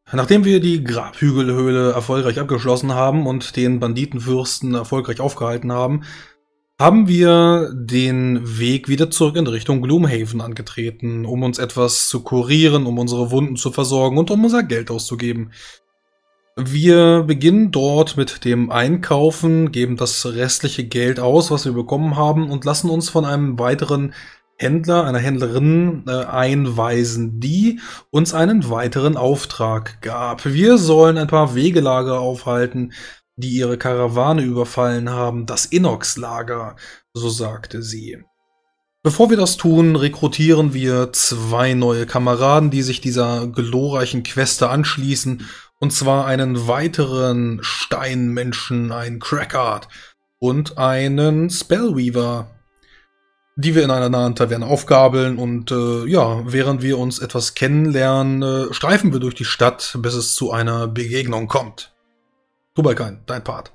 Nachdem wir die Grabhügelhöhle erfolgreich abgeschlossen haben und den Banditenfürsten erfolgreich aufgehalten haben, haben wir den Weg wieder zurück in Richtung Gloomhaven angetreten, um uns etwas zu kurieren, um unsere Wunden zu versorgen und um unser Geld auszugeben. Wir beginnen dort mit dem Einkaufen, geben das restliche Geld aus, was wir bekommen haben, und lassen uns von einem weiteren Händler, einer Händlerin einweisen, die uns einen weiteren Auftrag gab. Wir sollen ein paar Wegelager aufhalten, die ihre Karawane überfallen haben. Das Inox-Lager, so sagte sie. Bevor wir das tun, rekrutieren wir 2 neue Kameraden, die sich dieser glorreichen Queste anschließen. Und zwar einen weiteren Steinmenschen, einen Crackard und einen Spellweaver, die wir in einer nahen Taverne aufgabeln. Und ja, während wir uns etwas kennenlernen, streifen wir durch die Stadt, bis es zu einer Begegnung kommt. Tubalkain, dein Part.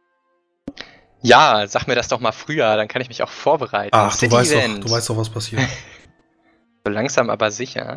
Ja, sag mir das doch mal früher, dann kann ich mich auch vorbereiten. Ach, du weißt doch, was passiert. So langsam aber sicher.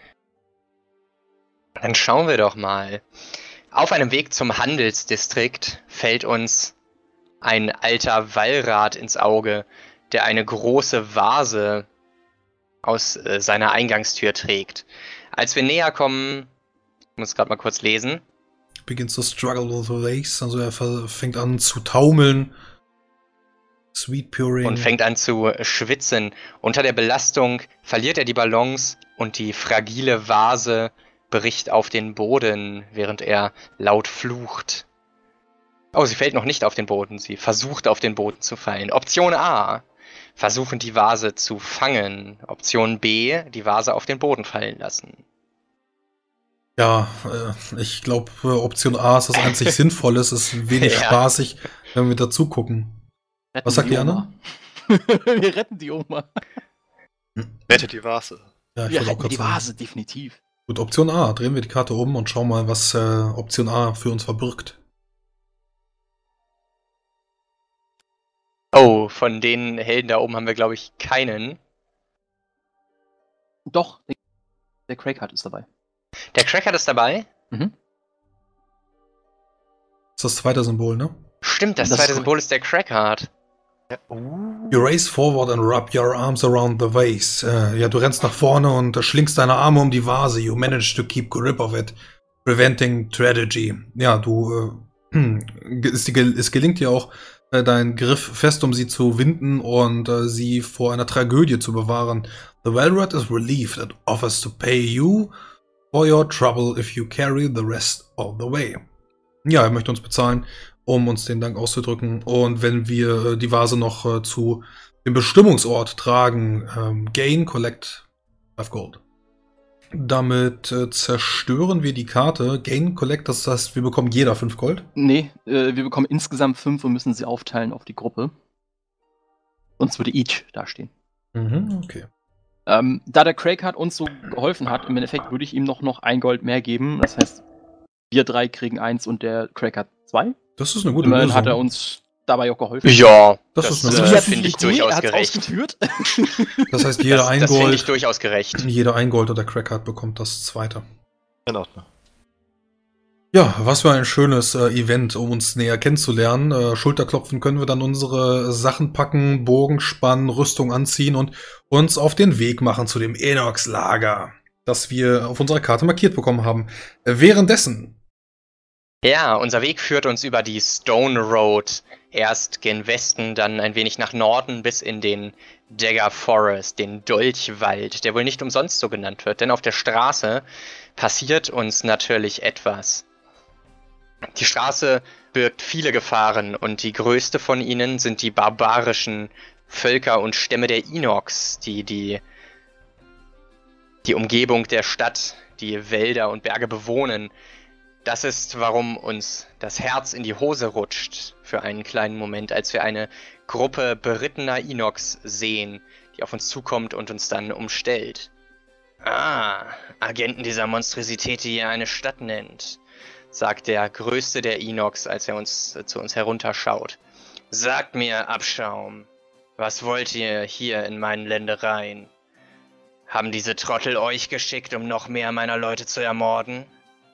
Dann schauen wir doch mal. Auf einem Weg zum Handelsdistrikt fällt uns ein alter Wallrat ins Auge, der eine große Vase aus seiner Eingangstür trägt. Als wir näher kommen, ich muss gerade mal kurz lesen. Begins to struggle with the vase, also er fängt an zu taumeln. Sweet Puring. Und fängt an zu schwitzen. Unter der Belastung verliert er die Balance und die fragile Vase bricht auf den Boden, während er laut flucht. Oh, sie fällt noch nicht auf den Boden, sie versucht auf den Boden zu fallen. Option A: versuchen die Vase zu fangen. Option B: die Vase auf den Boden fallen lassen. Ja, ich glaube, Option A ist das einzig Sinnvolle. Es ist wenig spaßig, wenn wir dazu gucken. Was sagt die Anna? Wir retten die Oma. Rettet die Vase. Ja, Wir retten die Vase, definitiv. Gut, Option A. Drehen wir die Karte um und schauen mal, was Option A für uns verbirgt. Oh, von den Helden da oben haben wir, glaube ich, keinen. Doch, der Craigheart ist dabei. Der Crackheart ist dabei? Mhm. Das ist das zweite Symbol, ne? Stimmt, das zweite Symbol ist der Crackheart. You race forward and wrap your arms around the vase. Ja, du rennst nach vorne und schlingst deine Arme um die Vase. You manage to keep grip of it, preventing tragedy. Ja, es gelingt dir auch, deinen Griff fest um sie zu winden und sie vor einer Tragödie zu bewahren. The Wellrat is relieved and offers to pay you for your trouble if you carry the rest of the way. Ja, er möchte uns bezahlen, um uns den Dank auszudrücken. Und wenn wir die Vase noch zu dem Bestimmungsort tragen, gain, collect 5 Gold. Damit zerstören wir die Karte. Gain, collect, das heißt, wir bekommen jeder 5 Gold. Nee, wir bekommen insgesamt 5 und müssen sie aufteilen auf die Gruppe. Sonst würde each dastehen. Mhm, okay. Da der Craigheart uns so geholfen hat, im Endeffekt würde ich ihm noch 1 Gold mehr geben. Das heißt, wir 3 kriegen 1 und der Craigheart 2. Das ist eine gute Immerhin Lösung. hat er uns dabei auch geholfen. Ja, das ist eine das finde ich durchaus gerecht. Das heißt, jeder ein Das finde ich Gold, durchaus gerecht. jeder 1 Gold oder Crackheart bekommt das zweite. In Ordnung. Ja, was für ein schönes Event, um uns näher kennenzulernen. Schulterklopfen können wir dann unsere Sachen packen, Bogen spannen, Rüstung anziehen und uns auf den Weg machen zu dem Inox-Lager, das wir auf unserer Karte markiert bekommen haben. Währenddessen. Ja, unser Weg führt uns über die Stone Road. Erst gen Westen, dann ein wenig nach Norden bis in den Dagger Forest, den Dolchwald, der wohl nicht umsonst so genannt wird, denn auf der Straße passiert uns natürlich etwas. Die Straße birgt viele Gefahren und die größte von ihnen sind die barbarischen Völker und Stämme der Inox, die Umgebung der Stadt, die Wälder und Berge bewohnen. Das ist, warum uns das Herz in die Hose rutscht für einen kleinen Moment, als wir eine Gruppe berittener Inox sehen, die auf uns zukommt und uns dann umstellt. Ah, Agenten dieser Monstrosität, die ihr eine Stadt nennt, sagt der größte der Inox, als er zu uns herunterschaut. Sagt mir, Abschaum, was wollt ihr hier in meinen Ländereien? Haben diese Trottel euch geschickt, um noch mehr meiner Leute zu ermorden?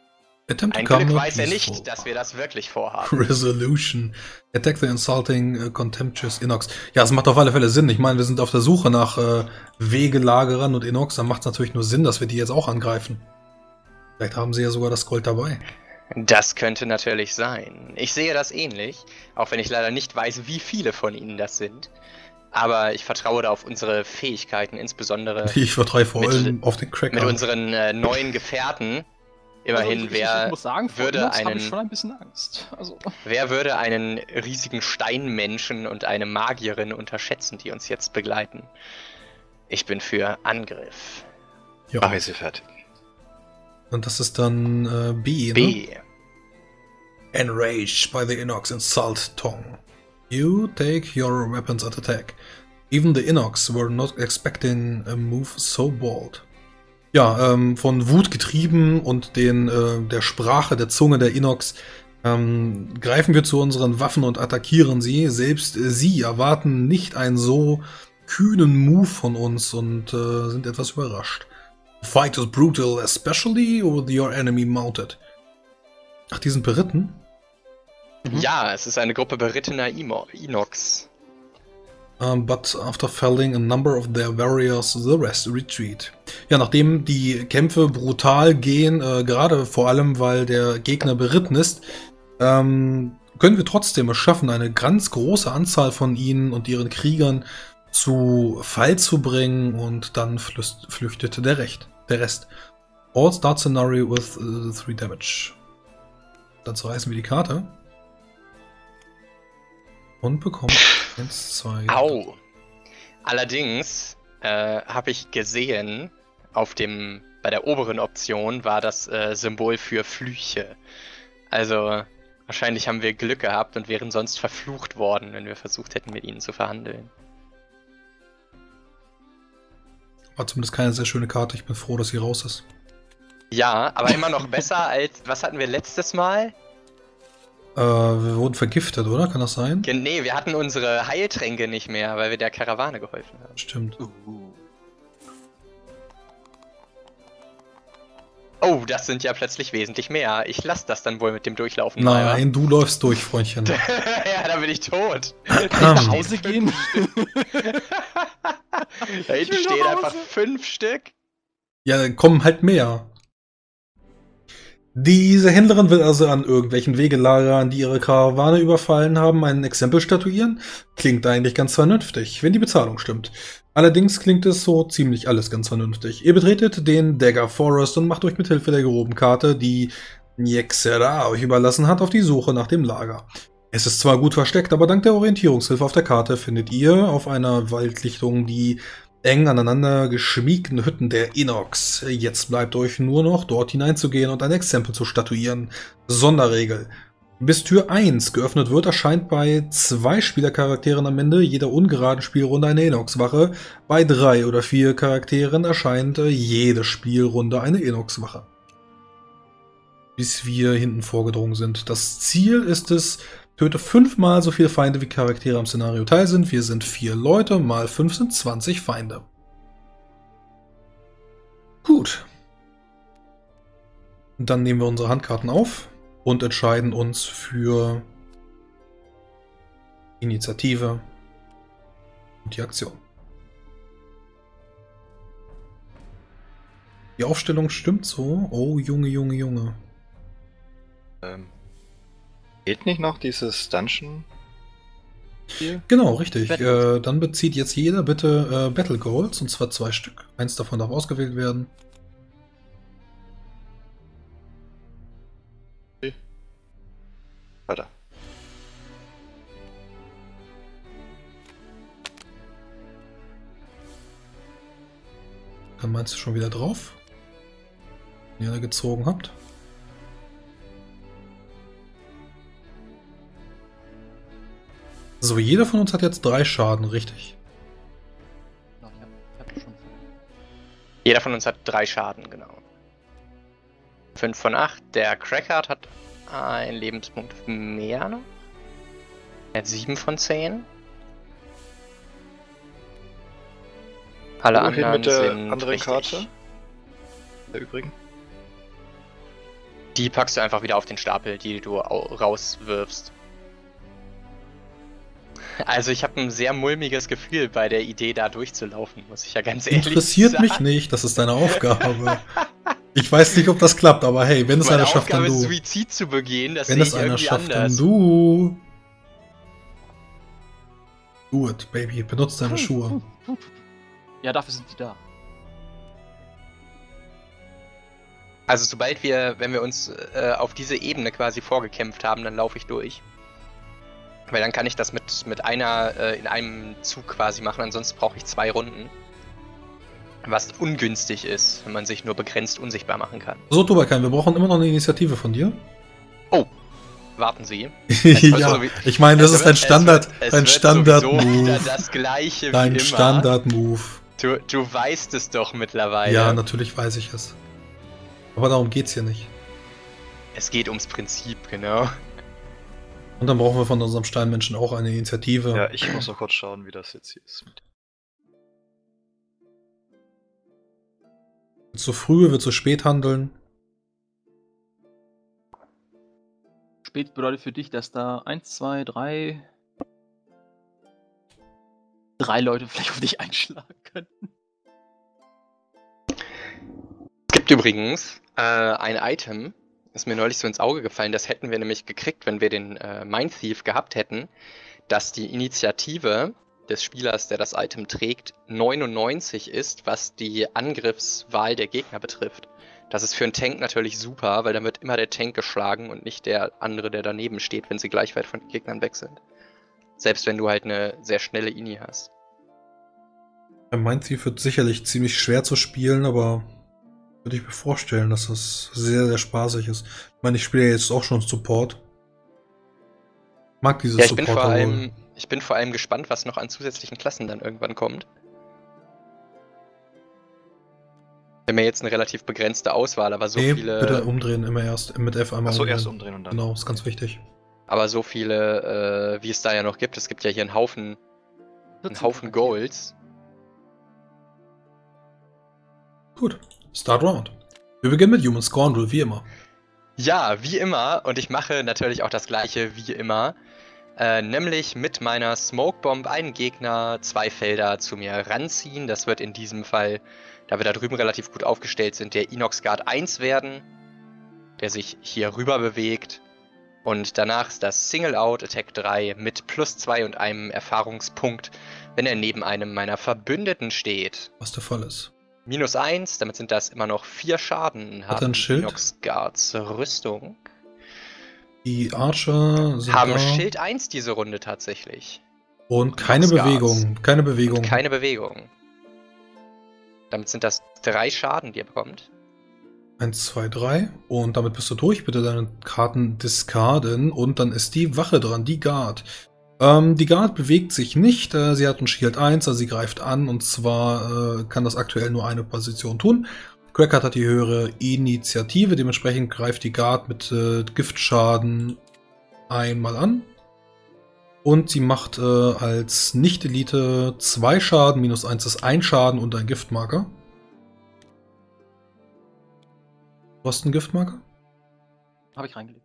Attempt to Ein come Glück not weiß er peaceful. nicht, dass wir das wirklich vorhaben. Resolution. Attack the insulting, contemptuous Inox. Ja, es macht auf alle Fälle Sinn. Ich meine, wir sind auf der Suche nach Wegelagerern und Inox. Dann macht es natürlich nur Sinn, dass wir die jetzt auch angreifen. Vielleicht haben sie ja sogar das Gold dabei. Das könnte natürlich sein. Ich sehe das ähnlich, auch wenn ich leider nicht weiß, wie viele von ihnen das sind. Aber ich vertraue da auf unsere Fähigkeiten, insbesondere Ich vertraue vor Mit- allem auf den Cracker. mit unseren neuen Gefährten. Immerhin, Also ich muss sagen, vor würde Inox habe einen- ich schon ein bisschen Angst. Also, wer würde einen riesigen Steinmenschen und eine Magierin unterschätzen, die uns jetzt begleiten? Ich bin für Angriff. Ja. Mach ich sie fertig. Und das ist dann B, ne? B. Enraged by the Inox insult tongue. You take your weapons at attack. Even the Inox were not expecting a move so bold. Ja, von Wut getrieben und der Sprache, der Zunge der Inox greifen wir zu unseren Waffen und attackieren sie. Selbst sie erwarten nicht einen so kühnen Move von uns und sind etwas überrascht. The fight is brutal, especially with your enemy mounted. Ach, die sind beritten? Ja, es ist eine Gruppe berittener Inox. But after felling a number of their warriors, the rest retreat. Ja, nachdem die Kämpfe brutal gehen, gerade vor allem, weil der Gegner beritten ist, können wir trotzdem es schaffen, eine ganz große Anzahl von ihnen und ihren Kriegern zu Fall zu bringen und dann flüchtet der Rest. All start scenario with 3 damage. Dann zerreißen wir die Karte. Und bekommen 1, 2. Au! Allerdings habe ich gesehen, bei der oberen Option war das Symbol für Flüche. Also wahrscheinlich haben wir Glück gehabt und wären sonst verflucht worden, wenn wir versucht hätten, mit ihnen zu verhandeln. War zumindest keine sehr schöne Karte. Ich bin froh, dass sie raus ist. Ja, aber immer noch besser als, was hatten wir letztes Mal? Wir wurden vergiftet, oder? Kann das sein? Nee, wir hatten unsere Heiltränke nicht mehr, weil wir der Karawane geholfen haben. Stimmt. Oh, das sind ja plötzlich wesentlich mehr. Ich lasse das dann wohl mit dem Durchlaufen mal, wa? Nein, du läufst durch, Freundchen. Ja, da bin ich tot. nach Hause gehen. Da hinten will nach stehen Hause. einfach 5 Stück. Ja, dann kommen halt mehr. Diese Händlerin will also an irgendwelchen Wegelagerern, die ihre Karawane überfallen haben, ein Exempel statuieren. Klingt eigentlich ganz vernünftig, wenn die Bezahlung stimmt. Allerdings klingt es so ziemlich alles ganz vernünftig. Ihr betretet den Dagger Forest und macht euch mit Hilfe der groben Karte, die Nyxera euch überlassen hat, auf die Suche nach dem Lager. Es ist zwar gut versteckt, aber dank der Orientierungshilfe auf der Karte findet ihr auf einer Waldlichtung die eng aneinander geschmiegten Hütten der Inox. Jetzt bleibt euch nur noch dort hineinzugehen und ein Exempel zu statuieren. Sonderregel. Bis Tür 1 geöffnet wird, erscheint bei 2 Spielercharakteren am Ende jeder ungeraden Spielrunde eine Inox-Wache. Bei 3 oder 4 Charakteren erscheint jede Spielrunde eine Inox-Wache. Bis wir hinten vorgedrungen sind. Das Ziel ist es, töte 5-mal so viele Feinde wie Charaktere am Szenario teil sind. Wir sind 4 Leute, mal 5 sind 20 Feinde. Gut. Dann nehmen wir unsere Handkarten auf und entscheiden uns für Initiative und die Aktion. Die Aufstellung stimmt so. Oh, Junge, Junge, Junge. Geht nicht noch dieses Dungeon? Genau, richtig. Battle. Dann bezieht jetzt jeder bitte Battle Goals, und zwar 2 Stück. Eins davon darf ausgewählt werden. Weiter. Dann meinst du schon wieder drauf? Wenn ihr da gezogen habt. So, jeder von uns hat jetzt 3 Schaden, richtig? Ja, ich hab schon. Jeder von uns hat 3 Schaden, genau. 5 von 8. Der Crackard hat einen Lebenspunkt mehr noch. Er hat 7 von 10. Alle Wohin anderen mit der sind anderen richtig. Karte? Der übrigen? Die packst du einfach wieder auf den Stapel, die du rauswirfst. Also ich habe ein sehr mulmiges Gefühl bei der Idee, da durchzulaufen, muss ich ja ganz ehrlich sagen. Interessiert mich nicht, das ist deine Aufgabe. Ich weiß nicht, ob das klappt, aber hey, wenn es einer schafft, dann Meine du. Aufgabe ist, Suizid zu begehen, das Wenn sehe es ich einer irgendwie schafft, dann anders. du. Do it, Baby. Benutzt deine Schuhe. Ja, dafür sind die da. Also sobald wenn wir uns auf diese Ebene quasi vorgekämpft haben, dann laufe ich durch. Weil dann kann ich das mit einer in einem Zug quasi machen, ansonsten brauche ich 2 Runden. Was ungünstig ist, wenn man sich nur begrenzt unsichtbar machen kann. So, Tubakan, wir brauchen immer noch eine Initiative von dir. Oh, warten Sie. Ja, ich meine, das ist dein Standard, dein Standard-Move. Das gleiche Dein wie immer. Standard-Move. Du weißt es doch mittlerweile. Ja, natürlich weiß ich es. Aber darum geht's hier nicht. Es geht ums Prinzip, genau. Und dann brauchen wir von unserem Steinmenschen auch eine Initiative. Ja, ich muss noch kurz schauen, wie das jetzt hier ist. Zu früh, wird zu spät handeln. Spät bedeutet für dich, dass da 1, 2, 3 Leute vielleicht auf dich einschlagen könnten. Es gibt übrigens ein Item, ist mir neulich so ins Auge gefallen, das hätten wir nämlich gekriegt, wenn wir den Mind Thief gehabt hätten, dass die Initiative des Spielers, der das Item trägt, 99 ist, was die Angriffswahl der Gegner betrifft. Das ist für einen Tank natürlich super, weil dann wird immer der Tank geschlagen und nicht der andere, der daneben steht, wenn sie gleich weit von den Gegnern weg sind. Selbst wenn du halt eine sehr schnelle Ini hast. Bei Mind Thief wird sicherlich ziemlich schwer zu spielen, aber würde ich mir vorstellen, dass das sehr, sehr spaßig ist. Ich meine, ich spiele ja jetzt auch schon Support. Mag dieses Ja, Support. ich bin vor allem gespannt, was noch an zusätzlichen Klassen dann irgendwann kommt. Wir haben ja jetzt eine relativ begrenzte Auswahl, aber so viele. Bitte umdrehen, immer erst mit F einmal. Achso, erst umdrehen und dann. Genau, ist ganz wichtig. Aber so viele, wie es da ja noch gibt. Es gibt ja hier einen Haufen Goals. Gut, Start Round. Wir beginnen mit Human Scoundrel, wie immer. Ja, wie immer. Und ich mache natürlich auch das gleiche wie immer. Nämlich mit meiner Smoke Bomb einen Gegner 2 Felder zu mir ranziehen. Das wird in diesem Fall, da wir da drüben relativ gut aufgestellt sind, der Inox Guard 1 werden, der sich hier rüber bewegt. Und danach ist das Single Out Attack 3 mit +2 und einem Erfahrungspunkt, wenn er neben einem meiner Verbündeten steht. Was der Fall ist. -1, damit sind das immer noch 4 Schaden. Hat er ein Schild? Inox Guards Rüstung. Die Archer sind Haben da. Schild 1 diese Runde tatsächlich. Und keine Inox Guards. Bewegung. Keine Bewegung. Und keine Bewegung. Damit sind das 3 Schaden, die er bekommt. 1, 2, 3. Und damit bist du durch. Bitte deine Karten discarden. Und dann ist die Wache dran, die Guard. Die Guard bewegt sich nicht. Sie hat ein Shield 1, also sie greift an. Und zwar kann das aktuell nur eine Position tun. Crackheart hat die höhere Initiative. Dementsprechend greift die Guard mit Giftschaden einmal an. Und sie macht als Nicht-Elite 2 Schaden. -1 ist 1 Schaden und ein Giftmarker. Du hast einen Giftmarker? Habe ich reingelegt.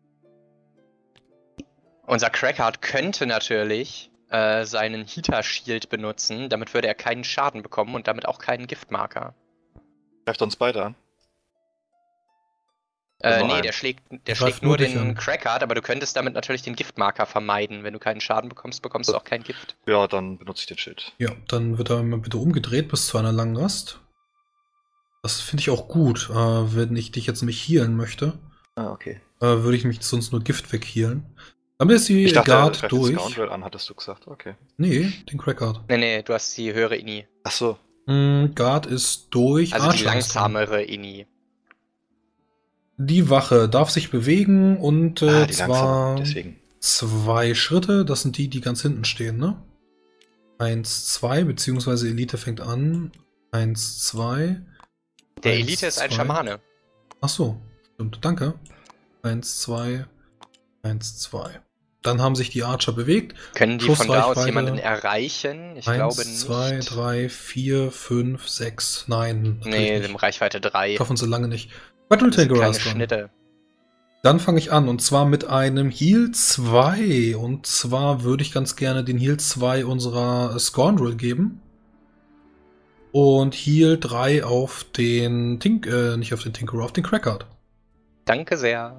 Unser Crackheart könnte natürlich seinen Heater-Shield benutzen. Damit würde er keinen Schaden bekommen und damit auch keinen Giftmarker. Greift uns beide an. Nee, der schlägt greift nur nur dich den an. Crackheart, aber du könntest damit natürlich den Giftmarker vermeiden. Wenn du keinen Schaden bekommst, bekommst du auch kein Gift. Ja, dann benutze ich den Schild. Ja, dann wird er mal bitte umgedreht bis zu einer langen Rast. Das finde ich auch gut. Wenn ich dich jetzt nämlich healen möchte, Ah, okay. würde ich mich sonst nur Gift weghealen. Damit ist die Ich dachte, Guard greift den durch. Scoundrel an, hattest du gesagt. Okay. Nee, den Crackheart. Nee, du hast die höhere Ini. Achso. Guard ist durch. Also die Archer ist dran. langsamere Ini. Die Wache darf sich bewegen und Die zwar langsam. Deswegen. 2 Schritte. Das sind die, die ganz hinten stehen, ne? 1, 2, beziehungsweise Elite fängt an. 1, 2. Der 1, Elite ist ein 2. Schamane. Ach so, stimmt. Danke. 1, 2, 1, 2. Dann haben sich die Archer bewegt. Können die von da aus Schussreichweite. jemanden erreichen? Ich glaube 1, nicht. 2, 3, 4, 5, 6. Nein, natürlich Nee, nicht. im Reichweite 3. Schaffen sie lange nicht. Battle Das sind Tanker keine ist dran. Schnitte. Dann fange ich an und zwar mit einem Heal 2. Und zwar würde ich ganz gerne den Heal 2 unserer Scoundrel geben. Und Heal 3 auf den nicht auf den Tinkerer, auf den Crackard. Danke sehr.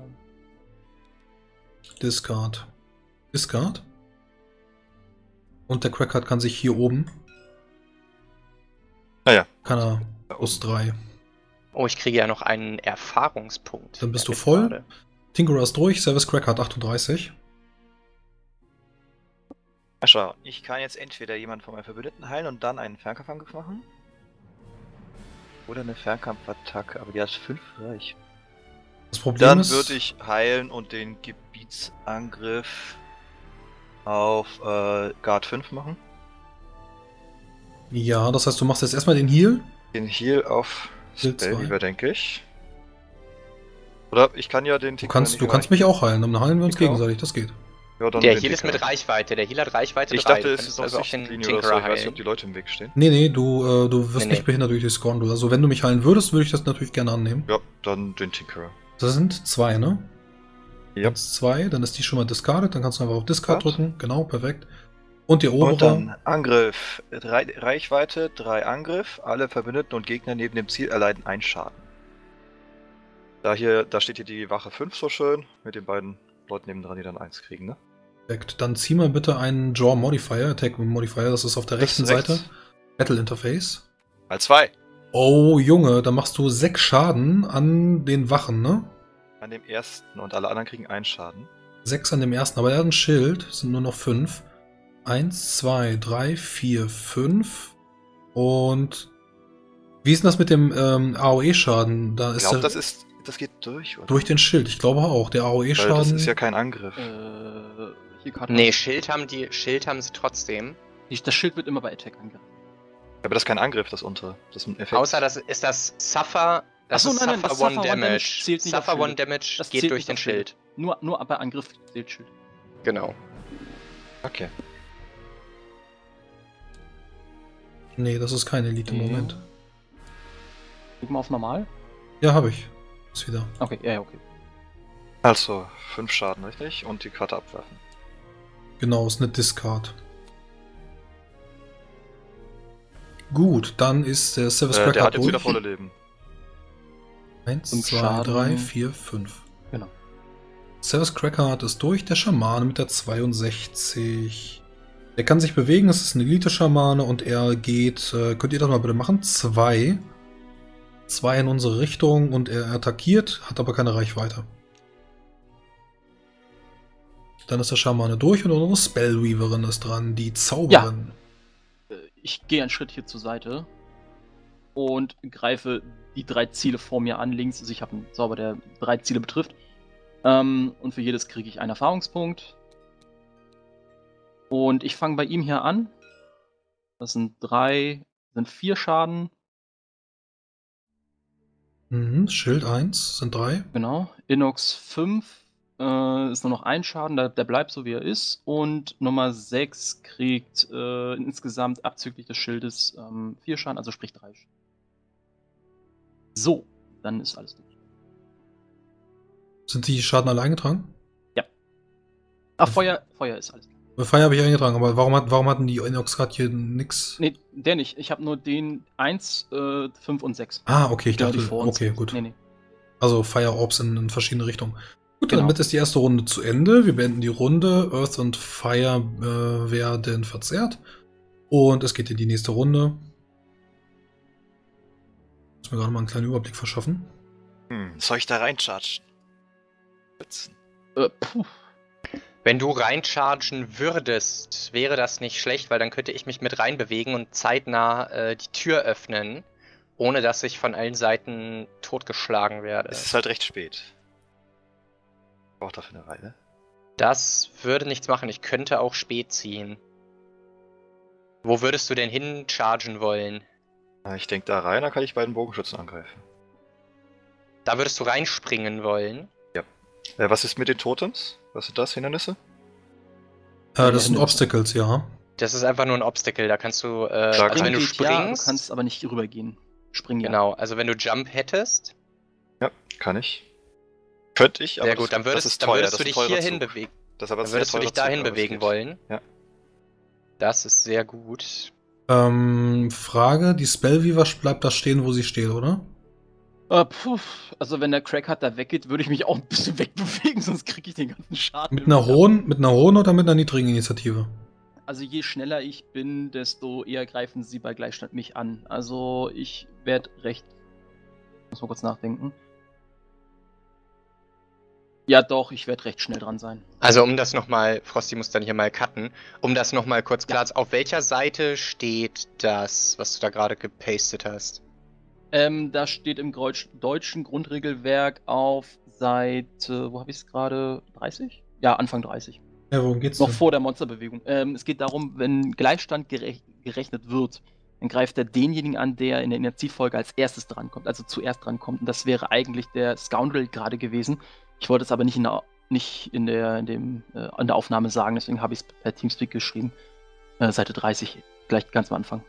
Discard. Discard. Und der Crackard kann sich hier oben. Naja. Kann er plus 3. Oh, ich kriege ja noch einen Erfahrungspunkt. Dann bist du Jetzt voll. gerade. Tinkerer ist durch, Service Crackard 38. Ascha, ich kann jetzt entweder jemanden von meinen Verbündeten heilen und dann einen Fernkampfangriff machen. Oder eine Fernkampfattacke, aber die hat 5 Reich. Das Problem Dann ist, würde ich heilen und den Gebietsangriff auf Guard 5 machen. ja, das heißt, du machst jetzt erstmal den Heal. Den Heal auf Heal Spellweaver, denke ich. Oder ich kann ja den Du Tinkerer kannst, nicht du kannst mich auch heilen, dann heilen wir uns Tinkerer auch? gegenseitig, das geht. Ja, dann Der den Heal ist mit Tinkerer. Reichweite. Der Heal hat Reichweite Ich 3. dachte, Du es ist kannst noch also auch den Sichtlinie oder so, Tinkerer ich weiß nicht, ob die heilen. Leute im Weg stehen. Nee, du wirst Nee, nicht nee. behindert durch die Scoundrel. Also wenn du mich heilen würdest, würde ich das natürlich gerne annehmen. Ja, dann den Tinkerer. Das sind 2, ne? Ja. 2, dann ist die schon mal discarded, dann kannst du einfach auf Discard Discard. drücken. Genau, perfekt. Und die Und obere, dann Angriff. 3 Reichweite, 3 Angriff. Alle Verbündeten und Gegner neben dem Ziel erleiden 1 Schaden. Da steht hier die Wache 5 so schön, mit den beiden Leuten nebendran, die dann 1 kriegen, ne? perfekt. Dann zieh mal bitte einen Jaw Modifier, Attack Modifier, das ist auf der Das rechten ist rechts. Seite. Battle Interface. Mal 2. Oh Junge, da machst du 6 Schaden an den Wachen, ne? An dem ersten und alle anderen kriegen 1 Schaden. 6 an dem ersten, aber er hat ein Schild, sind nur noch 5. 1, 2, 3, 4, 5. Und wie ist denn das mit dem AOE-Schaden? Da Ich ist glaube, der, das geht durch, oder? durch den Schild, ich glaube auch. Der Weil das AOE-Schaden. ist ja kein Angriff. Hier Karte. Nee, Schild haben sie trotzdem. Das Schild wird immer bei Attack angegriffen. Aber das ist kein Angriff, das untere. Das ist ein Effekt. Außer das ist das Suffer. Das Ach so, ist nein, Suffer das One Suffer One Damage. Damage zählt nicht auf Suffer One Schilde. Damage Das geht zählt durch nicht den auf Schilde. Schild. Nur bei Angriff zählt Schild. Genau. Okay. Nee, das ist kein Elite-Moment. Guck mal auf normal. Ja, habe ich. Ist wieder. Okay, ja, okay. Also, 5 Schaden, richtig? Und die Karte abwerfen. Genau, ist eine Discard. Gut, dann ist der Service Der Cracker hat jetzt wieder durch. volle Leben. 1, Fünf 2, Schaden. 3, 4, 5. Genau. Service Cracker ist durch, der Schamane mit der 62. Der kann sich bewegen, es ist ein Elite-Schamane und er geht, könnt ihr das mal bitte machen? 2. 2 in unsere Richtung und er attackiert, hat aber keine Reichweite. Dann ist der Schamane durch und unsere Spellweaverin ist dran, die Zauberin. Ich gehe einen Schritt hier zur Seite und greife die 3 Ziele vor mir an, links. Also ich habe einen Zauber, der 3 Ziele betrifft. Und für jedes kriege ich einen Erfahrungspunkt. Und ich fange bei ihm hier an. Das sind 4 Schaden. Mhm, Schild 1 sind 3. Genau. Inox 5 ist nur noch 1 Schaden, der bleibt so wie er ist. Und Nummer 6 kriegt insgesamt abzüglich des Schildes 4 Schaden, also sprich 3 Schaden. So, dann ist alles durch. Sind die Schaden alle eingetragen? Ach, Feuer ist alles klar. Bei Fire habe ich eingetragen, aber warum hatten die Inox gerade hier nix? Nee, der nicht. Ich habe nur den 1, 5 und 6. Ah, okay, ich Ja, die dachte, vor uns okay, sind. gut. Nee. Also Fire Orbs in verschiedene Richtungen. Gut, Genau. damit ist die erste Runde zu Ende. Wir beenden die Runde. Earth und Fire werden verzehrt. Und es geht in die nächste Runde. Muss mir gerade mal einen kleinen Überblick verschaffen. Soll ich da reinchargen? Spitzen. Puh. Wenn du reinchargen würdest, wäre das nicht schlecht, weil dann könnte ich mich mit reinbewegen und zeitnah die Tür öffnen, ohne dass ich von allen Seiten totgeschlagen werde. Es ist halt recht spät. Ich brauche dafür eine Weile. Das würde nichts machen. Ich könnte auch spät ziehen. Wo würdest du denn hinchargen wollen? Ich denke da rein, dann kann ich beiden Bogenschützen angreifen. Da würdest du reinspringen wollen. Was ist mit den Totems? Was sind das, Hindernisse? Das sind Hindernisse. Obstacles, ja. Das ist einfach nur ein Obstacle. Da kannst du, Klar, also wenn du Geht, ja, du springst, kannst aber nicht rübergehen. Springen ja. genau, also wenn du Jump hättest, Ja, kann ich. Könnte ich, aber Sehr gut, dann das würdest, ist dann teuer, würdest das du ist dich ein teurer hierhin Zug. bewegen. Das ist aber Dann ein würdest du sehr dich teurer dahin Zug, aber es bewegen geht. wollen. Ja. Das ist sehr gut. Frage, die Spellweaver bleibt da stehen, wo sie steht, oder? Also wenn der Crackhead da weggeht, würde ich mich auch ein bisschen wegbewegen, sonst kriege ich den ganzen Schaden. Mit einer hohen oder mit einer niedrigen Initiative? Also je schneller ich bin, desto eher greifen sie bei Gleichstand mich an. Also ich werde recht... Muss mal kurz nachdenken. Ja doch, ich werde recht schnell dran sein. Also um das nochmal, Frosty muss dann hier mal cutten, um das nochmal kurz klar, Ja. auf welcher Seite steht das, was du da gerade gepastet hast? Da steht im deutschen Grundregelwerk auf Seite, wo habe ich es gerade? 30? Ja, Anfang 30. Ja, worum geht's Noch denn? vor der Monsterbewegung. Es geht darum, wenn Gleichstand gerechnet wird, dann greift er denjenigen an, der in der Initiativfolge als erstes drankommt, also zuerst drankommt. Und das wäre eigentlich der Scoundrel gerade gewesen. Ich wollte es aber nicht in der Aufnahme sagen, deswegen habe ich es per Teamspeak geschrieben. Seite 30, gleich ganz am Anfang.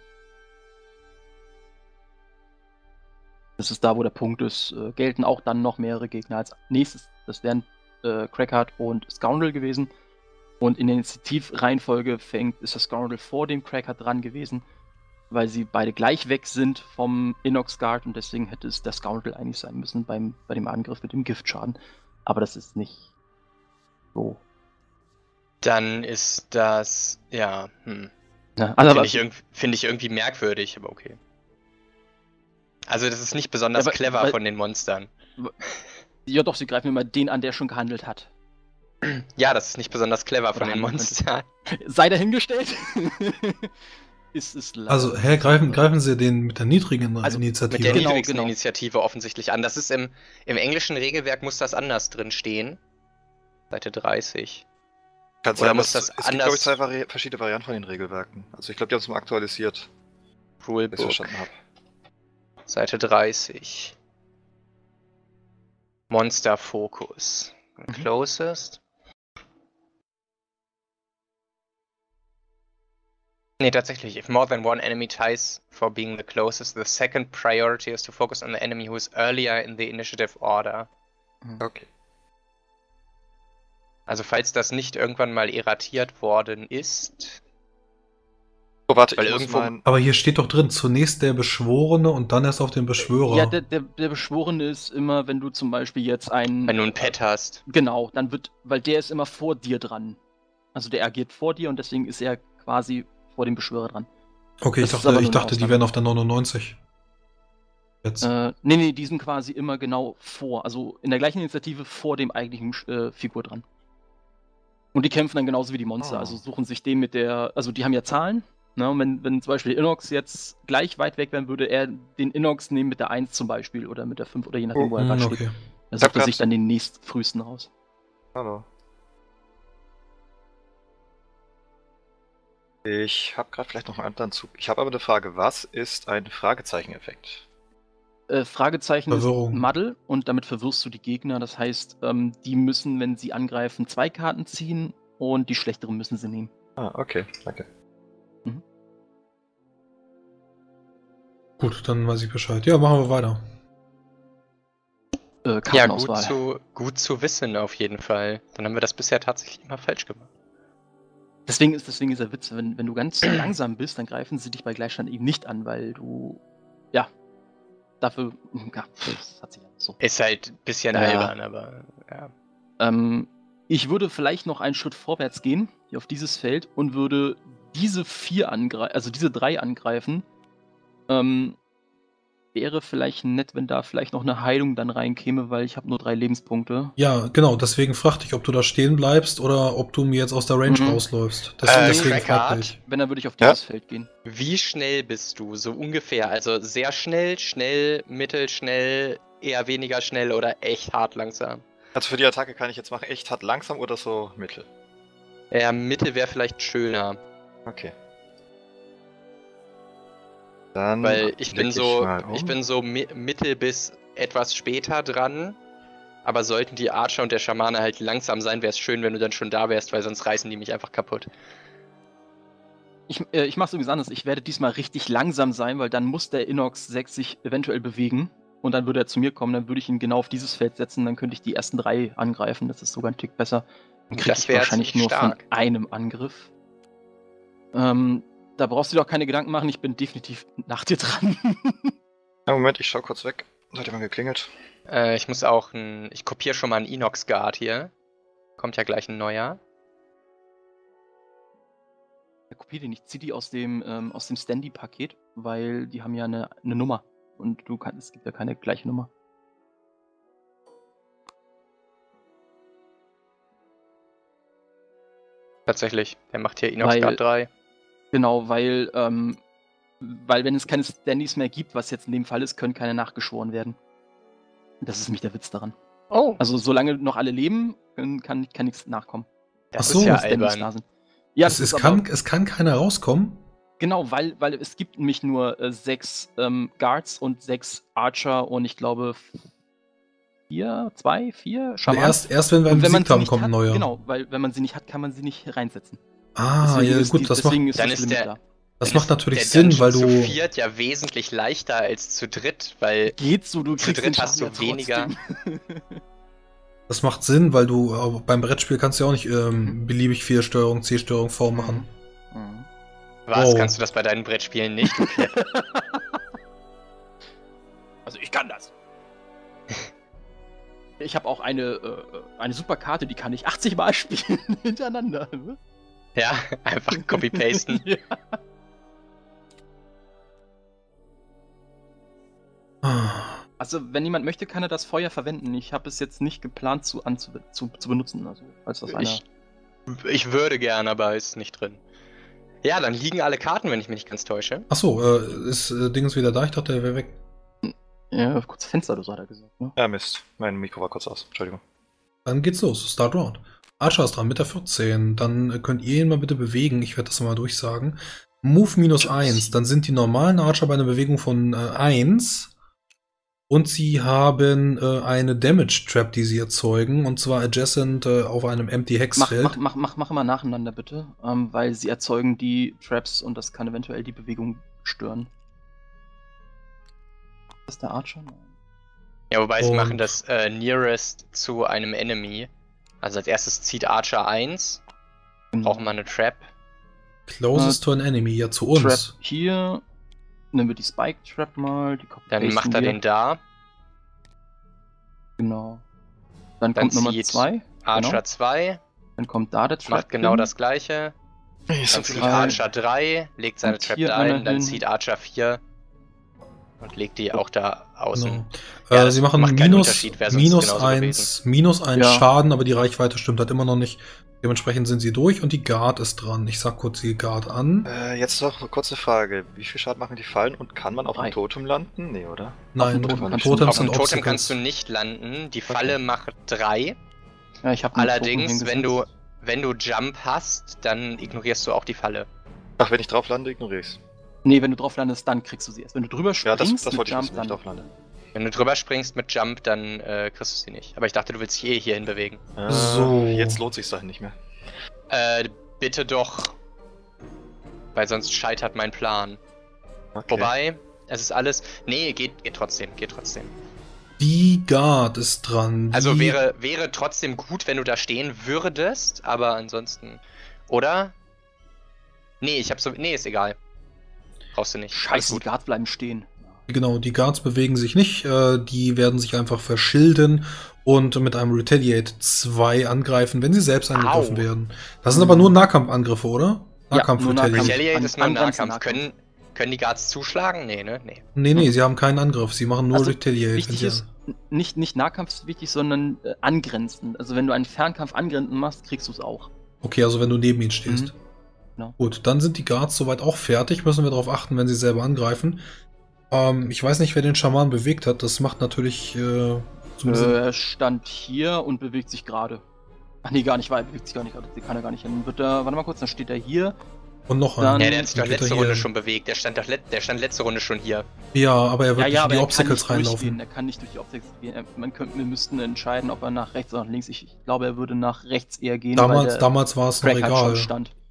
Das ist da, wo der Punkt ist. Gelten auch dann noch mehrere Gegner als nächstes. Das wären Crackhead und Scoundrel gewesen. Und in der Initiativreihenfolge ist der Scoundrel vor dem Crackhead dran gewesen, weil sie beide gleich weg sind vom Inox Guard und deswegen hätte es der Scoundrel eigentlich sein müssen bei dem Angriff mit dem Giftschaden. Aber das ist nicht so. Dann ist das, ja, Ja, also Finde ich irgendwie merkwürdig, aber okay. Also das ist nicht besonders Ja, clever weil- von den Monstern. ja doch, sie greifen immer den an, der schon gehandelt hat. Ja, das ist nicht besonders clever von Oder den handeln Monstern. Sei dahingestellt. ist leider Also, so. greifen sie den mit der niedrigen Also, Initiative? Mit der Genau, niedrigsten genau. Initiative offensichtlich an. Das ist im englischen Regelwerk muss das anders drin stehen. Seite 30. Kann Oder sein, muss dass- das es gibt, glaube ich, anders- zwei verschiedene Varianten von den Regelwerken. Also ich glaube, die haben es mal aktualisiert, wenn ich es Rulebook. verstanden habe. Seite 30. Monster Focus. Closest. Nee, tatsächlich. If more than one enemy ties for being the closest, the second priority is to focus on the enemy who is earlier in the initiative order. Okay. Also falls das nicht irgendwann mal erratiert worden ist. So, warte, Weil ich muss irgendwo- meinen... Aber hier steht doch drin, zunächst der Beschworene und dann erst auf den Beschwörer. Ja, der Beschworene ist immer, wenn du zum Beispiel jetzt einen. Wenn du ein Pet hast. Genau, dann weil der ist immer vor dir dran. Also der agiert vor dir und deswegen ist er quasi vor dem Beschwörer dran. Okay, Das ist aber nur eine dachte, die Ausnahme. wären auf der 99. Jetzt. Nee, die sind quasi immer genau vor. Also in der gleichen Initiative vor dem eigentlichen Figur dran. Und die kämpfen dann genauso wie die Monster. Oh. Also suchen sich den mit der. Also die haben ja Zahlen. Ne? Und wenn zum Beispiel Inox jetzt gleich weit weg wären, würde er den Inox nehmen mit der 1 zum Beispiel oder mit der 5 oder je nachdem, wo er gerade steht. Okay. Er Ich hab sucht er sich grad- dann den nächstfrühesten raus. Hallo. Ich habe gerade vielleicht noch einen anderen Zug. Ich habe aber eine Frage. Was ist ein Fragezeichen-Effekt? Fragezeichen Verwirrung. ist Muddle und damit verwirrst du die Gegner. Das heißt, die müssen, wenn sie angreifen, 2 Karten ziehen und die schlechteren müssen sie nehmen. Ah, okay, danke. Gut, dann weiß ich Bescheid. Ja, machen wir weiter. Ja, Kartenauswahl. gut zu wissen auf jeden Fall. Dann haben wir das bisher tatsächlich immer falsch gemacht. Deswegen ist der Witz, wenn du ganz langsam bist, dann greifen sie dich bei Gleichstand eben nicht an, weil du, ja, dafür, ja, das hat sich alles so. Ist halt ein bisschen Ja. albern, aber ja. Ich würde vielleicht noch einen Schritt vorwärts gehen, hier auf dieses Feld, und würde diese 3 angreifen. Wäre vielleicht nett, wenn da vielleicht noch eine Heilung dann reinkäme, weil ich habe nur 3 Lebenspunkte. Ja, genau, deswegen fragte ich, ob du da stehen bleibst oder ob du mir jetzt aus der Range Mhm. rausläufst. Crackard? Deswegen fragte ich. Wenn, dann würde ich auf Ja? dieses Feld gehen. Wie schnell bist du? So ungefähr. Also sehr schnell, mittelschnell, eher weniger schnell oder echt hart langsam? Also für die Attacke kann ich jetzt machen, echt hart langsam oder so mittel? Mittel wäre vielleicht schöner. Okay. Dann Weil ich bin mal so mittel bis etwas später dran. Aber sollten die Archer und der Schamane halt langsam sein, wäre es schön, wenn du dann schon da wärst, weil sonst reißen die mich einfach kaputt. Ich mache es übrigens anders. Ich werde diesmal richtig langsam sein, weil dann muss der Inox 6 sich eventuell bewegen. und dann würde er zu mir kommen, dann würde ich ihn genau auf dieses Feld setzen, dann könnte ich die ersten 3 angreifen, das ist sogar ein Tick besser. Dann kriege Das ich wäre wahrscheinlich ziemlich nur stark. von einem Angriff. Da brauchst du dir auch keine Gedanken machen, ich bin definitiv nach dir dran. Ja, Moment, ich schau kurz weg. Das hat jemand geklingelt. Ich muss ich kopiere schon mal einen Inox Guard hier. Kommt ja gleich ein neuer. Ja, kopier den, ich zieh die aus dem Standy-Paket, weil die haben ja eine Nummer. Und es gibt ja keine gleiche Nummer. Tatsächlich, der macht hier Inox Weil- Guard 3. Genau, weil wenn es keine Standys mehr gibt, was jetzt in dem Fall ist, können keine nachgeschworen werden. Das ist nämlich der Witz daran. Oh, Also solange noch alle leben, kann nichts nachkommen. das Ach so, ist ja Wenn Standys da albern. sind. Ja, Es, das es, ist kann, aber, es kann keiner rauskommen. genau, weil es gibt nämlich nur 6 Guards und 6 Archer und ich glaube 4 Schamanen. Erst wenn wir einen Und wenn man besiegt sie haben, nicht kommt hat, ein neuer. genau, weil wenn man sie nicht hat, kann man sie nicht reinsetzen. Ah, ja, gut, das deswegen macht, ist dann das ist Limit der- da. das Dann macht ist natürlich der Sinn, weil Dungeon du. zu viert ja wesentlich leichter als zu dritt, weil Geht so, du Zu kriegst dritt den hast Schaden du ja weniger. trotzdem. Das macht Sinn, weil du beim Brettspiel kannst du ja auch nicht beliebig viel Steuerung C, Steuerung V machen. Mhm. was, Oh. kannst du das bei deinen Brettspielen nicht? Okay. Also ich kann das. Ich habe auch eine Superkarte, die kann ich 80 Mal spielen hintereinander. Ja, einfach copy-pasten. Ja. Ah. Also wenn jemand möchte, kann er das Feuer verwenden. Ich habe es jetzt nicht geplant zu benutzen. Also, als das Ich würde gern, aber ist nicht drin. Ja, dann liegen alle Karten, wenn ich mich nicht ganz täusche. Achso, ist Ding ist wieder da? Ich dachte, er wäre weg. Ja, kurz Fenster, das hat er gesagt. Ne? Ja, Mist. Mein Mikro war kurz aus. Entschuldigung. Dann geht's los. Start Round. Archer ist dran mit der 14. Dann könnt ihr ihn mal bitte bewegen. Ich werde das mal durchsagen. Move -1. Dann sind die normalen Archer bei einer Bewegung von 1. Und sie haben eine Damage Trap, die sie erzeugen. Und zwar adjacent auf einem Empty Hex-Feld. Mach immer nacheinander bitte, weil sie erzeugen die Traps und das kann eventuell die Bewegung stören. Ist das der Archer? Nein. Ja, wobei sie Und- machen das Nearest zu einem Enemy. Also als erstes zieht Archer 1. Brauchen wir eine Trap. Closest to an enemy, ja zu uns. Trap hier. Nehmen wir die Spike Trap mal. Die Dann macht er wir. den da. Genau. Dann Dann kommt Nummer zieht 2. Archer Genau. 2 Dann kommt da der Trap. macht genau hin. das gleiche. Dann zieht drei. Archer 3, legt seine Und Trap hier da einer ein, dann hin. zieht Archer 4 und legt die auch da außen. Genau. Ja, das sie machen macht keinen minus, Unterschied, wäre sonst minus genauso 1, minus 1 Ja. Schaden, aber die Reichweite stimmt halt immer noch nicht. Dementsprechend sind sie durch und die Guard ist dran. Ich sag kurz die Guard an. Jetzt noch eine kurze Frage. Wie viel Schaden machen die Fallen und kann man auf 3. dem Totem landen? Nee, oder? Nein, dem Totem Totems Auf sind dem Totem Obstacles. kannst du nicht landen. Die Falle macht 3. Ja, ich hab einen Allerdings, Token hingesetzt. wenn du Jump hast, dann ignorierst du auch die Falle. Ach, wenn ich drauf lande, ignoriere ich's. Nee, wenn du drauf landest, dann kriegst du sie erst. Wenn du drüber Ja, springst, das mit wollte ich Jump, wissen, wenn ich dann. drauf lande. Wenn du drüber springst mit Jump, dann kriegst du sie nicht. Aber ich dachte, du willst dich hierhin bewegen. So. Jetzt lohnt sich's dahin nicht mehr. Bitte doch. Weil sonst scheitert mein Plan. Okay. Wobei, es ist alles... Nee, geht trotzdem, Die Guard ist dran. Also Die- wäre trotzdem gut, wenn du da stehen würdest, aber ansonsten... Oder? Nee, Nee, ist egal. Brauchst du nicht. Alles Scheiße, die gut. Guard bleiben stehen. Genau, die Guards bewegen sich nicht. Die werden sich einfach verschilden und mit einem Retaliate 2 angreifen, wenn sie selbst angegriffen Au. werden. Das sind aber nur Nahkampfangriffe, oder? Ja, Nahkampf nur Retaliate. Nahkampf. Retaliate ist nur ein Angrenzender Nahkampf. Können die Guards zuschlagen? Nee, ne? Nee. Nee, sie haben keinen Angriff. Sie machen nur Also, Retaliate. Wichtig wenn ist, sie- nicht Nahkampf ist wichtig, sondern angrenzend. Also wenn du einen Fernkampf angrenzend machst, kriegst du es auch. Okay, also wenn du neben ihnen stehst. Genau. Gut, dann sind die Guards soweit auch fertig. Müssen wir darauf achten, wenn sie selber angreifen. Ich weiß nicht, wer den Schaman bewegt hat. Das macht natürlich zumindest. Er stand hier und bewegt sich gerade. Ach nee, gar nicht, weil er bewegt sich gar nicht gerade. Die kann er gar nicht hin. Warte mal kurz, dann steht er hier. Und noch dann- einen. Ja, der hat sich doch Dann geht er letzte hier Runde hin. schon bewegt. Der stand letzte Runde schon hier. Ja, aber er wird nicht in die aber er kann Obstacles nicht durchgehen. reinlaufen. Er kann nicht durch die Obstacles gehen. Wir müssten entscheiden, ob er nach rechts oder nach links. Ich glaube, er würde nach rechts eher gehen, weil der Damals war es noch Crack halt schon egal. stand.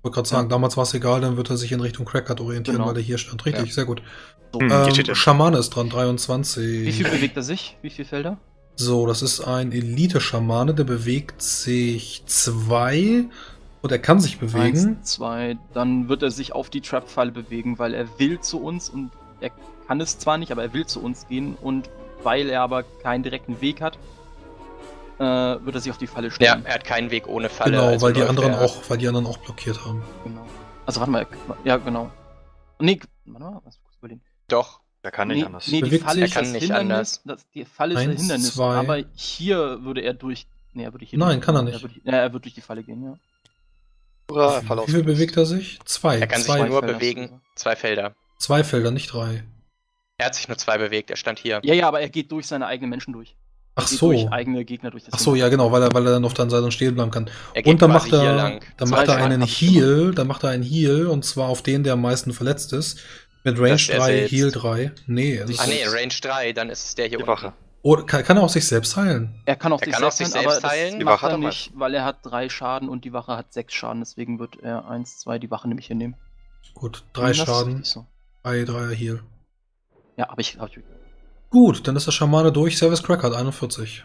wollte gerade sagen, damals war es egal, dann wird er sich in Richtung Crackhead orientieren, Genau. weil er hier stand. Richtig, Ja. sehr gut. So. Hier steht er. Schamane ist dran, 23. Wie viel bewegt er sich? Wie viele Felder? So, das ist ein Elite-Schamane, der bewegt sich 2 und er kann sich bewegen. 1, 2, dann wird er sich auf die Trap-Pfeile bewegen, weil er will zu uns und er kann es zwar nicht, aber er will zu uns gehen und weil er aber keinen direkten Weg hat, wird er sich auf die Falle Ja, stellen. er hat keinen Weg ohne Falle. Genau, also weil die läuft anderen er- auch blockiert haben. Genau. Also warte mal, ja genau. Nee, warte mal, was kurz überlegen. Doch. Der kann nicht anders. Nee, die Bewegt Falle sich- ist Er kann das nicht Hindernis. Die Falle ist das 1, Hindernis, 2. aber hier würde er durch. Nee, er würde hier Nein, durch, kann er nicht. Er wird durch die Falle gehen, ja. Hurra, Fall Wie viel ausgelöst. bewegt er sich? 2. Er kann sich Zwei nur Felder bewegen. hast du 2 Felder. 2 Felder, nicht 3. Er hat sich nur 2 bewegt. Er stand hier. Ja, aber er geht durch seine eigenen Menschen durch. Ach Er geht so. durch eigene Gegner durch. Ach so, ja genau, weil er dann auf der Seite stehen bleiben kann. Er geht Und dann quasi macht hier er, lang. dann Zwei macht er Schaden einen hab ich gemacht. Heal, dann macht er einen Heal und zwar auf den, der am meisten verletzt ist. Mit Range Das ist er 3, selbst. Heal 3. Nee, das Ah nee, ist, Range 3, dann ist es der hier Die unten. Wache. oder kann er auch sich selbst heilen? Er kann auch Er sich kann auch selbst sich heilen, aber selbst heilen. das Die macht Wache hat er am nicht, weil er hat 3 Schaden und die Wache hat 6 Schaden, deswegen wird er 1, 2 die Wache nämlich hier nehmen. Gut, 3 Das ist Schaden, richtig so. 3er Heal. Ja, aber ich Gut, dann ist der Schamane durch, Service Crackhead 41.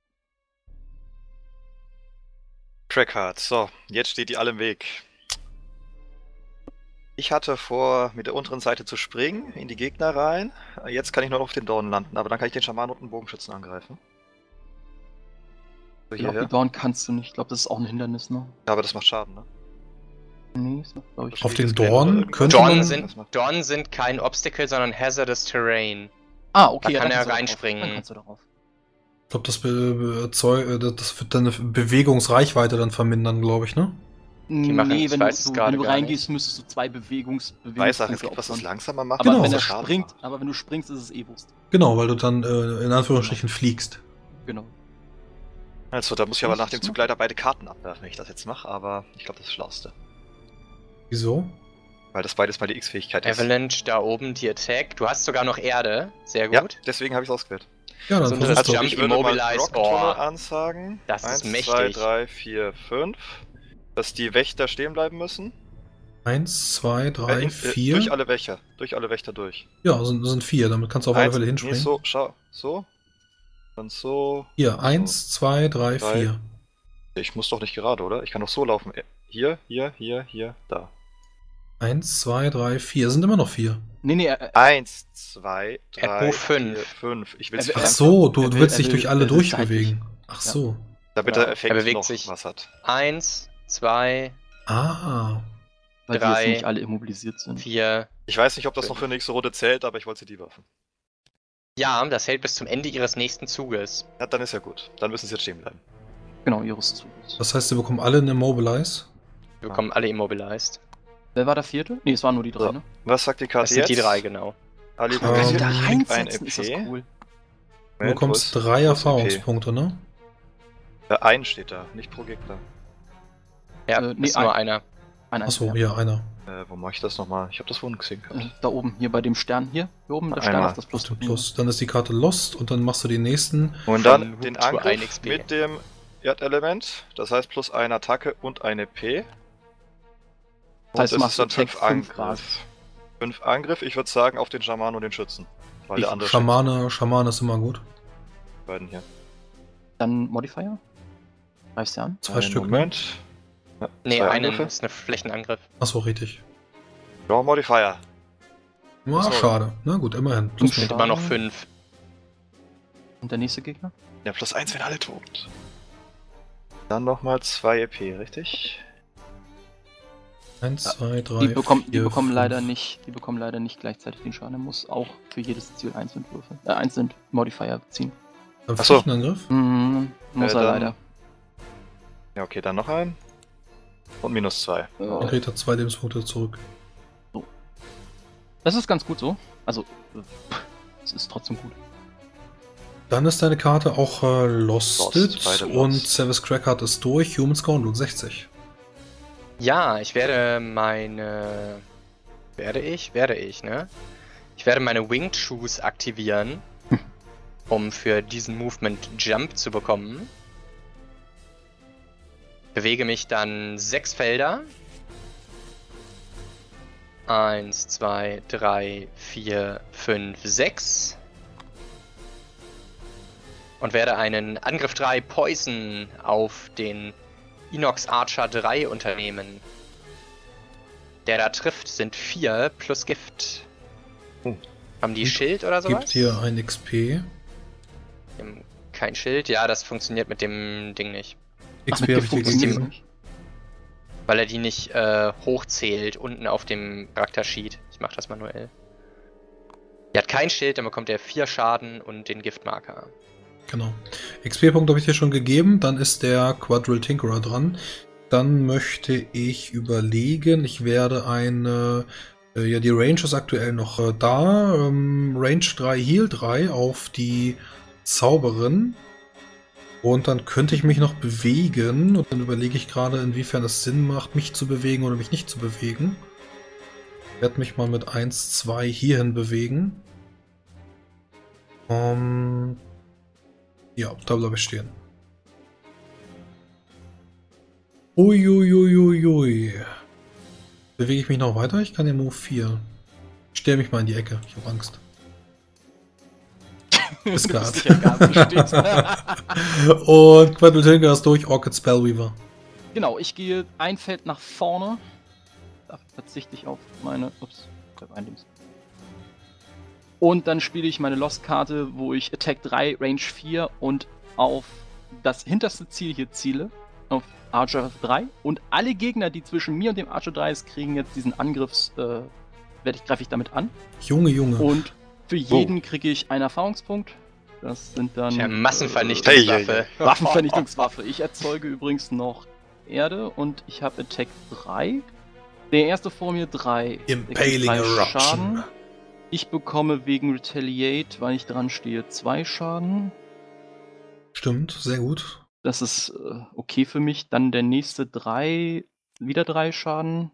Trackhard. So, jetzt steht die alle im Weg. Ich hatte vor, mit der unteren Seite zu springen, in die Gegner rein. Jetzt kann ich nur noch auf den Dorn landen, aber dann kann ich den Schamanen und den Bogenschützen angreifen. So, glaube, die hierher. Dorn kannst du nicht. Ich glaube, das ist auch ein Hindernis, ne? Ja, aber das macht Schaden, ne? Nee, ist noch, glaube ich. Auf den Das geht Dorn oder irgendwas? könnte Dornen man- sind kein Obstacle, sondern Hazardous Terrain. Ah, okay. Da kann dann er kannst du reinspringen. Darauf. Dann kannst du darauf. Ich glaube, das wird deine Bewegungsreichweite dann vermindern, glaube ich, ne? machen- Nee, ich wenn weiß es du, gerade wenn du gar reingehst, müsstest du 2 Weißsache, es gibt was, das opfern. langsamer macht. Aber Genau. wenn er Schaden springt, macht. aber wenn du springst, ist es eh Wurst. Genau, weil du dann in Anführungsstrichen fliegst. Genau. Also, da muss ich aber nach dem Das ist Zug leider beide Karten abwerfen, wenn ich das jetzt mache, aber ich glaube, das ist das Schlauste. Wieso? Weil das beides mal die X-Fähigkeit ist. Avalanche da oben, die Attack. Du hast sogar noch Erde. Sehr Ja, gut. deswegen habe ich es ausgewählt. Ja, dann So, versuch's das doch. Jump ich würde mal Immobilize. Rocktunnel Oh, ansagen. das ist 1, mächtig. 2, 3, 4, 5. Dass die Wächter stehen bleiben müssen. 1, 2, 3, 4. Durch alle Wächter. Durch alle Wächter durch. Ja, sind 4. Damit kannst du auf alle Fälle hinspringen. Nee, so, schau. So. Dann so. Hier, 1, 2, 3, 4. Ich muss doch nicht gerade, oder? Ich kann doch so laufen. Hier, da. 1, 2, 3, 4. Sind immer noch 4. Nee, 1, 2, Er hat 3, nur 5. 4, 5. Ich will Er sie will- Ach verlangsamen, so, du Er will- willst er dich will- durch alle er will durchbewegen. Ach so. damit Genau. der Effekt Er bewegt noch sich. was hat. 1, 2, Ah. weil die 3, jetzt nicht alle immobilisiert sind. 4. Ich weiß nicht, ob das noch für nächste Runde zählt, aber ich wollte sie die werfen. Ja, das hält bis zum Ende ihres nächsten Zuges. Ja, dann ist ja gut. Dann müssen sie jetzt stehen bleiben. Genau, ihres Zuges. Das heißt, sie bekommen alle einen Immobilize. Wir bekommen alle immobilized. Wer war der vierte? Nee, es waren nur die 3, So. ne? Was sagt die Karte Das sind jetzt? die 3, genau. Ali Ähm, Wenn sie da kriegt reinsetzen, ist das cool. Du Moment, bekommst wo ist- 3 wo ist EP? Erfahrungspunkte, ne? Ja, ein steht da, nicht pro Gegner. Ja, Nee, ist nur einer. Ein Achso, einziger. ja, einer. Wo mache ich das nochmal? Ich habe das vorhin gesehen gehabt. Da oben, hier bei dem Stern hier. Hier oben, der Stern Einmal. auf das Plus. Plus. Dann ist die Karte Lost und dann machst du die nächsten. Und Von dann den Root to ein Angriff XP. mit dem Erdelement. Das heißt plus eine Attacke und eine P. Das heißt, du Und machst dann Attack 5 5 Grad. Angriff. 5 Angriff, ich würde sagen auf den Schaman und den Schützen. Weil der andere Schamane ist immer gut. steht, die beiden hier. Dann Modifier. Greifst du an? 2 Einen Stück. Ne? Moment. Ja, Nee, 2 einen Angriffe. ist ein Flächenangriff. Achso, richtig. Ja, Modifier. Ah, So. schade. Na gut, immerhin. Plus Sind Sind null. immer noch 5. Und der nächste Gegner? Ja, plus 1, wenn alle tot. Dann nochmal 2 EP, richtig? 1, 2, 3, Die bekommen 4, leider 5. nicht, die bekommen leider nicht gleichzeitig den Schaden. Er muss auch für jedes Ziel einzeln würfeln. Einzeln Modifier ziehen. Dann Ach so. Flächenangriff? Muss er dann- leider. Ja, okay, dann noch ein. Und minus 2. Dann kriegt er 2 Lebenspunkte zurück. Das ist ganz gut so. Also, es ist trotzdem gut. Dann ist deine Karte auch Losted Lost, beide und lost. Service Crackhead ist durch. Human Scoundrel 60. Ja, ich werde meine... Werde ich, ne? Ich werde meine Winged Shoes aktivieren, um für diesen Movement Jump zu bekommen. Bewege mich dann 6 Felder 1, 2, 3, 4, 5, 6. Und werde einen Angriff 3 Poison auf den Inox Archer 3 unternehmen. Der da trifft, sind 4 plus Gift. Haben die Schild oder sowas? Gibt hier ein XP. Die haben kein Schild. Ja, das funktioniert mit dem Ding nicht. XP habe ich dir gegeben. Weil er die nicht hochzählt unten auf dem Charaktersheet. Ich mache das manuell. Er hat kein Schild, dann bekommt er 4 Schaden und den Giftmarker. Genau. XP-Punkt habe ich dir schon gegeben. Dann ist der Quadrille Tinkerer dran. Dann möchte ich überlegen, ich werde eine... ja, die Range ist aktuell noch da. Range 3, Heal 3 auf die Zauberin. Und dann könnte ich mich noch bewegen. Und dann überlege ich gerade, inwiefern es Sinn macht, mich zu bewegen oder mich nicht zu bewegen. Ich werde mich mal mit 1, 2 hierhin bewegen. Ja, da bleibe ich stehen. Uiuiuiui. Bewege ich mich noch weiter? Ich kann den Move 4. Ich stelle mich mal in die Ecke. Ich habe Angst. Ist gerade. Und Quadrille Tinkerer ist durch. Orchid Spellweaver. Genau, ich gehe ein Feld nach vorne. Dafür verzichte ich auf meine... Ups, ich habe ein Dings. Und dann spiele ich meine Lost-Karte, wo ich Attack 3, Range 4 und auf das hinterste Ziel hier ziele. Auf Archer 3. Und alle Gegner, die zwischen mir und dem Archer 3 ist, kriegen jetzt diesen Angriffs... greife ich damit an. Junge. Und für jeden kriege ich einen Erfahrungspunkt. Das sind dann... Ja, Massenvernichtungswaffe. Waffenvernichtungswaffe. Ich erzeuge übrigens noch Erde und ich habe Attack 3. Der erste vor mir 3. Impaling Eruption. Schaden. Ich bekomme wegen Retaliate, weil ich dran stehe, 2 Schaden. Stimmt, sehr gut. Das ist okay für mich. Dann der nächste 3, wieder 3 Schaden.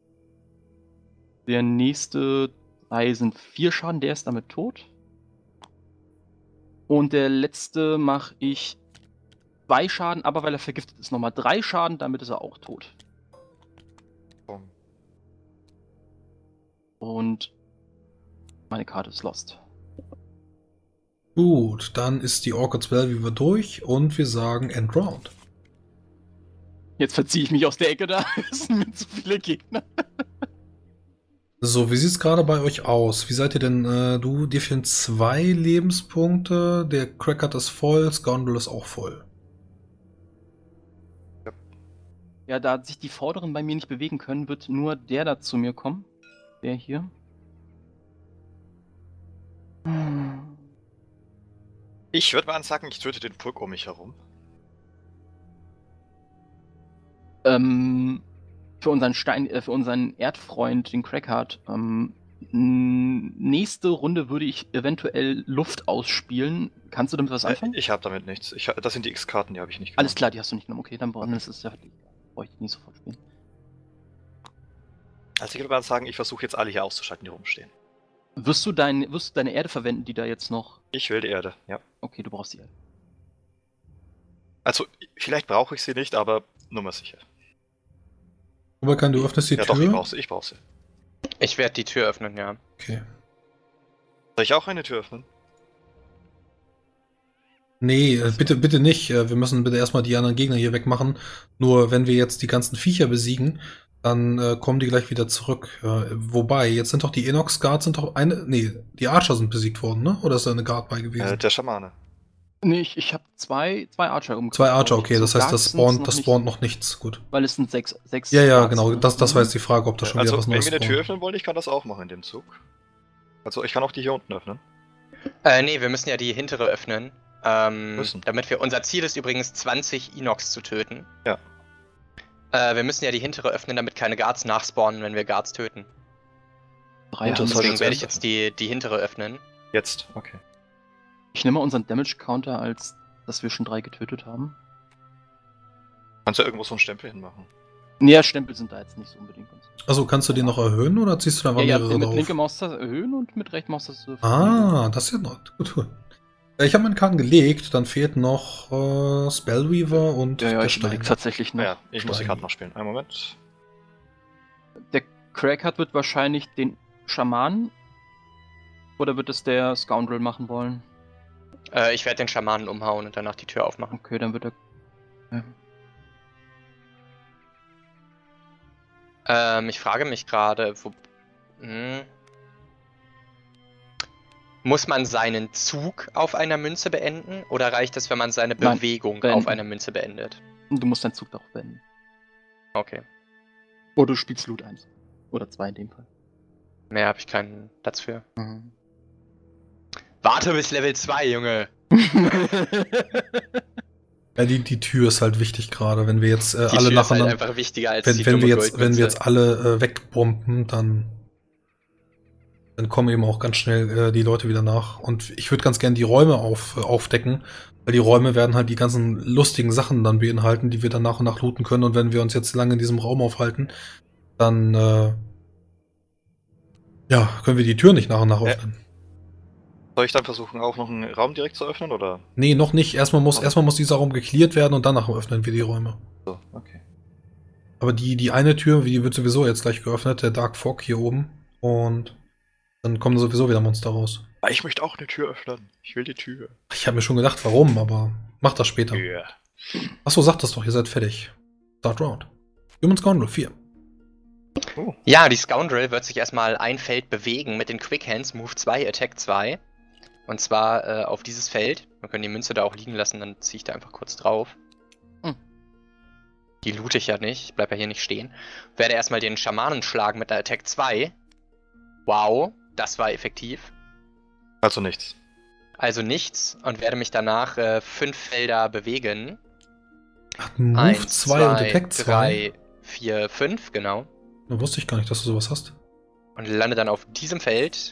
Der nächste 3 sind 4 Schaden, der ist damit tot. Und der letzte mache ich 2 Schaden, aber weil er vergiftet ist, nochmal 3 Schaden, damit ist er auch tot. Und meine Karte ist lost. Gut, dann ist die Orchid Spellweaver durch und wir sagen End Round. Jetzt verziehe ich mich aus der Ecke da. Es sind mir zu viele Gegner. So, wie sieht es gerade bei euch aus? Wie seid ihr denn? Dir fehlen 2 Lebenspunkte, der Crackert ist voll, Scoundrel ist auch voll. Ja, da sich die Vorderen bei mir nicht bewegen können, wird nur der da zu mir kommen. Der hier. Ich würde mal sagen, ich töte den Pulk um mich herum. Für unseren Erdfreund, den Crackheart, nächste Runde würde ich eventuell Luft ausspielen. Kannst du damit was anfangen? Ich habe damit nichts. Das sind die X-Karten, die habe ich nicht genommen. Alles klar, die hast du nicht genommen. Okay, dann brauche ich nicht sofort spielen. Also ich würde mal sagen, ich versuche jetzt alle hier auszuschalten, die rumstehen. Wirst du deine Erde verwenden, die da jetzt noch... Ich will die Erde, ja. Okay, du brauchst die Erde. Also, vielleicht brauche ich sie nicht, aber nur mal sicher. Aber du öffnest die Tür? Ja doch, ich brauche sie. Ich werde die Tür öffnen, ja. Okay. Soll ich auch eine Tür öffnen? Nee, bitte nicht. Wir müssen bitte erstmal die anderen Gegner hier wegmachen. Nur wenn wir jetzt die ganzen Viecher besiegen, dann kommen die gleich wieder zurück. Wobei, jetzt sind doch die Inox Guards die Archer sind besiegt worden, ne? Oder ist da eine Guard bei gewesen? Der Schamane. Nee, ich habe zwei Archer umgebracht. 2 Archer, okay, das heißt, das spawnt noch nichts. Gut. Weil es sind 6 Ja, genau, das war jetzt die Frage, ob das schon wieder was Neues ist. Wenn wir eine Tür öffnen wollen, ich kann das auch machen in dem Zug. Also ich kann auch die hier unten öffnen. Nee, wir müssen ja die hintere öffnen. Damit wir... Unser Ziel ist übrigens 20 Inox zu töten. Ja. Wir müssen ja die hintere öffnen, damit keine Guards nachspawnen, wenn wir Guards töten. Deswegen werde ich jetzt die hintere öffnen. Jetzt, okay. Ich nehme mal unseren Damage-Counter, als dass wir schon 3 getötet haben. Kannst du irgendwo so einen Stempel hinmachen? Nee, Stempel sind da jetzt nicht so unbedingt. Also kannst du den noch erhöhen oder ziehst du da mehrere drauf? Mit linker Maustaste erhöhen und mit rechter Maustaste... Das ist ja noch gut. Ich habe meinen Karten gelegt, dann fehlt noch Spellweaver und der Stein. Ich tatsächlich noch. Ja, ich muss die Karten noch spielen. Einen Moment. Crackheart wird wahrscheinlich den Schamanen. Oder wird es der Scoundrel machen wollen? Ich werde den Schamanen umhauen und danach die Tür aufmachen. Okay, dann wird er. Ich frage mich gerade, muss man seinen Zug auf einer Münze beenden oder reicht es, wenn man seine Nein, Bewegung beenden. auf einer Münze beendet? Du musst deinen Zug darauf beenden. Okay. Oder du spielst Loot 1. Oder 2 in dem Fall. Mehr habe ich keinen Platz für. Mhm. Warte bis Level 2, Junge! Ja, die Tür ist halt wichtig gerade, wenn wir jetzt Die alle Tür ist halt nacheinander. einfach wichtiger als Wenn, die wenn dumme wir jetzt, wenn Goldmünze. wir jetzt alle wegbomben, dann kommen eben auch ganz schnell die Leute wieder nach. Und ich würde ganz gerne die Räume aufdecken, weil die Räume werden halt die ganzen lustigen Sachen dann beinhalten, die wir dann nach und nach looten können. Und wenn wir uns jetzt lange in diesem Raum aufhalten, dann können wir die Tür nicht nach und nach öffnen. Soll ich dann versuchen, auch noch einen Raum direkt zu öffnen, oder? Nee, noch nicht. Erstmal muss dieser Raum geklärt werden und danach öffnen wir die Räume. So, okay. Aber die eine Tür, die wird sowieso jetzt gleich geöffnet, der Dark Fog hier oben. Und dann kommen sowieso wieder Monster raus. Ich möchte auch eine Tür öffnen. Ich will die Tür. Ich habe mir schon gedacht, warum, aber mach das später. Ja. Achso, sagt das doch, ihr seid fertig. Start Round. Human Scoundrel 4. Ja, die Scoundrel wird sich erstmal ein Feld bewegen mit den Quick Hands, Move 2, Attack 2. Und zwar auf dieses Feld. Wir können die Münze da auch liegen lassen, dann ziehe ich da einfach kurz drauf. Die loote ich ja nicht, ich bleib ja hier nicht stehen. Werde erstmal den Schamanen schlagen mit der Attack 2. Wow, das war effektiv. Also nichts. Also nichts und werde mich danach 5 Felder bewegen. Ach, Move 1, 2 und Attack 2. 3, 4, 5, genau. Da wusste ich gar nicht, dass du sowas hast. Und lande dann auf diesem Feld.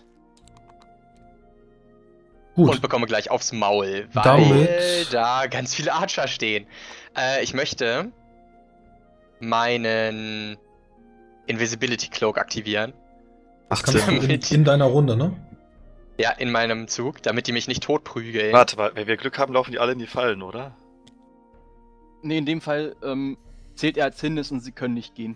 Gut. Und bekomme gleich aufs Maul, weil Damit da ganz viele Archer stehen. Ich möchte meinen Invisibility Cloak aktivieren. Das kannst du in deiner Runde, ne? Ja, in meinem Zug, damit die mich nicht tot prügeln. Warte mal, wenn wir Glück haben, laufen die alle in die Fallen, oder? Nee, in dem Fall zählt er als Hindernis und sie können nicht gehen.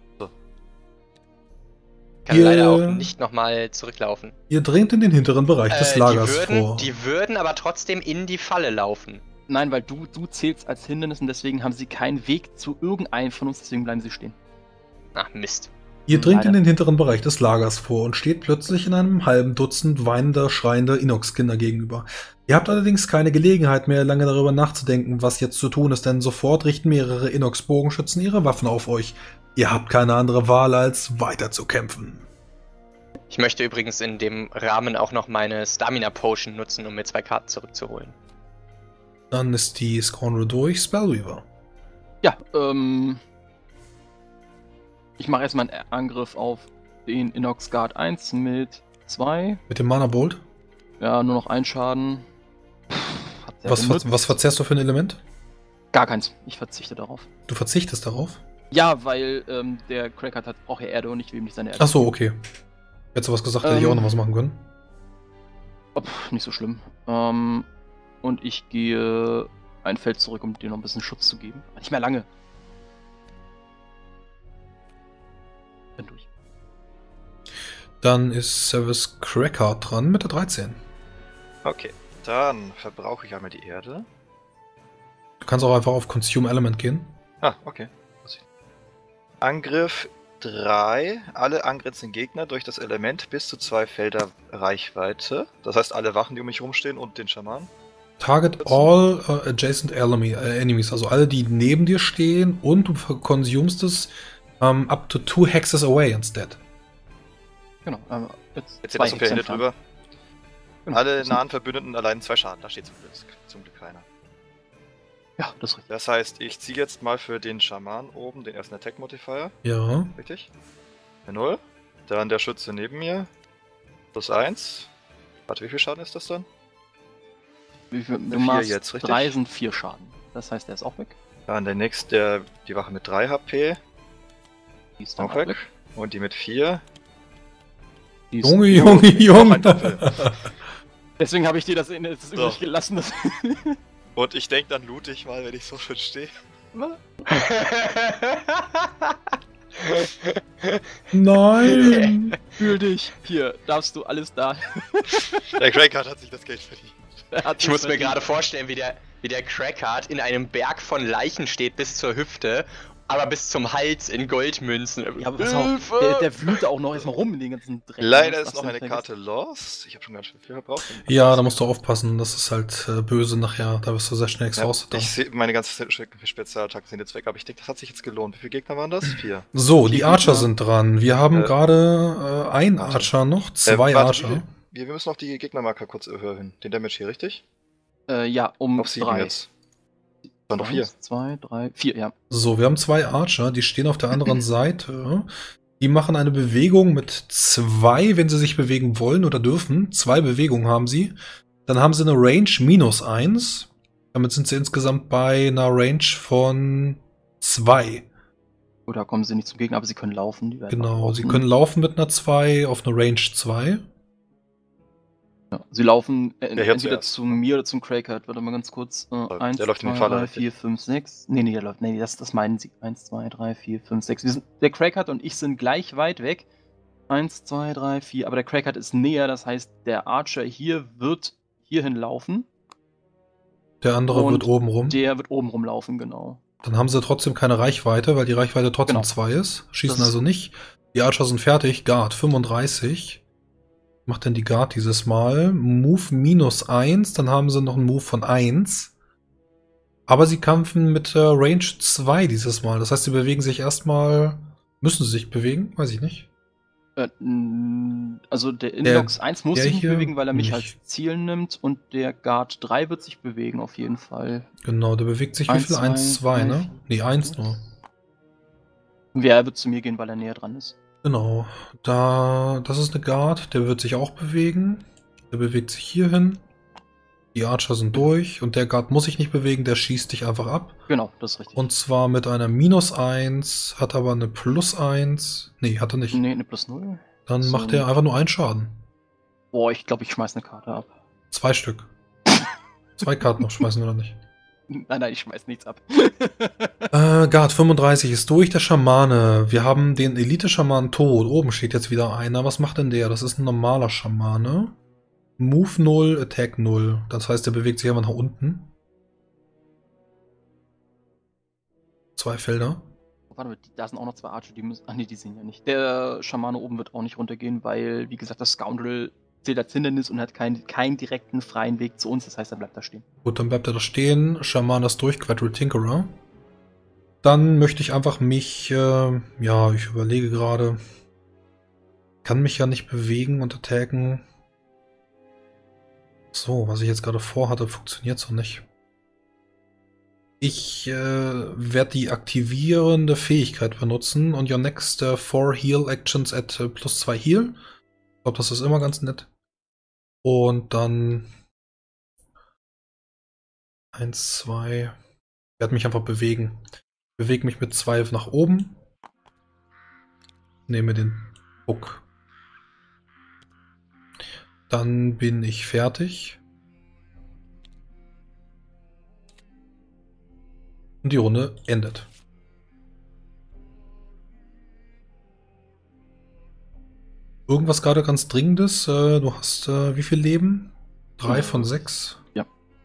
Ich kann leider auch nicht nochmal zurücklaufen. Ihr dringt in den hinteren Bereich des Lagers vor. Die würden aber trotzdem in die Falle laufen. Nein, weil du zählst als Hindernis und deswegen haben sie keinen Weg zu irgendeinem von uns, deswegen bleiben sie stehen. Ach, Mist. Ihr dringt Leider. in den hinteren Bereich des Lagers vor und steht plötzlich in einem halben Dutzend weinender, schreiender Inox-Kinder gegenüber. Ihr habt allerdings keine Gelegenheit mehr, lange darüber nachzudenken, was jetzt zu tun ist, denn sofort richten mehrere Inox-Bogenschützen ihre Waffen auf euch. Ihr habt keine andere Wahl, als weiter zu kämpfen. Ich möchte übrigens in dem Rahmen auch noch meine Stamina Potion nutzen, um mir 2 Karten zurückzuholen. Dann ist die Scoundrel durch, Spellweaver. Ja, ich mache erstmal einen Angriff auf den Inox Guard 1 mit 2. Mit dem Mana Bolt. Ja, nur noch 1 Schaden. Hat der benutzt. Was verzehrst du für ein Element? Gar keins. Ich verzichte darauf. Du verzichtest darauf? Ja, weil der Crackheart braucht ja Erde und ich will ihm nicht seine Erde. Ach so, okay. Hättest du was gesagt, hätte ich auch noch was machen können. Nicht so schlimm. Und ich gehe ein Feld zurück, um dir noch ein bisschen Schutz zu geben. Aber nicht mehr lange. Bin durch. Dann ist Service Crackheart dran mit der 13. Okay, dann verbrauche ich einmal die Erde. Du kannst auch einfach auf Consume Element gehen. Ah, okay. Angriff 3. Alle angrenzenden Gegner durch das Element bis zu 2 Felder Reichweite. Das heißt, alle Wachen, die um mich rumstehen und den Schaman. Target all adjacent enemies, also alle, die neben dir stehen, und du consumest es up to 2 hexes away instead. Genau. Jetzt steht das so viel Hände drüber. Genau. Alle nahen Verbündeten allein 2 Schaden. Da steht zum Glück keiner. Ja, das ist richtig. Das heißt, ich ziehe jetzt mal für den Schaman oben den ersten Attack Modifier. Ja. Richtig? Eine 0. Dann der Schütze neben mir. Plus 1. Warte, wie viel Schaden ist das dann? Du 4 machst jetzt, richtig? 3 sind 4 Schaden. Das heißt, der ist auch weg. Dann der nächste, die Wache mit 3 HP. Die ist dann Auch weg. Und die mit 4. Die ist Junge. Deswegen habe ich dir das übrig gelassen. Das Und ich denke, dann loot ich mal, wenn ich so schön stehe. Nein! Fühl dich. Hier, darfst du alles da. Der Crackheart hat sich das Geld verdient. Ich muss mir gerade vorstellen, wie der Crackheart in einem Berg von Leichen steht bis zur Hüfte, aber bis zum Hals in Goldmünzen. Ja, aber pass auf, der wühlt auch noch erstmal rum in den ganzen Dreck. Leider ist noch eine Karte lost. Ich habe schon ganz schön viel verbraucht. Ja, da musst du aufpassen, das ist halt böse nachher, da wirst du sehr schnell exhausted. Ich sehe, meine ganzen Spezialattacken sind jetzt weg, aber ich denke, das hat sich jetzt gelohnt. Wie viele Gegner waren das? 4. So, die Archer sind dran. Wir haben gerade ein Archer noch, 2 Archer. Wir müssen noch die Gegnermarker kurz erhöhen. Den Damage hier, richtig? Ja, um Auf 7 3. jetzt. Dann noch 4. 1, 2, 3, 4, ja. So, wir haben 2 Archer, die stehen auf der anderen Seite. Die machen eine Bewegung mit 2, wenn sie sich bewegen wollen oder dürfen. 2 Bewegungen haben sie. Dann haben sie eine Range -1. Damit sind sie insgesamt bei einer Range von 2. Oder kommen sie nicht zum Gegner, aber sie können laufen. Die werden Genau, laufen. sie können laufen mit einer 2 auf eine Range 2. Ja, sie laufen hört entweder zuerst. zu mir oder zum Crackheart. Warte mal ganz kurz. 1, der läuft in 2, die Falle, 3, richtig? 4, 5, 6. Nee, der läuft. Nee, das meinen sie. 1, 2, 3, 4, 5, 6. Der Crackheart und ich sind gleich weit weg. 1, 2, 3, 4. Aber der Crackheart ist näher, das heißt, der Archer hier wird hierhin laufen. Der andere Und wird oben rum. Der wird oben rumlaufen, genau. Dann haben sie trotzdem keine Reichweite, weil die Reichweite trotzdem Genau. 2 ist. Schießen Das ist- also nicht. Die Archer sind fertig. Guard 35. Macht denn die Guard dieses Mal? Move -1. Dann haben sie noch einen Move von 1. Aber sie kämpfen mit Range 2 dieses Mal. Das heißt, sie bewegen sich erstmal. Müssen sie sich bewegen? Weiß ich nicht. Also der Inlox 1 muss der sich nicht hier bewegen, weil er mich nicht. als Ziel nimmt. Und der Guard 3 wird sich bewegen, auf jeden Fall. Genau, der bewegt sich wie 1, viel? 1, 2, 2, ne? Nee, 1 nur. Und er wird zu mir gehen, weil er näher dran ist. Genau. Das ist eine Guard, der wird sich auch bewegen. Der bewegt sich hier hin. Die Archer sind durch und der Guard muss sich nicht bewegen, der schießt dich einfach ab. Genau, das ist richtig. Und zwar mit einer -1, hat aber eine +1. Nee, hat er nicht. Nee, eine +0. Dann so. macht er einfach nur einen Schaden. Boah, ich glaube, ich schmeiß eine Karte ab. 2 Stück. 2 Karten noch schmeißen oder nicht. Nein, ich schmeiß nichts ab. Guard 35 ist durch, der Schamane. Wir haben den Elite-Schaman tot. Oben steht jetzt wieder einer. Was macht denn der? Das ist ein normaler Schamane. Move 0, Attack 0. Das heißt, der bewegt sich einfach nach unten. 2 Felder. Warte mal, da sind auch noch 2 Archer, die müssen. Ach nee, die sehen ja nicht. Der Schamane oben wird auch nicht runtergehen, weil, wie gesagt, das Scoundrel zählt als Hindernis und hat keinen direkten freien Weg zu uns. Das heißt, er bleibt da stehen. Gut, dann bleibt er da stehen. Schaman ist durch, Quadril Tinkerer. Dann möchte ich einfach mich, ja, ich überlege gerade. Kann mich ja nicht bewegen und attacken. So, was ich jetzt gerade vorhatte, funktioniert so nicht. Ich werde die aktivierende Fähigkeit benutzen und your next 4 Heal Actions at +2 Heal. Ich glaube, das ist immer ganz nett. Und dann 1, 2. Ich werde mich einfach bewegen. Bewege mich mit 2 nach oben. Nehme den Puck. Dann bin ich fertig. Und die Runde endet. Irgendwas gerade ganz Dringendes? Du hast wie viel Leben? 3 von 6? Ja.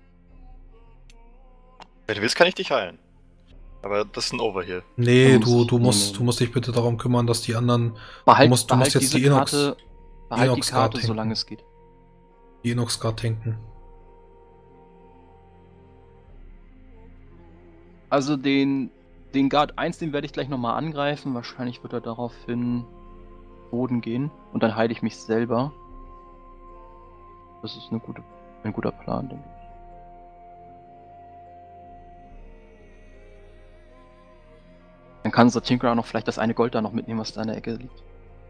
Wenn du willst, kann ich dich heilen. Aber das ist ein Overheal. Nee, Da du muss ich- musst dich bitte darum kümmern, dass die anderen Behalt, Du musst jetzt diese die Inox- Karte, behalt die Inox Karte, Guard solange es geht. die Inox Guard tanken. Also den Guard 1, den werde ich gleich nochmal angreifen. Wahrscheinlich wird er daraufhin Boden gehen. Und dann heile ich mich selber. Das ist ein guter Plan, denke ich. Dann kann unser Tinkerer noch vielleicht das eine Gold da noch mitnehmen, was da in der Ecke liegt.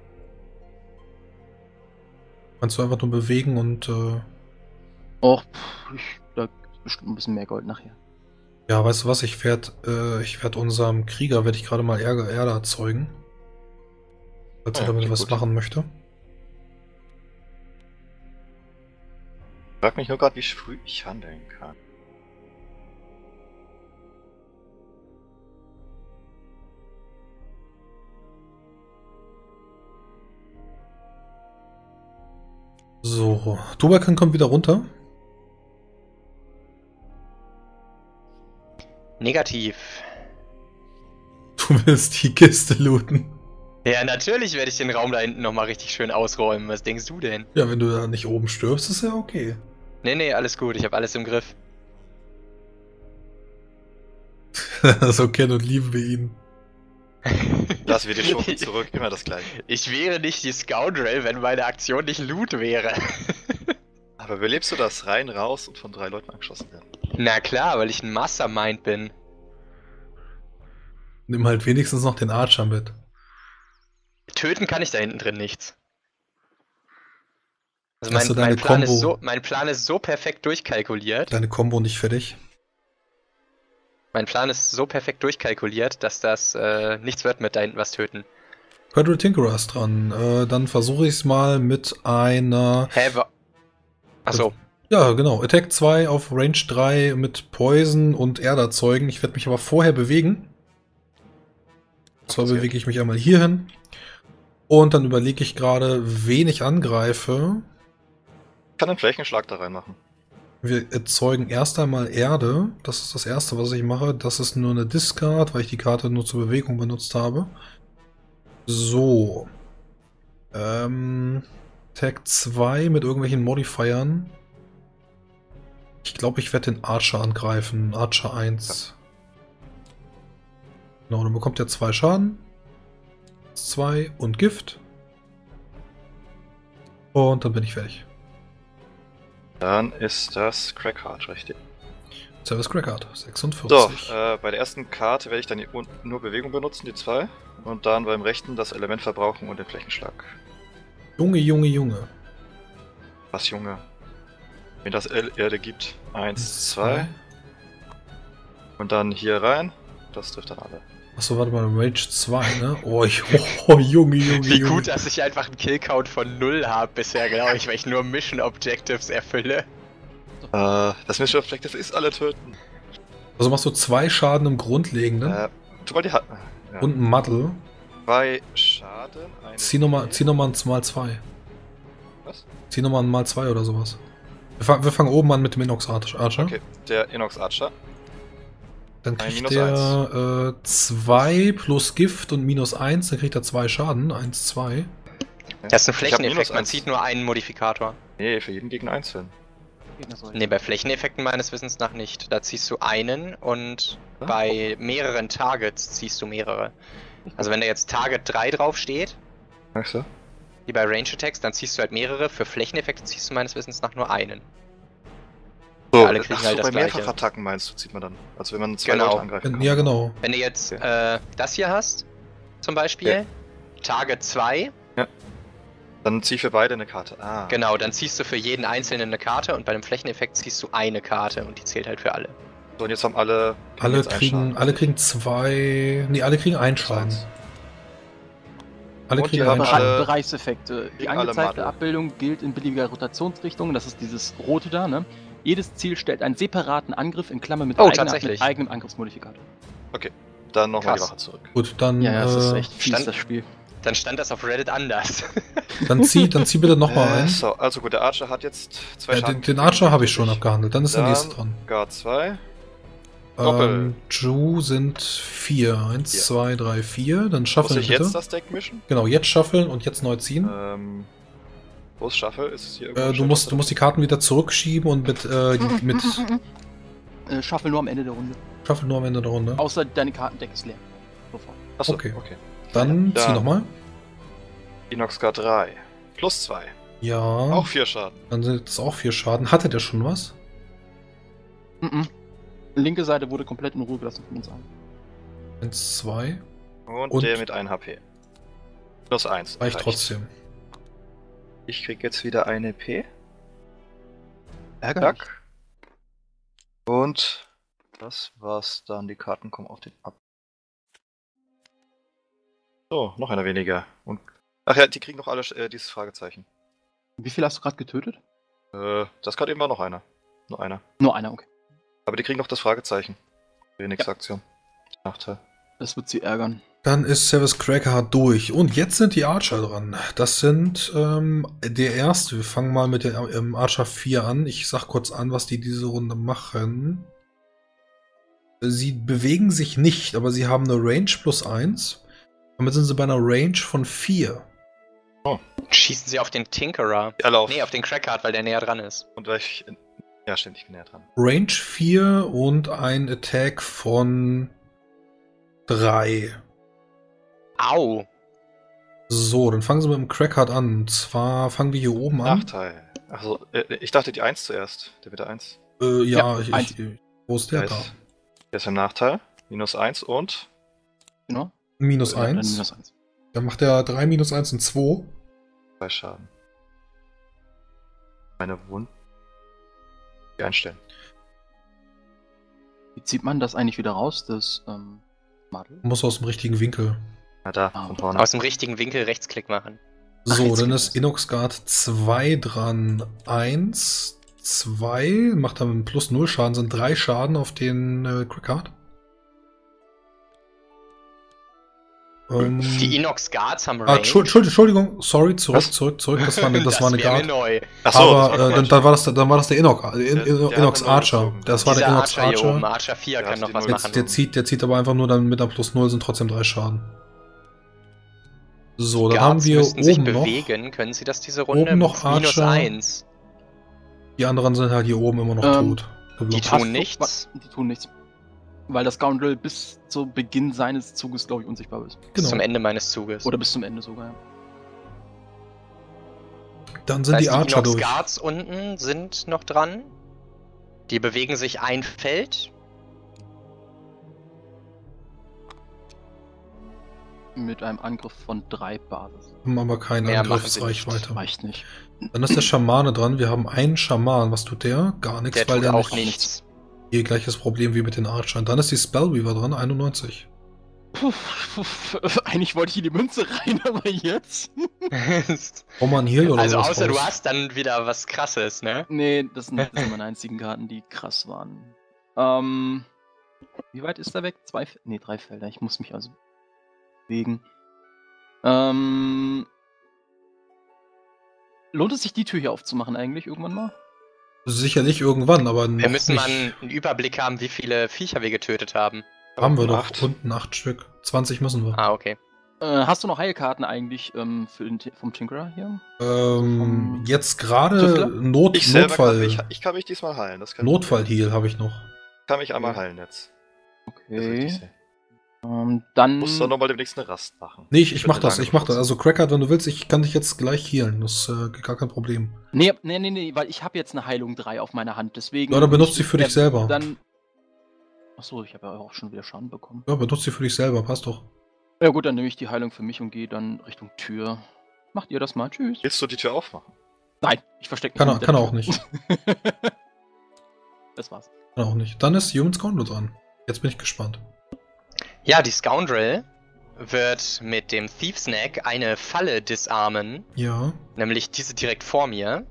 Kannst du einfach nur bewegen und Och, da gibt bestimmt ein bisschen mehr Gold nachher. ja, weißt du was, ich werd unserem Krieger, werde ich gerade mal Erde erzeugen. Falls er Ja, damit klingt was gut. machen möchte. Ich frag mich nur gerade, wie früh ich handeln kann. So, Tubakan kommt wieder runter. Negativ. Du willst die Kiste looten. Ja, natürlich werde ich den Raum da hinten nochmal richtig schön ausräumen. Was denkst du denn? Ja, wenn du da nicht oben stirbst, ist ja okay. Nee, alles gut. Ich habe alles im Griff. So kennen und lieben wir ihn. Lassen wir die Schurken zurück, immer das gleiche. Ich wäre nicht die Scoundrel, wenn meine Aktion nicht Loot wäre. Aber überlebst du das? Rein, raus und von 3 Leuten angeschossen werden. Na klar, weil ich ein Mastermind bin. Nimm halt wenigstens noch den Archer mit. Töten kann ich da hinten drin nichts. Also Hast du mein deine Plan Combo- mein Plan ist so perfekt durchkalkuliert. Deine Combo nicht fertig. Mein Plan ist so perfekt durchkalkuliert, dass das nichts wird mit da hinten was töten. Pedro Tinkerer ist dran. Dann versuche ich es mal mit einer... Hä, achso. Ja, genau. Attack 2 auf Range 3 mit Poison und Erderzeugen. Ich werde mich aber vorher bewegen. Und zwar bewege ich mich einmal hier hin. Und dann überlege ich gerade, wen ich angreife. Ich kann einen Flächenschlag da reinmachen. Wir erzeugen erst einmal Erde. Das ist das erste, was ich mache. Das ist nur eine Discard, weil ich die Karte nur zur Bewegung benutzt habe. So. Tag 2 mit irgendwelchen Modifiern. Ich glaube, ich werde den Archer angreifen. Archer 1. Genau, dann bekommt er 2 Schaden. 2 und Gift. Und dann bin ich fertig. Dann ist das Crackhard, richtig? Service Crackard, 46. So, bei der ersten Karte werde ich dann nur Bewegung benutzen, die 2. Und dann beim rechten das Element verbrauchen und den Flächenschlag. Junge. Was, Junge? Wenn das Erde gibt. 1, 2. Und dann hier rein. Das trifft dann alle. Achso, warte mal, Rage 2, ne? Oh, Junge. Wie gut, dass ich einfach einen Killcount von 0 habe bisher, glaube ich, weil ich nur Mission Objectives erfülle. Das Mission Objective ist alle töten. Also machst du 2 Schaden im Grundlegenden Tu mal die Hand. Ja. und ein Muddle. 2 Schaden. Zieh nochmal ein mal 2. Was? Zieh nochmal ein mal 2 oder sowas. Wir fangen oben an mit dem Inox Archer. Okay, der Inox Archer. Dann Ein kriegt minus der 2 plus Gift und minus 1, dann kriegt er 2 Schaden. 1, 2. Das ist ein Ich hab Flächeneffekt, minus man 1. zieht nur einen Modifikator. Nee, für jeden Gegner einzeln. Nee, bei Flächeneffekten meines Wissens nach nicht. Da ziehst du einen und bei mehreren Targets ziehst du mehrere. Also wenn da jetzt Target 3 drauf steht, Ach so? wie bei Range Attacks, dann ziehst du halt mehrere. Für Flächeneffekte ziehst du meines Wissens nach nur einen. So, alle kriegen halt das bei Gleiche. Mehrfachattacken meinst du, zieht man dann. Also wenn man 2 Genau. Leute angreifen kann. Ja, genau. Wenn du jetzt Okay. das hier hast, zum Beispiel, Target 2, Dann zieh ich für beide eine Karte. Ah. genau, dann ziehst du für jeden einzelnen eine Karte und bei dem Flächeneffekt ziehst du eine Karte und die zählt halt für alle. So, und jetzt haben alle... Alle jetzt einen Schaden. kriegen 2. Nee, alle kriegen 1 Schaden. Alle Und kriegen die haben 1 alle- Schaden. Bereichseffekte. Die Kriegen alle angezeigte Muddle. Abbildung gilt in beliebiger Rotationsrichtung. Das ist dieses rote da, ne? Jedes Ziel stellt einen separaten Angriff in Klammer mit, Oh, mit tatsächlich. eigenem Angriffsmodifikator. Dann nochmal die Krass. Wache zurück. Gut, dann, Das ist echt fies, Stand- das Spiel. Dann stand das auf Reddit anders. dann zieh bitte nochmal ein. So, also gut, der Archer hat jetzt 2 Schaden. Den Archer habe ich schon abgehandelt. Dann ist der Dann nächste dran. Guard 2. Doppel. Ju sind 4. 1, Ja. 2, 3, 4. Dann Muss shuffle ich bitte. jetzt das Deck mischen? Genau, jetzt shuffeln und jetzt neu ziehen. Wo ist Shuffle? Ist es hier irgendwo? Du musst die Karten wieder zurückschieben und mit Shuffle nur am Ende der Runde. Shuffle nur am Ende der Runde. Außer deine Kartendeck ist leer. Sofort. Achso, Okay. okay. Dann Ja. zieh nochmal. Inox Guard 3. Plus 2. Ja. Auch 4 Schaden. Dann sind es auch 4 Schaden. Hatte der schon was? Mhm. Linke Seite wurde komplett in Ruhe gelassen von uns allen. 1, 2. Und der mit 1 HP. Plus 1. Reicht trotzdem. Ich krieg jetzt wieder eine P. Ärgerlich. Zack. Und das war's dann. Die Karten kommen auf den ab. So, noch einer weniger. Und ach ja, die kriegen noch alle dieses Fragezeichen. Wie viel hast du gerade getötet? Das gerade eben war noch einer. Nur einer. Nur einer, okay. Aber die kriegen noch das Fragezeichen. Wenigste Aktion. Nachteil. Das wird sie ärgern. Dann ist Service Crackerhard durch. Und jetzt sind die Archer dran. Das sind der erste. Wir fangen mal mit der Archer 4 an. Ich sag kurz an, was die diese Runde machen. Sie bewegen sich nicht, aber sie haben eine Range +1. Damit sind sie bei einer Range von 4. Schießen sie auf den Tinkerer. Alle auf. Nee, auf den Crackhard, weil der näher dran ist. Und weil ich. Ja, stimmt, ich bin näher dran. Range 4 und ein Attack von 3. Au! So, dann fangen sie mit dem Crackhard an. Und zwar fangen wir hier oben an. Nachteil. Achso, ich dachte die 1 zuerst. Der mit der 1. Ja, eins. wo ist der Der da? ist im Nachteil. -1 und. Genau. Minus Dann 1. -1. Dann macht er 3 minus 1 und 2. 2 Schaden. Meine Wunden. Die einstellen. Wie zieht man das eigentlich wieder raus, das Madel? Muss aus dem richtigen Winkel. Na da, Ah, von vorne. Aus dem richtigen Winkel Rechtsklick machen. Ach, So, jetzt dann geht ist das. Inoxguard 2 dran. 1, 2, macht dann mit +0 Schaden, sind 3 Schaden auf den Crackhard. Die Inox Guards haben Range. Entschuldigung, sorry, zurück. Das war eine das Guard. wäre neu. Achso, Aber dann war das der Inox hat Archer. nur Das war der Dieser Inox Archer hier oben, Archer. Archer 4, Der kann hat noch die was Null machen. Der zieht aber einfach nur dann mit einer +0 sind trotzdem 3 Schaden. So, dann Guards haben wir müssten sich oben noch. bewegen. Können sie das diese Runde? Oben noch Archer. -1. Die anderen sind halt hier oben immer noch tot. Die geblockt. tun nichts. Die tun nichts. Weil das Scoundrel bis zu Beginn seines Zuges, glaube ich, unsichtbar ist. Bis Genau. zum Ende meines Zuges. Oder bis zum Ende sogar, ja. Dann sind Das die heißt, Archer Inox durch. Guards unten sind noch dran. Die bewegen sich ein Feld. Mit einem Angriff von 3 Basis. Haben aber keine Mehr machen sie Angriffsreichweite. Reicht nicht. Dann ist der Schamane dran. Wir haben einen Schaman. Was tut der? Gar nichts, Der weil tut der auch nicht nichts. hier gleiches Problem wie mit den Archern. Dann ist die Spellweaver dran, 91. Eigentlich wollte ich in die Münze rein, aber jetzt? Braucht man Heal oder Also sowas außer du raus? hast dann wieder was Krasses, ne? Nee, das sind meine einzigen Karten, die krass waren. Wie weit ist er weg? 3 Felder. Ich muss mich also bewegen. Lohnt es sich, die Tür hier aufzumachen eigentlich irgendwann mal? Sicherlich irgendwann, aber Wir noch müssen mal nicht. einen Überblick haben, wie viele Viecher wir getötet haben. Haben wir doch 8. unten 8 Stück. 20 müssen wir. Ah, okay. Hast du noch Heilkarten eigentlich vom Tinkerer hier? Jetzt gerade Tüftler? Ich selber Notfall. ich kann mich diesmal heilen. Das kann Notfall-Heal habe ich noch. kann mich einmal heilen jetzt. Das ist richtig Okay. sehr. Dann. Muss dann nochmal demnächst eine Rast machen. Nee, ich mach bin das. Ich mach das. Also Crackard, wenn du willst, ich kann dich jetzt gleich healen. Das ist gar kein Problem. Nee, weil ich habe jetzt eine Heilung 3 auf meiner Hand, deswegen. Ja, dann benutzt sie für dich selber. Dann. Achso, ich habe ja auch schon wieder Schaden bekommen. Ja, benutzt sie für dich selber. Passt doch. Ja gut, dann nehme ich die Heilung für mich und gehe dann Richtung Tür. Macht ihr das mal? Tschüss. Willst du die Tür aufmachen? Nein, ich verstecke mich. Kann er, hinter kann er der auch Tür. nicht. Das war's. Kann er auch nicht. Dann ist Human Scoundrel dran. Jetzt bin ich gespannt. Ja, die Scoundrel wird mit dem Thieves Neck eine Falle disarmen. Ja. Nämlich diese direkt vor mir.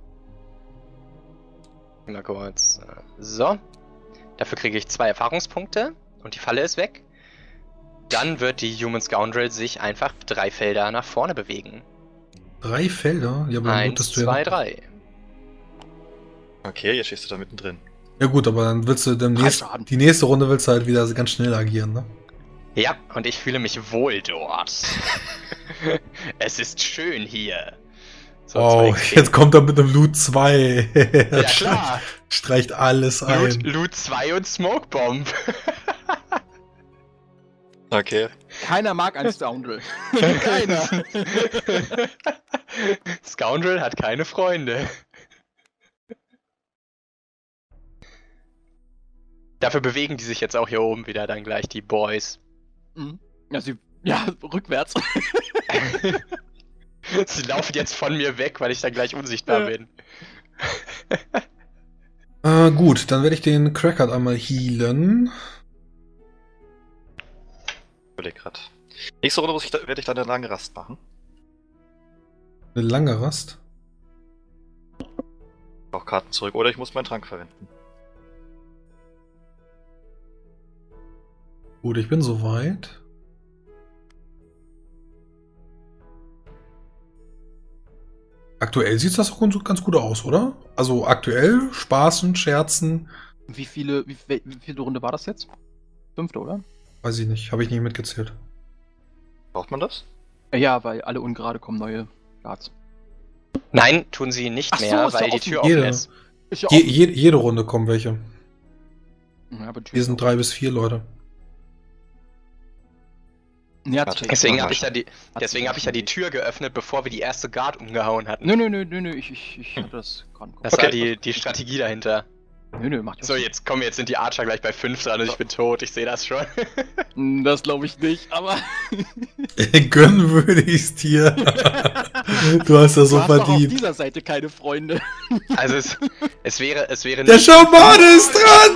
Mal kurz. So. Dafür kriege ich 2 Erfahrungspunkte und die Falle ist weg. Dann wird die Human Scoundrel sich einfach 3 Felder nach vorne bewegen. 3 Felder? Ja, aber dann 1, würdest du ja 2, noch- 3. Okay, jetzt stehst du da mittendrin. Ja gut, aber dann willst du Schaden. die nächste Runde willst du halt wieder ganz schnell agieren, ne? Ja, und ich fühle mich wohl dort. Es ist schön hier. So, Oh, 2 jetzt kommt er mit einem Loot 2. Ja klar. Streicht alles ein. Loot 2 und Smoke Bomb. Okay. Keiner mag einen Scoundrel. Keiner. Scoundrel hat keine Freunde. Dafür bewegen die sich jetzt auch hier oben wieder dann gleich, die Boys. Mhm. Ja, rückwärts. Sie laufen jetzt von mir weg, weil ich dann gleich unsichtbar Ja. bin. Gut, dann werde ich den Crackard einmal healen. Ich überleg grad. Nächste Runde werde ich dann eine lange Rast machen. Eine lange Rast. Auch Karten zurück. Oder ich muss meinen Trank verwenden. Gut, ich bin soweit. aktuell sieht das auch ganz gut aus, oder? Also aktuell, Spaßen, Scherzen, Wie viele Runde war das jetzt? 5. oder? weiß ich nicht, habe ich nicht mitgezählt. Braucht man das? Ja, weil alle ungerade kommen neue Guards. Nein, tun sie nicht Ach so, mehr, ist ja weil die offen. Tür offen Jede, ist. Ist ja jede Runde kommen welche. Ja, aber Wir sind 3 bis 4 Leute. Ja, Warte, Deswegen Mach habe ich, mal. hab ich ja die Tür geöffnet, bevor wir die erste Guard umgehauen hatten. Nö, ich hatte das gerade. Das war die Strategie dahinter. Nö, macht ja So, jetzt sind die Archer gleich bei 5 dran und ich bin tot, ich sehe das schon. Das glaube ich nicht, aber. Gönnen würde ich's dir. Du hast das so du hast doch auf verdient. dieser Seite keine Freunde. Also es wäre Der nicht... Schamane ist dran!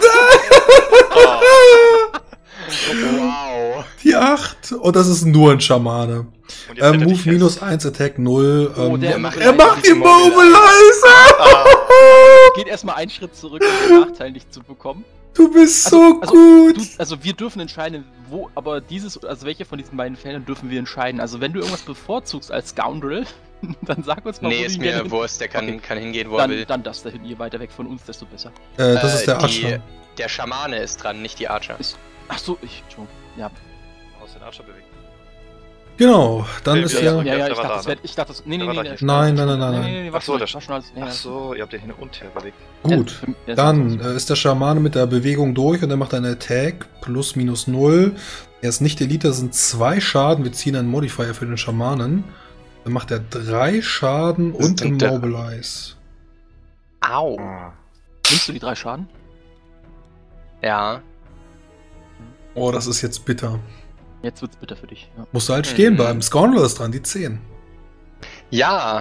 Wow. Die 8. Und das ist nur ein Schamane. Und jetzt hält er dich Move fest. minus 1, Attack 0. Oh, der er Immobilizer. macht Immobilizer! Ah, Geht erstmal einen Schritt zurück, um den Nachteil nicht zu bekommen. Du bist so Also, gut! also wir dürfen entscheiden, wo, aber welche von diesen beiden Feldern dürfen wir entscheiden? Also wenn du irgendwas bevorzugst als Scoundrel, dann sag uns mal, Nee, wo du ist ihn mir gerne Wurst, der kann hingehen, wo er dann, will. dann das dahin, je weiter weg von uns, desto besser. Das ist der Die- Archer. Der Schamane ist dran, nicht die Archer. Ach so, Entschuldigung. Ja, aus den Archer bewegt. Genau, dann Nee, ist wir- ja. ja, ich der dachte, war das da, wäre, ich dachte, das, nee, Der war da hier. Nein, nein. nee, Ach so, war der schon alles, Ach so, ihr habt den hin und her bewegt. Gut. Dann ist der Schamane mit der Bewegung durch und er macht eine Attack plus minus 0. Er ist nicht Elite, das sind 2 Schaden. Wir ziehen einen Modifier für den Schamanen. Dann macht er 3 Schaden Das und sind der- Immobilize. Au. Ah. Nimmst du die 3 Schaden? Ja. Oh, das ist jetzt bitter. Jetzt wird's bitter für dich. Ja. Musst du halt stehen Mhm. bleiben. Scoundrel ist dran, die 10. Ja.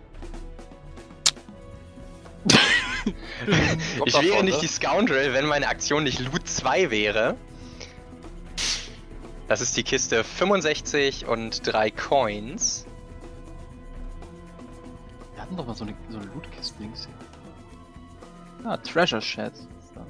Kommt Ich da wäre vorne. nicht die Scoundrel, wenn meine Aktion nicht Loot 2 wäre. Das ist die Kiste 65 und 3 Coins. Wir hatten doch mal so eine Lootkiste links hier. Ah, Treasure Sheds.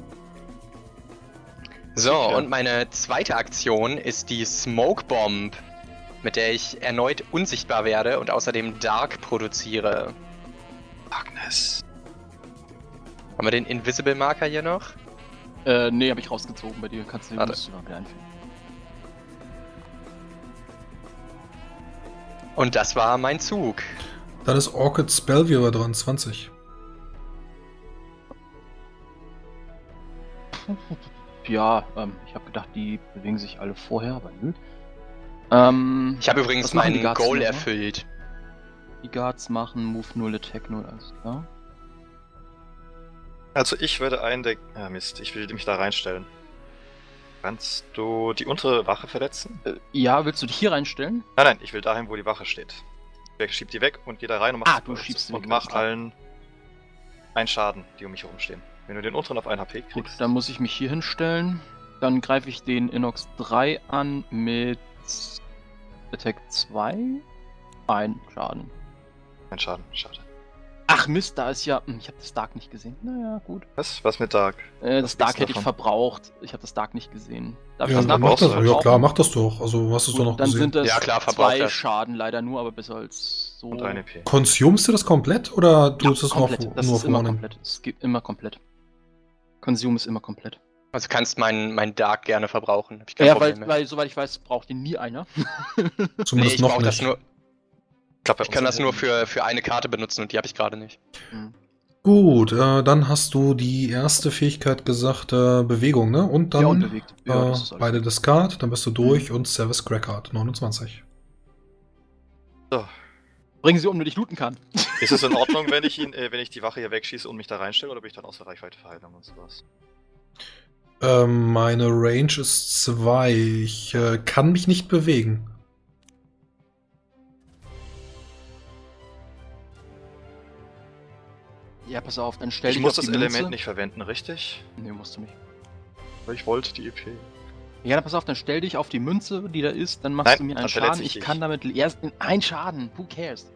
So, Sicher. und meine zweite Aktion ist die Smoke Bomb, mit der ich erneut unsichtbar werde und außerdem Dark produziere. Agnes. Haben wir den Invisible Marker hier noch? Nee, hab ich rausgezogen bei dir. Kannst du den Warte. musst du noch wieder einfügen. Und das war mein Zug. Dann ist Orchid Spellweaver dran, 20. Ja, ich habe gedacht, die bewegen sich alle vorher, aber nö. Ich habe übrigens Was machen die meinen Guards Goal noch, ne? erfüllt. Die Guards machen Move 0, Attack 0, alles klar. Also ich würde einen der... Ah Mist, ich will mich da reinstellen. Kannst du die untere Wache verletzen? Ja, willst du dich hier reinstellen? Nein, ich will dahin, wo die Wache steht. Ich schieb die weg und geh da rein und mach Du schiebst sie und weg, mach alles klar. allen einen Schaden, die um mich herum stehen. Wenn du den unteren auf 1 HP kriegst. Gut, dann muss ich mich hier hinstellen. Dann greife ich den Inox 3 an mit Attack 2. Ein Schaden. Ein Schaden, schade. Ach Mist, da ist ja... Ich habe das Dark nicht gesehen. Naja, gut. Was mit Dark? Das Was Dark gibt's hätte ich davon? verbraucht. Ich habe das Dark nicht gesehen. Darf ich Ja, das dann Dark mach das. verbrauchen? Ja klar, mach das doch. Also, was hast du Gut, noch dann gesehen? sind das Ja, klar, verbraucht 2 das. Schaden leider nur, aber besser als so. Und 1 EP. Konsumst du das komplett oder Ja, tust du es komplett. Das nur ist immer vornehmen? komplett. Es gibt immer komplett. Consume ist immer komplett. Also kannst mein Dark gerne verbrauchen. Hab ich kein Ja, Problem mit. weil soweit ich weiß, braucht ihn nie einer. Nee, Zumindest ich noch brauch nicht. das nur. Klappt bei Ich uns kann das nur nicht. für eine Karte benutzen und die habe ich gerade nicht. Gut, dann hast du die erste Fähigkeit gesagt, Bewegung, ne? Und dann Ja, unbewegt. Ja, das ist alles. beide Discard, dann bist du durch und Service Crackard, 29. So. Bringen sie um, nur dich looten kann. Ist es in Ordnung, wenn ich die Wache hier wegschieße und mich da reinstelle, oder bin ich dann außer Reichweite für Heilung und sowas? Meine Range ist 2. Ich kann mich nicht bewegen. Ja, pass auf, dann stell Ich dich muss auf das die Element Münze. nicht verwenden, richtig? Nee, musst du nicht. Weil ich wollte die EP. Ja, dann pass auf, dann stell dich auf die Münze, die da ist, dann machst Nein, du mir einen dann verletze Schaden. ich Ich dich. kann damit erst in einen Schaden. Who cares?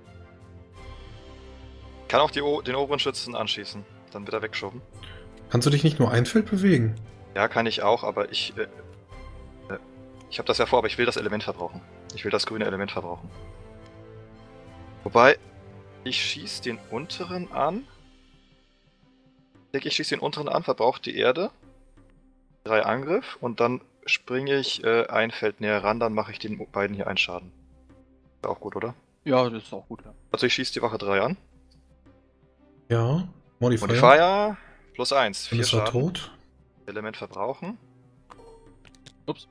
Kann auch den oberen Schützen anschießen. Dann wird er weggeschoben. Kannst du dich nicht nur ein Feld bewegen? Ja, kann ich auch, aber ich habe das ja vor, aber ich will das Element verbrauchen. Ich will das grüne Element verbrauchen. Wobei, Ich schieße den unteren an. Ich denke, ich schieße den unteren an, verbraucht die Erde. 3 Angriff und dann springe ich ein Feld näher ran, dann mache ich den beiden hier einen Schaden. Ist auch gut, oder? Ja, das ist auch gut, ja. Also ich schieße die Wache 3 an. Ja. Modifier. Modifier +1. Dann 4 ist er Schaden. tot. Element verbrauchen. Ups.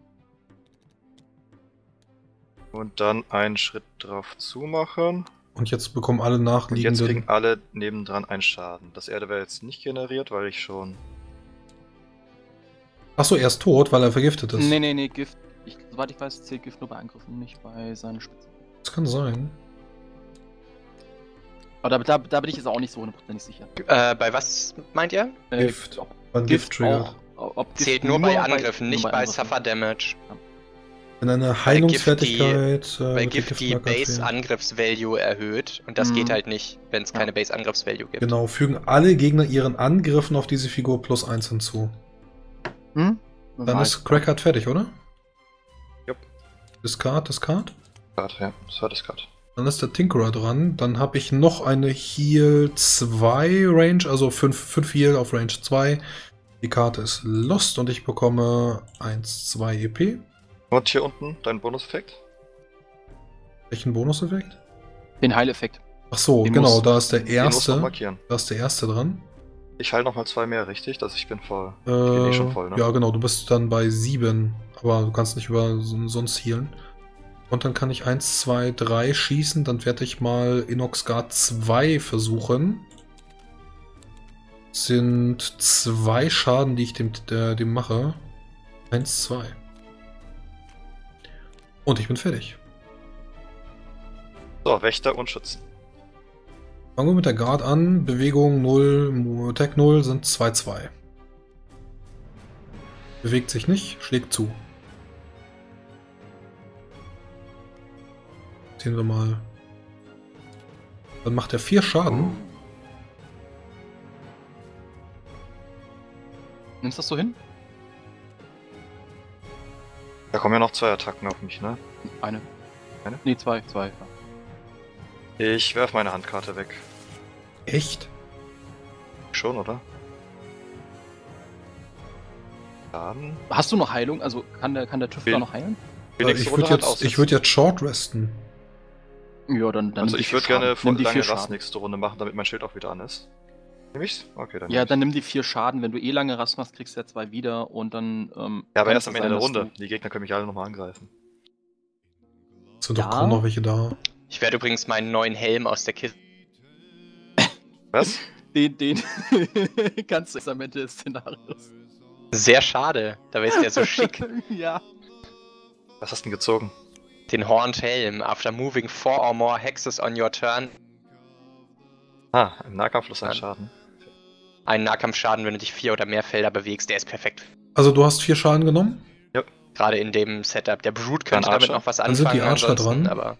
Und dann einen Schritt drauf zumachen. Und jetzt bekommen alle Und jetzt nachliegenden... kriegen alle nebendran einen Schaden. Das Erde wäre jetzt nicht generiert, weil ich schon... Achso, er ist tot, weil er vergiftet ist. Nee, Gift. Soweit ich weiß, zählt Gift nur bei Angriffen, nicht bei seinen Spitzen. Das kann sein. Aber da bin ich jetzt auch nicht so hundertprozentig sicher. Bei was meint ihr? Gift. Ob Beim Gift triggert. ob Gift Zählt nur bei Angriffen, nur nicht bei Angriffen. Suffer Damage. Wenn eine Heilungsfertigkeit... Weil wird die Gift die Giftmarke fehlen. Base-Angriffs-Value erhöht und das geht halt nicht, wenn es keine Base-Angriffs-Value gibt. Genau, fügen alle Gegner ihren Angriffen auf diese Figur +1 hinzu. Hm? Dann ist Crackheart fertig, oder? Jupp. Discard. Card, ja, das war das Card. Dann ist der Tinkerer dran. Dann habe ich noch eine Heal 2 Range, also 5 Heal auf Range 2. Die Karte ist Lost und ich bekomme 2 EP. Und hier unten dein Bonuseffekt. Welchen Bonuseffekt? Den Heileffekt. Ach so, Den genau, muss- da ist der Den musst du noch erste. markieren. Da ist der erste dran. Ich heile nochmal 2 mehr, richtig? Dass ich bin voll. Ich bin schon voll, ne? Ja, genau, du bist dann bei 7, aber du kannst nicht über sonst healen. Und dann kann ich 1, 2, 3 schießen, dann werde ich mal Inoxgard 2 versuchen. Sind 2 Schaden, die ich dem mache. 1, 2. Und ich bin fertig. So, Wächter und Schützen. Fangen wir mit der Guard an. Bewegung 0, Attack 0 sind 2, 2. Bewegt sich nicht, schlägt zu. Sehen wir mal. Dann macht er 4 Schaden. Nimmst du das so hin? Da kommen ja noch 2 Attacken auf mich, ne? Eine. Eine? Nee, zwei. Ja. Ich werf meine Handkarte weg. Echt? Schon, oder? Schaden. Hast du noch Heilung? Also kann der Tüftler Will- noch heilen? Phoenix Ich Runde würde hat jetzt, aussetzen. würd jetzt Short resten. Ja, dann Also nimm die ich 4 würde gerne Schaden. Nimm die 4 lange Rast Schaden. nächste Runde machen, damit mein Schild auch wieder an ist. Nimm ich's? Okay, dann Ja, nehm ich's. dann nimm die 4 Schaden. Wenn du eh lange Rast machst, kriegst du ja 2 wieder und dann. Ja, aber kann erst es am Ende sein, der dass Runde. Die Gegner können mich alle nochmal angreifen. Sind Ja. doch kaum noch welche da. Ich werde übrigens meinen neuen Helm aus der Kiste. Was? Den kannst du am Ende des Szenarios. Sehr schade, dabei ist der so schick. Ja. Was hast du denn gezogen? Den Horned Helm. After moving 4 or more hexes on your turn. Ah, im Nahkampf plus ein Nein. Schaden. Einen Nahkampfschaden, wenn du dich 4 oder mehr Felder bewegst. Der ist perfekt. Also du hast 4 Schaden genommen? Gerade in dem Setup. Der Brute Dann könnte damit Archer. noch was Dann anfangen. sind die Archer ansonsten, dran. Aber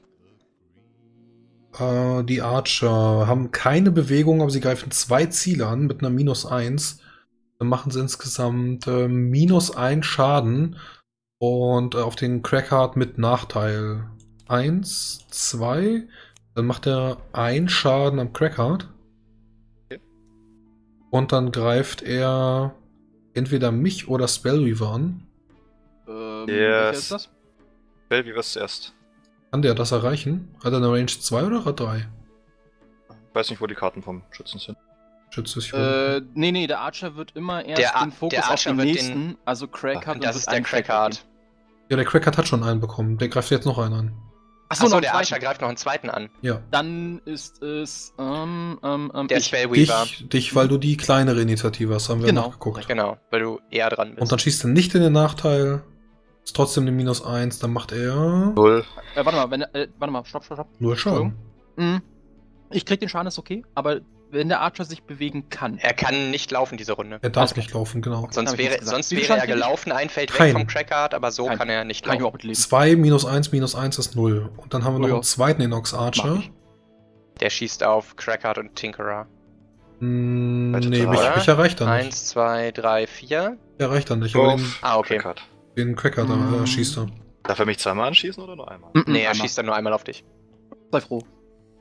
Die Archer haben keine Bewegung, aber sie greifen 2 Ziele an mit einer -1. Dann machen sie insgesamt -1 Schaden. Und auf den Crackheart mit Nachteil. 1, 2. Dann macht er 1 Schaden am Crackheart. Okay. Und dann greift er entweder mich oder Spellweaver an. Welcher ist das? Bell, wie war's zuerst? Kann der das erreichen? Hat er eine Range 2 oder hat er 3? Ich weiß nicht, wo die Karten vom Schützen sind. Schütze ich Nee, der Archer wird immer erst Der den Fokus der auf Archer den wird nächsten, also Crackheart, das ist der Crackheart. Ja, der Crackheart hat schon einen bekommen. Der greift jetzt noch einen an. Achso, der Archer greift noch einen zweiten an. Ja. Dann ist es Der ich. Spellweaver. Dich, weil du die kleinere Initiative hast, haben wir Genau, nachgeguckt. Genau, weil du eher dran bist. Und dann schießt er nicht in den Nachteil. Ist trotzdem eine -1, dann macht er 0. Warte mal, stopp. 0 Schaden. Mhm. Ich krieg den Schaden, ist okay, aber wenn der Archer sich bewegen kann. Er kann nicht laufen diese Runde. Er darf Alles nicht laufen, genau. Hab Sonst ich jetzt wäre, gesagt. sonst Wie viel wäre Schaden er krieg ich? gelaufen, ein Feld weg Kein. vom Crackheart, aber so Kein. kann er nicht Kann ich laufen. überhaupt mit leben. 2 -1 ist 0. Und dann haben wir noch Ja. einen zweiten Inox Mach Archer. ich. Der schießt auf Crackheart und Tinkerer. Weiter Nee, drei. mich erreicht er nicht. 1, 2, 3, 4. Der erreicht er nicht. Aber Auf Ah, okay. Crackheart. den Crackheart schießt er. Darf er mich zweimal anschießen oder nur einmal? Nee, er Einmal. schießt dann nur einmal auf dich. Sei froh.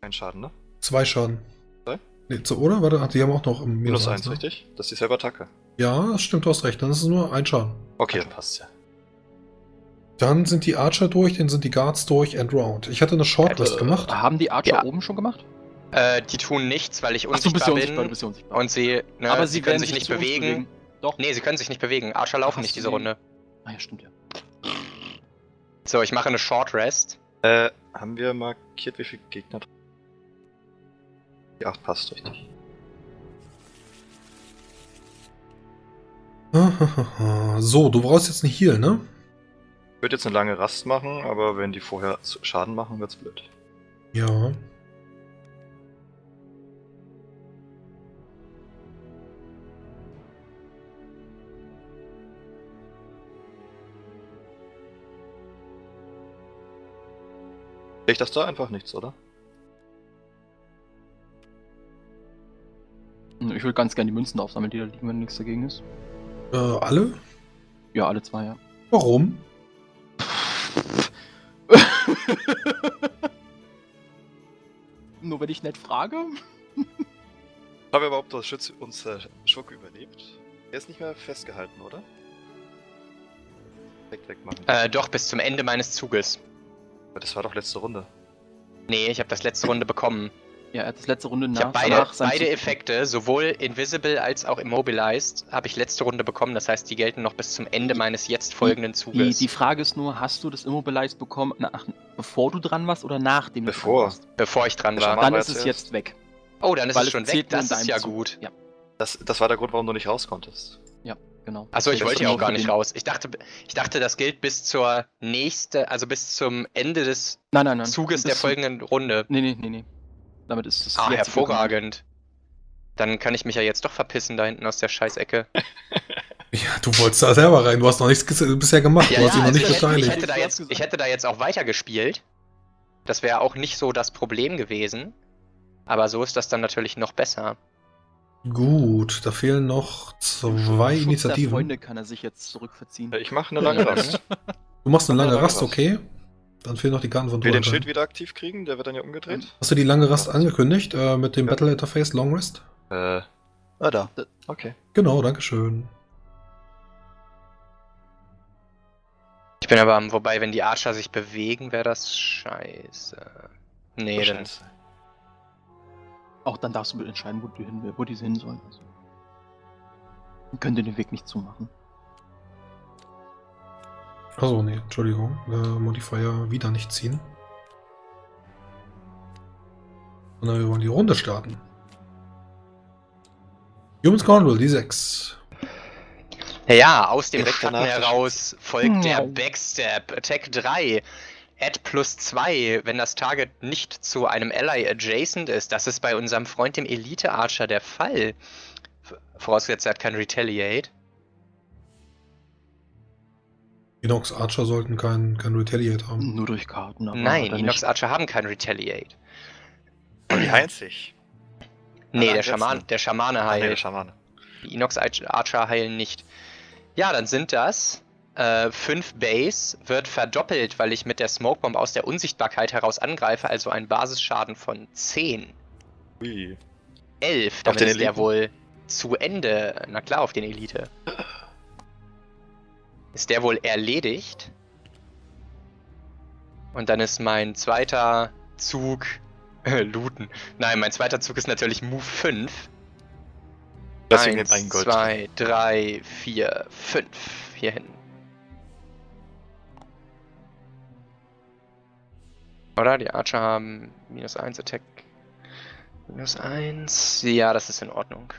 Kein Schaden, ne? 2 Schaden. 2? Nee, oder? Warte, die haben auch noch Minus 1, ne? richtig? Das ist dieselbe Attacke. Ja, das stimmt, du hast recht. Dann ist es nur 1 Schaden. Okay, dann passt ja. Dann sind die Archer durch, dann sind die Guards durch, End Round. Ich hatte eine Shortlist gemacht. Haben die Archer Ja. oben schon gemacht? Die tun nichts, weil ich Ach, du bist unsichtbar ja bin. du bist ja unsichtbar. Und sie, ne, Aber sie können werden sich nicht zu uns bewegen. Doch. Nee, sie können sich nicht bewegen. Archer laufen Hast nicht du diese die- Runde. Ah ja, stimmt ja. So, ich mache eine Short Rest. Haben wir markiert, wie viele Gegner drin? Die 8 passt richtig. So, du brauchst jetzt nicht Heal, ne? Ich würde jetzt eine lange Rast machen, aber wenn die vorher Schaden machen, wird's blöd. Ja. Sehe ich das da einfach nichts, oder? Ich würde ganz gerne die Münzen aufsammeln, die da liegen, wenn nichts dagegen ist. Alle? Ja, alle 2, ja. Warum? Nur wenn ich nett frage. Haben wir überhaupt das Schütze unser Schurke überlebt? Er ist nicht mehr festgehalten, oder? Wegmachen. Doch, bis zum Ende meines Zuges. Aber das war doch letzte Runde. Nee, ich habe das letzte Runde bekommen. Ja, er hat das letzte Runde Ich habe nach seinem beide Zug- Effekte, sowohl Invisible als auch Immobilized, habe ich letzte Runde bekommen. Das heißt, die gelten noch bis zum Ende meines jetzt folgenden Zuges. Die Frage ist nur, hast du das Immobilized bekommen, bevor du dran warst oder nachdem du Bevor. dran warst? Bevor ich dran Der war. Schaman Dann war ist es zuerst. jetzt weg. Oh, dann ist Weil es schon weg. zählt nur Das in ist deinem ja Zug. gut. Ja, Das war der Grund, warum du nicht raus konntest. genau. Achso, ich Das wollte ist ja auch nur gar für nicht den- raus. Ich dachte, das gilt bis zur bis zum Ende des Nein. Zuges Das der ist- folgenden Runde. Nee. Damit ist es Ah, jetzt hervorragend. Dann kann ich mich ja jetzt doch verpissen da hinten aus der Scheißecke. Ja, du wolltest da selber rein. Du hast noch nichts bisher gemacht. Du hast dich noch also nicht ich beteiligt. hätte da jetzt auch weitergespielt. Das wäre auch nicht so das Problem gewesen. Aber so ist das dann natürlich noch besser. Gut, da fehlen noch 2 Schutz der Initiativen. Freunde kann er sich jetzt zurückverziehen. Ich mache eine lange Rast. Du machst eine lange lange Rast, Rast. okay? Dann fehlen noch die Karten von Will den Duran. Schild wieder aktiv kriegen, der wird dann ja umgedreht. Hast du die lange Rast angekündigt mit dem Battle Interface Long Rest? Da. Okay. Genau, dankeschön. Ich bin aber wobei, wenn die Archer sich bewegen, wäre das scheiße. Nee, dann. Wahrscheinlich. Auch dann darfst du entscheiden, wo die hin sollen. Also. Man könnte den Weg nicht zumachen. Achso, nee, Entschuldigung. Modifier wieder nicht ziehen. Sondern wir wollen die Runde starten. Humans Cornwall, die 6. Ja, aus dem Direkt Schatten danach heraus folgt der Ja. Backstab. Attack 3. Add +2, wenn das Target nicht zu einem Ally adjacent ist. Das ist bei unserem Freund, dem Elite Archer, der Fall. Vorausgesetzt, er hat kein Retaliate. Inox Archer sollten kein Retaliate haben. Nur durch Karten. Aber Nein, oder Inox nicht. Archer haben kein Retaliate. Wie heilt sich? Nee, Alle der ansetzen. Schamane Ah, nee, der heilt. Schamane. Die Inox Archer heilen nicht. Ja, dann sind das 5 Base, wird verdoppelt, weil ich mit der Smokebomb aus der Unsichtbarkeit heraus angreife, also ein Basisschaden von 10. Ui. 11, damit den ist der Eliten? wohl zu Ende. Na klar, auf den Elite. Ist der wohl erledigt? Und dann ist mein zweiter Zug looten. Nein, mein zweiter Zug ist natürlich Move 5. Deswegen 1, den einen Gold. 2, 3, 4, 5. Hier hin. Oder? Die Archer haben -1 Attack. -1. Ja, das ist in Ordnung.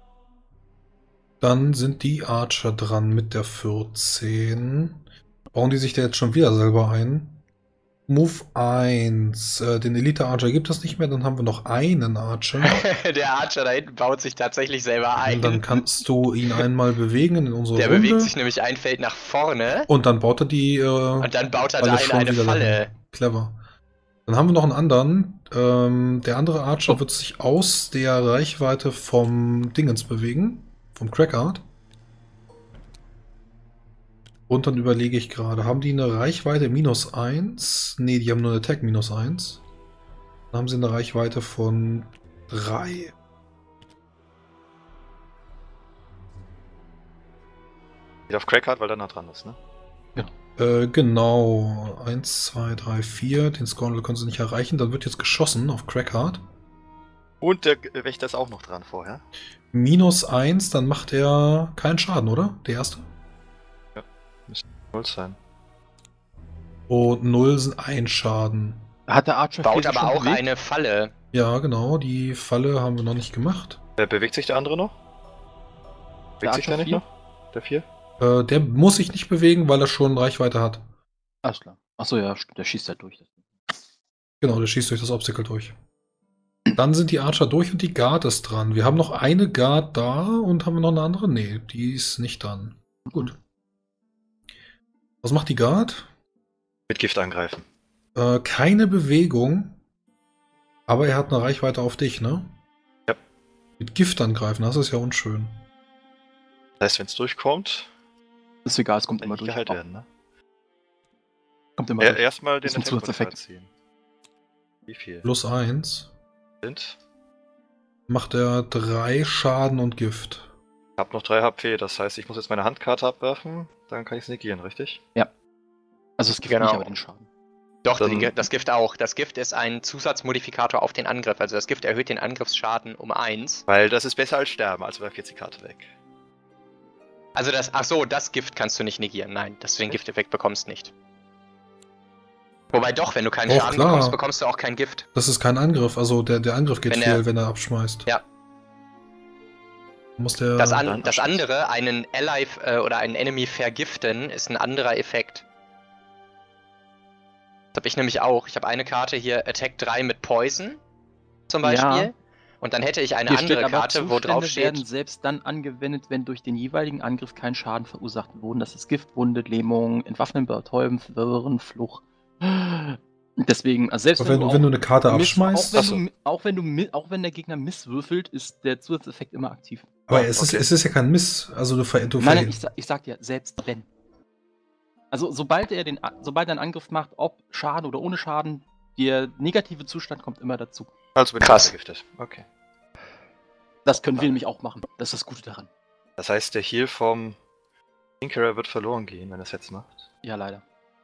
Dann sind die Archer dran mit der 14. Bauen die sich da jetzt schon wieder selber ein? Move 1. Den Elite Archer gibt es nicht mehr, dann haben wir noch einen Archer. Der Archer da hinten baut sich tatsächlich selber ein. Und dann kannst du ihn einmal bewegen in unsere Der Runde. bewegt sich nämlich ein Feld nach vorne Und dann baut er die und dann baut er Falle da in schon eine wieder Falle. dahin. Clever. Dann haben wir noch einen anderen. Der andere Archer wird sich aus der Reichweite vom Dingens bewegen. Vom Crackard. Und dann überlege ich gerade, haben die eine Reichweite -1? Nee, die haben nur eine Attack -1. Dann haben sie eine Reichweite von 3. Geht auf Crackhard, weil der nah dran ist, ne? Genau. 1, 2, 3, 4. Den Scoundrel können sie nicht erreichen. Dann wird jetzt geschossen auf Crackhard. Und der Wächter ist auch noch dran vorher. -1, dann macht er keinen Schaden, oder? Der erste? Ja, müsste 0 sein. Und 0 sind ein Schaden. Hat der Archer Baut Fähig aber schon auch bewegt? eine Falle. Ja, genau. Die Falle haben wir noch nicht gemacht. Bewegt sich der andere noch? Der Bewegt sich der Archer nicht 4? noch? Der 4? Der muss sich nicht bewegen, weil er schon Reichweite hat. Alles klar. Achso, ja, stimmt, der schießt ja durch. Genau, der schießt durch das Obstacle durch. Dann sind die Archer durch und die Guard ist dran. Wir haben noch eine Guard da und haben wir noch eine andere? Nee, die ist nicht dran. Gut. Was macht die Guard? Mit Gift angreifen. Keine Bewegung. Aber er hat eine Reichweite auf dich, ne? Ja. Mit Gift angreifen, das ist ja unschön. Das heißt, wenn es durchkommt, Ist egal, es kommt dann immer nicht durch. geheilt werden, ne? Kommt immer durch. Erstmal den Ist ein Attack Zusatzeffekt. ziehen. Wie viel +1. sind? Macht er 3 Schaden und Gift. Ich habe noch 3 HP, das heißt, ich muss jetzt meine Handkarte abwerfen, dann kann ich es negieren, richtig? Also es gibt Genau. nicht aber den Schaden. Doch, Dann- das Gift auch. Das Gift ist ein Zusatzmodifikator auf den Angriff. Also das Gift erhöht den Angriffsschaden um 1. Weil das ist besser als sterben, also werf jetzt die Karte weg. Also das Gift kannst du nicht negieren. Nein, dass du den Gifteffekt bekommst nicht. Wobei doch, wenn du keinen Doch, Schaden klar. bekommst, bekommst du auch kein Gift. Das ist kein Angriff, also der Angriff geht Wenn fehl, er- wenn er abschmeißt. Ja. Muss der. Das dann andere, einen Ally oder einen Enemy vergiften, ist ein anderer Effekt. Das habe ich nämlich auch. Ich habe eine Karte hier, Attack 3 mit Poison zum Beispiel. Ja. Und dann hätte ich eine Hier steht andere aber, Karte, wo drauf Zustände werden steht. selbst dann angewendet, wenn durch den jeweiligen Angriff kein Schaden verursacht wurde. Das ist Gift, Wunde, Lähmung, Entwaffnen, Betäuben, Verwirren, Fluch. Deswegen, also selbst Aber wenn du eine Karte abschmeißt. auch wenn der Gegner misswürfelt, ist der Zusatzeffekt immer aktiv. Aber Ah, es okay. ist ja kein Miss. Also du Nein, ich sag dir, selbst wenn. Also sobald er einen Angriff macht, ob Schaden oder ohne Schaden, der negative Zustand kommt immer dazu. Also bin Krass. ich vergiftet. Okay. Das können wir nämlich auch machen. Das ist das Gute daran. Das heißt, der Heal vom Tinkerer wird verloren gehen, wenn er es jetzt macht. Ja, leider.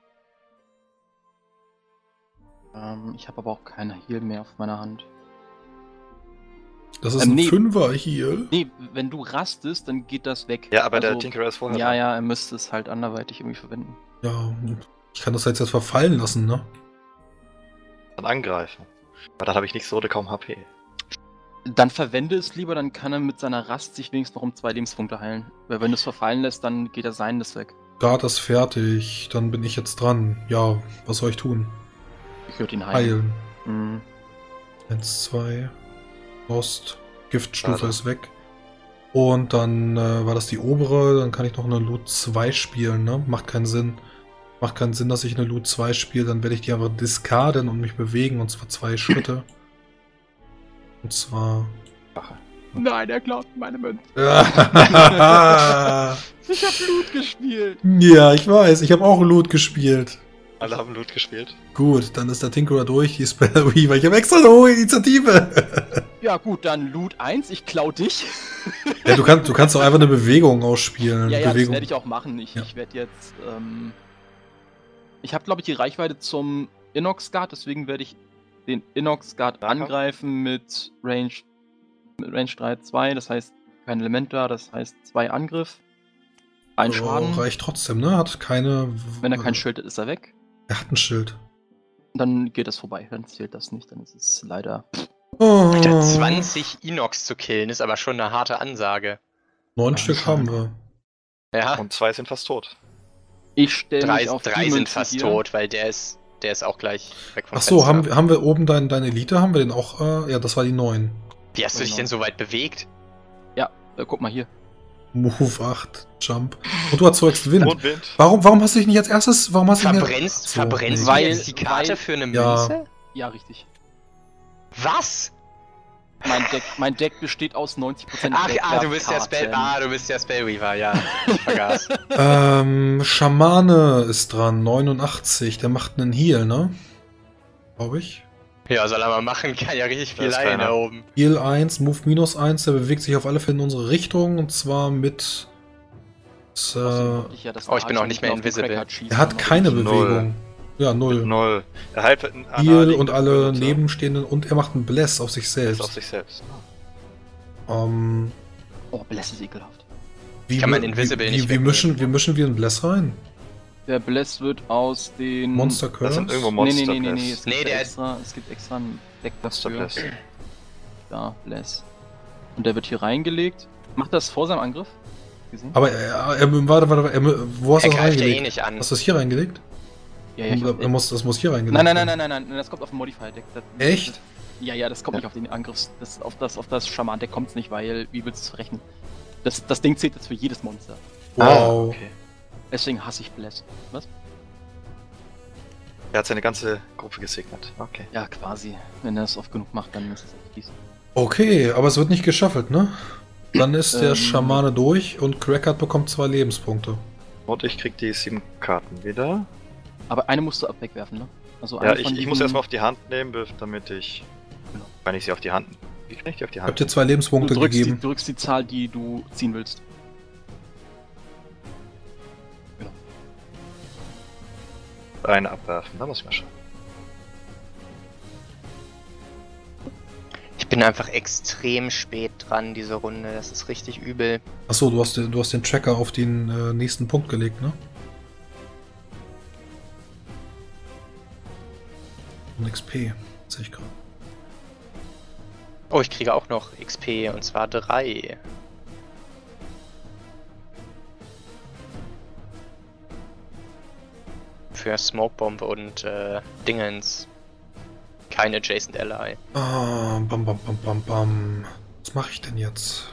Ich habe aber auch keine Heal mehr auf meiner Hand. Das ist ein nee. 5er hier. Nee, wenn du rastest, dann geht das weg. Ja, aber der Also, Tinkerer ist vorher Ja, dran. ja, er müsste es halt anderweitig irgendwie verwenden. Ja, ich kann das jetzt verfallen lassen, ne? Dann angreifen. Aber dann habe ich nicht so oder kaum HP. Dann verwende es lieber, dann kann er mit seiner Rast sich wenigstens noch um 2 Lebenspunkte heilen. Weil wenn du es verfallen lässt, dann geht er Seiendes weg. Guard ist fertig, dann bin ich jetzt dran. Ja, was soll ich tun? Ich würde ihn heilen. Heilen. Mhm. 1, 2. Lost. Giftstufe Schade. ist weg. Und dann war das die obere, dann kann ich noch eine Loot 2 spielen, ne? Macht keinen Sinn. Macht keinen Sinn, dass ich eine Loot 2 spiele, dann werde ich die einfach discarden und mich bewegen, und zwar 2 Schritte. Und zwar. Nein, er glaubt meine Münze. Ja, Ich hab Blut gespielt. ich weiß, ich habe auch Loot gespielt. Alle haben Loot gespielt. Gut, dann ist der Tinkerer durch, die Spell Weaver. Ich habe extra eine hohe Initiative. Ja gut, dann Loot 1, ich klau dich. Ja, du kannst doch einfach eine Bewegung ausspielen. Ja, das Bewegung. werde ich auch machen. Ich werde jetzt, ich habe glaube ich die Reichweite zum Inox Guard, deswegen werde ich den Inox Guard Nahkampf? angreifen mit Range 3, 2, das heißt kein Element da, das heißt 2 Angriff. Ein Schaden. Reicht trotzdem, ne? Hat keine. Wenn er kein Schild hat, ist er weg. Er hat ein Schild. Dann geht das vorbei, dann zählt das nicht, dann ist es leider. Oh, Alter, 20 Inox zu killen ist aber schon eine harte Ansage. 9 Ja, Stück schade. haben wir. Ja, Und 2 sind fast tot. Ich stelle mich auf drei die sind Münze fast hier. tot, weil der ist auch gleich weg vom Ach so, Fenster. haben wir oben deine Elite? Haben wir den auch? Ja, das war die 9. Wie hast du dich denn so weit bewegt? Ja, guck mal hier. Move 8, Jump. Und du erzeugst Wind. Und Wind. Warum hast du dich nicht als erstes? Warum hast du dich nicht. Verbrennst nee. du Weil- jetzt die Karte weil- für eine Ja. Münze? Ja, richtig. Was? Mein Deck besteht aus 90% Du bist der Spellweaver, ja. Ich vergaß. Schamane ist dran, 89. Der macht einen Heal, ne? Glaube ich. Ja, soll er mal machen, kann ja richtig viel ist leihen keiner. da oben. Heal 1, Move -1, der bewegt sich auf alle Fälle in unsere Richtung und zwar mit. Außerdem hoffe ich ja, dass Oh, ich bin Archer auch nicht mehr auf den invisible. Crackhead schießt, Er hat sondern keine wirklich- Null. Bewegung. Ja, Mit 0. 0. Er heilt einen Heal und naheliegende alle Verbündete. Nebenstehenden und er macht einen Bless auf sich Ist selbst. auf sich selbst. Ähm, Oh, Bless ist ekelhaft. wie, Kann man wie, Invisible wie, nicht wie, mischen, wegnehmen. wie mischen wir einen Bless rein? Der Bless wird aus den... Monster Das Curse? sind irgendwo Nee, Monster. nee. Bless. Es gibt, Nee, da der- es gibt extra einen Deck Monster dafür. Bless. Da, Bless. Und der wird hier reingelegt. Macht das vor seinem Angriff? Gesehen? Aber warte, wo hast Er du das greift ja eh reingelegt? nicht an. Hast du das hier reingelegt? Ja, ich hab, Das muss hier reingelegt nein, werden. das kommt auf ein Modifier-Deck. Echt? Ja, das kommt nicht auf den Angriffs... Auf das Schaman-Deck kommt es nicht, weil, wie willst du es verrechnen? Das Ding zählt jetzt für jedes Monster. Wow. Okay. Deswegen hasse ich Bless. Was? Er hat seine ganze Gruppe gesegnet. Okay. Ja, quasi. Wenn er es oft genug macht, dann ist es echt fies. Okay, aber es wird nicht geschaffelt, ne? Dann ist der Ähm. Schamane durch und Crackhead bekommt 2 Lebenspunkte. Und ich krieg die 7 Karten wieder. Aber eine musst du wegwerfen, ne? Also Ja, eine von ich muss diesen- erstmal auf die Hand nehmen, damit ich. Genau. Kann ich sie auf die Hand. Wie kann ich die auf die Ich hab Hand? dir 2 Lebenspunkte du drückst gegeben. die, drückst die Zahl, die du ziehen willst. Eine abwerfen, da muss ich mal schauen. Ich bin einfach extrem spät dran, diese Runde. Das ist richtig übel. Achso, du hast den Tracker auf den nächsten Punkt gelegt, ne? Und XP, sehe ich gerade. Oh, ich kriege auch noch XP und zwar 3. Für Smokebomb und Dingens. Kein Adjacent Ally. Ah, bam. Was mache ich denn jetzt?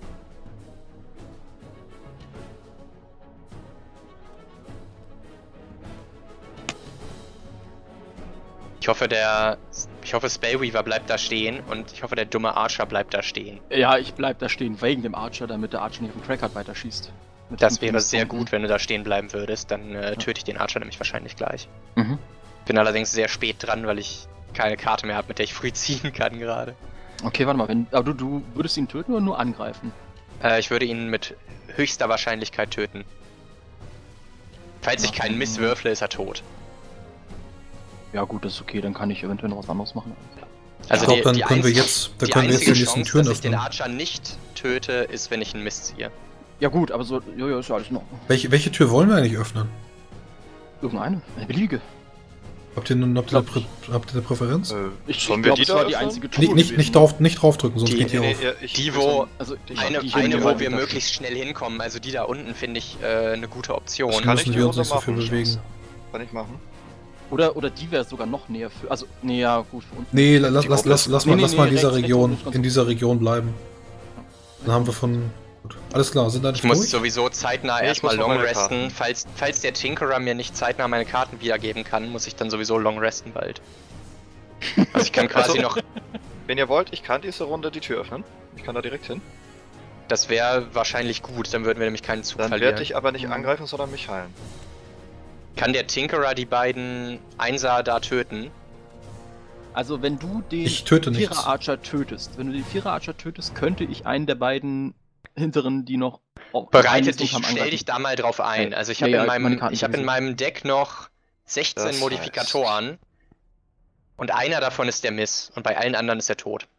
Ich hoffe Spellweaver bleibt da stehen und ich hoffe der dumme Archer bleibt da stehen. Ja, ich bleib da stehen, wegen dem Archer, damit der Archer nicht auf den Crackhead weiterschießt. Mit Das 5 wäre sehr Lebenspunkten. gut, wenn du da stehen bleiben würdest. Dann töte ich den Archer nämlich wahrscheinlich gleich. Mhm. Bin allerdings sehr spät dran, weil ich keine Karte mehr habe, mit der ich früh ziehen kann gerade. Okay, warte mal, aber du würdest ihn töten oder nur angreifen? Ich würde ihn mit höchster Wahrscheinlichkeit töten. Falls ich keinen Miss würfle, ist er tot. Ja gut, das ist okay, dann kann ich eventuell noch was anderes machen. Also ich glaube, dann die können wir einzige- jetzt, Die die einzige nächsten Chance, Türen dass ich den öffnen. Archer nicht töte, ist, wenn ich einen Miss ziehe. Ja gut, aber so, ja, ist ja alles noch. Welche Tür wollen wir eigentlich öffnen? Irgendeine, eine beliebige. Habt ihr eine Präferenz? Ich sollen wir glaube, die das da war die öffnen? einzige Tour Nicht gewesen. draufdrücken, sonst Die- geht die auf. Die, wo, Also, eine, die eine, wo hier wir das- möglichst schnell hinkommen, also die da unten finde ich eine gute Option. Das Kann müssen ich die wir uns Runde nicht so viel machen? bewegen. Kann ich machen? Oder die wäre sogar noch näher für. Also, nee, ja, gut für uns. Nee, lass Die Gruppe ist- mal Nee, in dieser rechts, Region, rechts, in dieser Region bleiben. Dann haben wir von. Gut. Alles klar, sind da nicht Ich muss durch? sowieso zeitnah Nee, ich erstmal muss noch long meine resten. Falls der Tinkerer mir nicht zeitnah meine Karten wiedergeben kann, muss ich dann sowieso long resten bald. Also ich kann quasi Also- noch. Wenn ihr wollt, ich kann diese Runde die Tür öffnen. Ich kann da direkt hin. Das wäre wahrscheinlich gut, dann würden wir nämlich keinen Zug Dann verlieren. werde ich aber nicht Mhm. angreifen, sondern mich heilen. Kann der Tinkerer die beiden Einser da töten? Also, wenn du den Ich töte nichts. Vierer-Archer tötest, wenn du den Vierer-Archer tötest, könnte ich einen der beiden hinteren, die noch. Bereitet dich, stell dich da mal drauf ein. Also ich habe Ja, in, ja, meine meinem, Karten ich hab in sowieso. meinem Deck noch 16 Das Modifikatoren. Und einer davon ist der Miss. Und bei allen anderen ist er tot.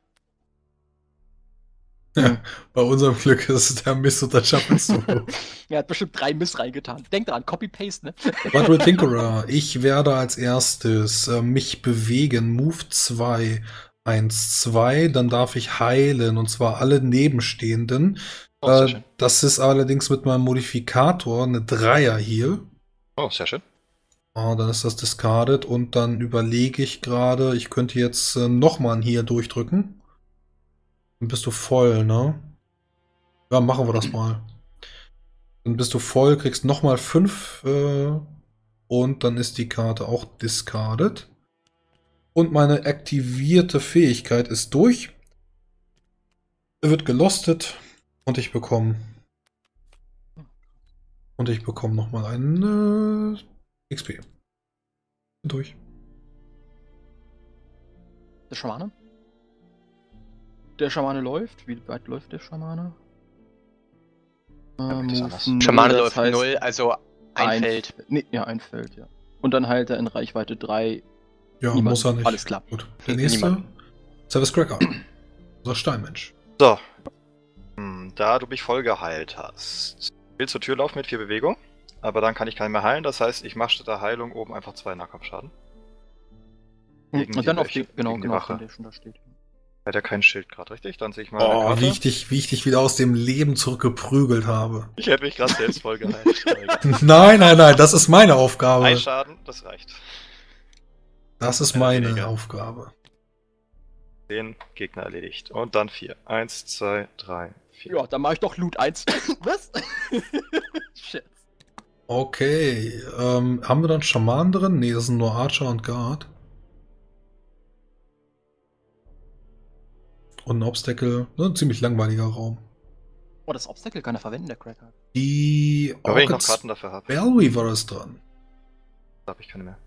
Bei unserem Glück ist es der Mist und der schaffst du. Er hat bestimmt 3 Miss reingetan. Denk dran, Copy-Paste, ne? Quadro Tinkerer, ich werde als erstes mich bewegen. Move 2, 1, 2. Dann darf ich heilen. Und zwar alle Nebenstehenden. Oh, sehr schön. Das ist allerdings mit meinem Modifikator eine Dreier hier. Oh, sehr schön. Dann ist das discarded. Und dann überlege ich gerade, ich könnte jetzt nochmal ein hier durchdrücken. Dann bist du voll, ne? Ja, machen wir das mal. Dann bist du voll, kriegst nochmal 5 und dann ist die Karte auch discarded. Und meine aktivierte Fähigkeit ist durch. Wird gelostet und ich bekomme nochmal einen XP. Durch. der Schamane. Der Schamane läuft. Wie weit läuft der Schamane? das anders. Schamane das läuft heißt 0, also ein Feld. Nee, ja, ein Feld, ja. Und dann heilt er in Reichweite 3. Ja, Niemand. muss er nicht. Alles klar. Gut. Der nächste. Niemand. Service Cracker. Unser Steinmensch. So. Da du mich voll geheilt hast. Ich will zur Tür laufen mit 4 Bewegungen, aber dann kann ich keinen mehr heilen. Das heißt, ich mache statt der Heilung oben einfach 2 Nahkampfschaden. Gegen Und die dann auf Wäsche, die, genau, gegen die genau, Wache. von der schon da steht. Er hat ja kein Schild gerade, richtig? Dann sehe ich mal eine Oh, Karte. wie ich dich wieder aus dem Leben zurückgeprügelt habe. Ich hätte mich gerade selbst voll geheilt. Nein, das ist meine Aufgabe. Ein Schaden, das reicht. Das ist meine Aufgabe. Den Gegner erledigt. Und dann 4. 1, 2, 3, 4. Ja, dann mache ich doch Loot 1. Was? Shit. Okay, haben wir dann Schamanen drin? Nee, das sind nur Archer und Guard. Und ein Obstacle, ein ziemlich langweiliger Raum. Oh, das Obstacle kann er verwenden, der Cracker. Die Aber wenn ich noch Orchid Karten dafür habe, Spellweaver ist dran. habe ich keine mehr.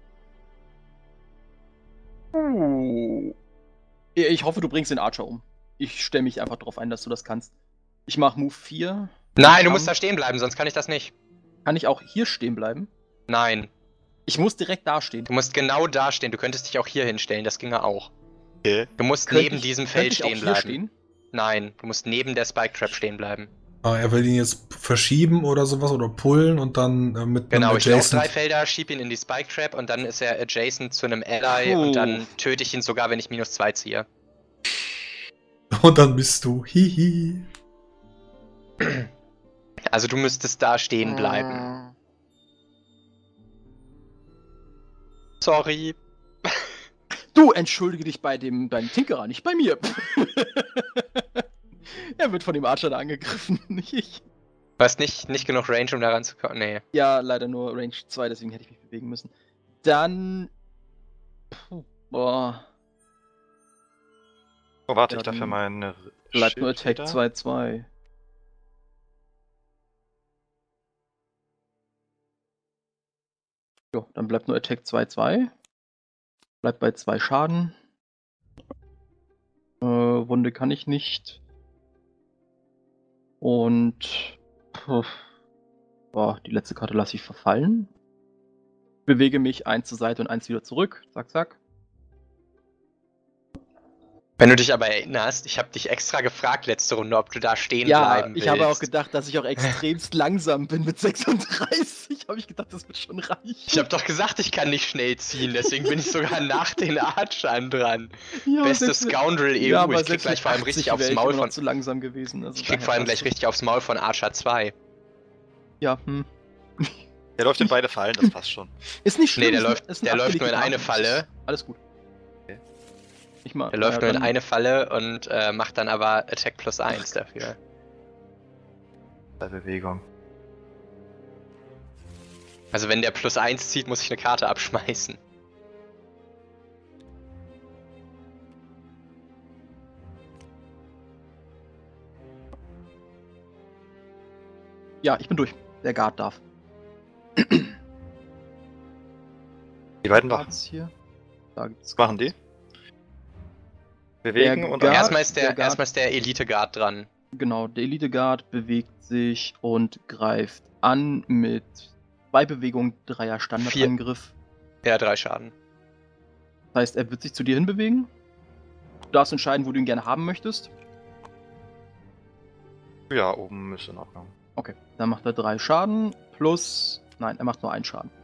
Ich hoffe, du bringst den Archer um. Ich stelle mich einfach darauf ein, dass du das kannst. Ich mache Move 4. Nein, du musst da stehen bleiben, sonst kann ich das nicht. Kann ich auch hier stehen bleiben? Nein, Ich muss direkt dastehen. du musst genau da stehen. Du könntest dich auch hier hinstellen, das ginge auch. Okay. Du musst Könnte neben ich- diesem könnte Feld ich auch stehen hier bleiben. stehen? Nein, du musst neben der Spike Trap stehen bleiben. Ah, er will ihn jetzt verschieben oder sowas oder pullen und dann mit Genau, einem ich laufe Adjacent. 3 Felder, schieb ihn in die Spike Trap und dann ist er adjacent zu einem Ally und dann töte ich ihn sogar, wenn ich -2 ziehe. Und dann bist du. Hihi. Also du müsstest da stehen bleiben. Sorry. Du entschuldige dich beim Tinkerer, nicht bei mir. Er wird von dem Archer da angegriffen, nicht ich. Du hast nicht genug Range, um da ranzukommen. Nee. Ja, leider nur Range 2, deswegen hätte ich mich bewegen müssen. Dann. Boah. Oh, warte, Ja, ich darf ja dann meine. Bleibt nur Attack Schildfeder- 2-2. Jo, dann bleibt nur Attack 2-2. Bleibt bei 2 Schaden. Wunde kann ich nicht. Und. Boah, die letzte Karte lasse ich verfallen. Bewege mich 1 zur Seite und 1 wieder zurück. Zack, zack. Wenn du dich aber erinnerst, ich habe dich extra gefragt letzte Runde, ob du da stehen Ja, bleiben willst. ich habe auch gedacht, dass ich auch extremst langsam bin mit 36. Habe ich gedacht, das wird schon reichen. Ich habe doch gesagt, ich kann nicht schnell ziehen, deswegen bin ich sogar nach den Archern dran. Ja, Beste selbst mit- Scoundrel EU, Ja, aber ich krieg selbst gleich mit vor allem 80 richtig aufs wäre ich Maul immer noch von. zu langsam gewesen. Also Ich krieg daher vor allem passt gleich es. richtig aufs Maul von Archer 2. Ja, Der läuft in beide Fallen, das passt schon. Ist nicht schlimm. Nee, der ist läuft- ist ein der läuft nur in Abgelegter eine Name. Falle. Alles gut. Okay. Ich mal. Der läuft nur in dann- eine Falle und macht dann aber Attack +1 dafür. Bei Bewegung. Also wenn der +1 zieht, muss ich eine Karte abschmeißen. Ja, ich bin durch. Der Guard darf. Die beiden Wachen. Guards hier. Da gibt's Was machen die? Bewegen Der und Guard- Erstmal der ist der Elite Guard dran. Genau, der Elite Guard bewegt sich und greift an mit 2 Bewegungen, 3er Standardangriff. Ja, 3 Schaden. Das heißt, er wird sich zu dir hinbewegen. Du darfst entscheiden, wo du ihn gerne haben möchtest. Ja, oben ist in Ordnung. Okay, dann macht er 3 Schaden plus. Nein, er macht nur 1 Schaden.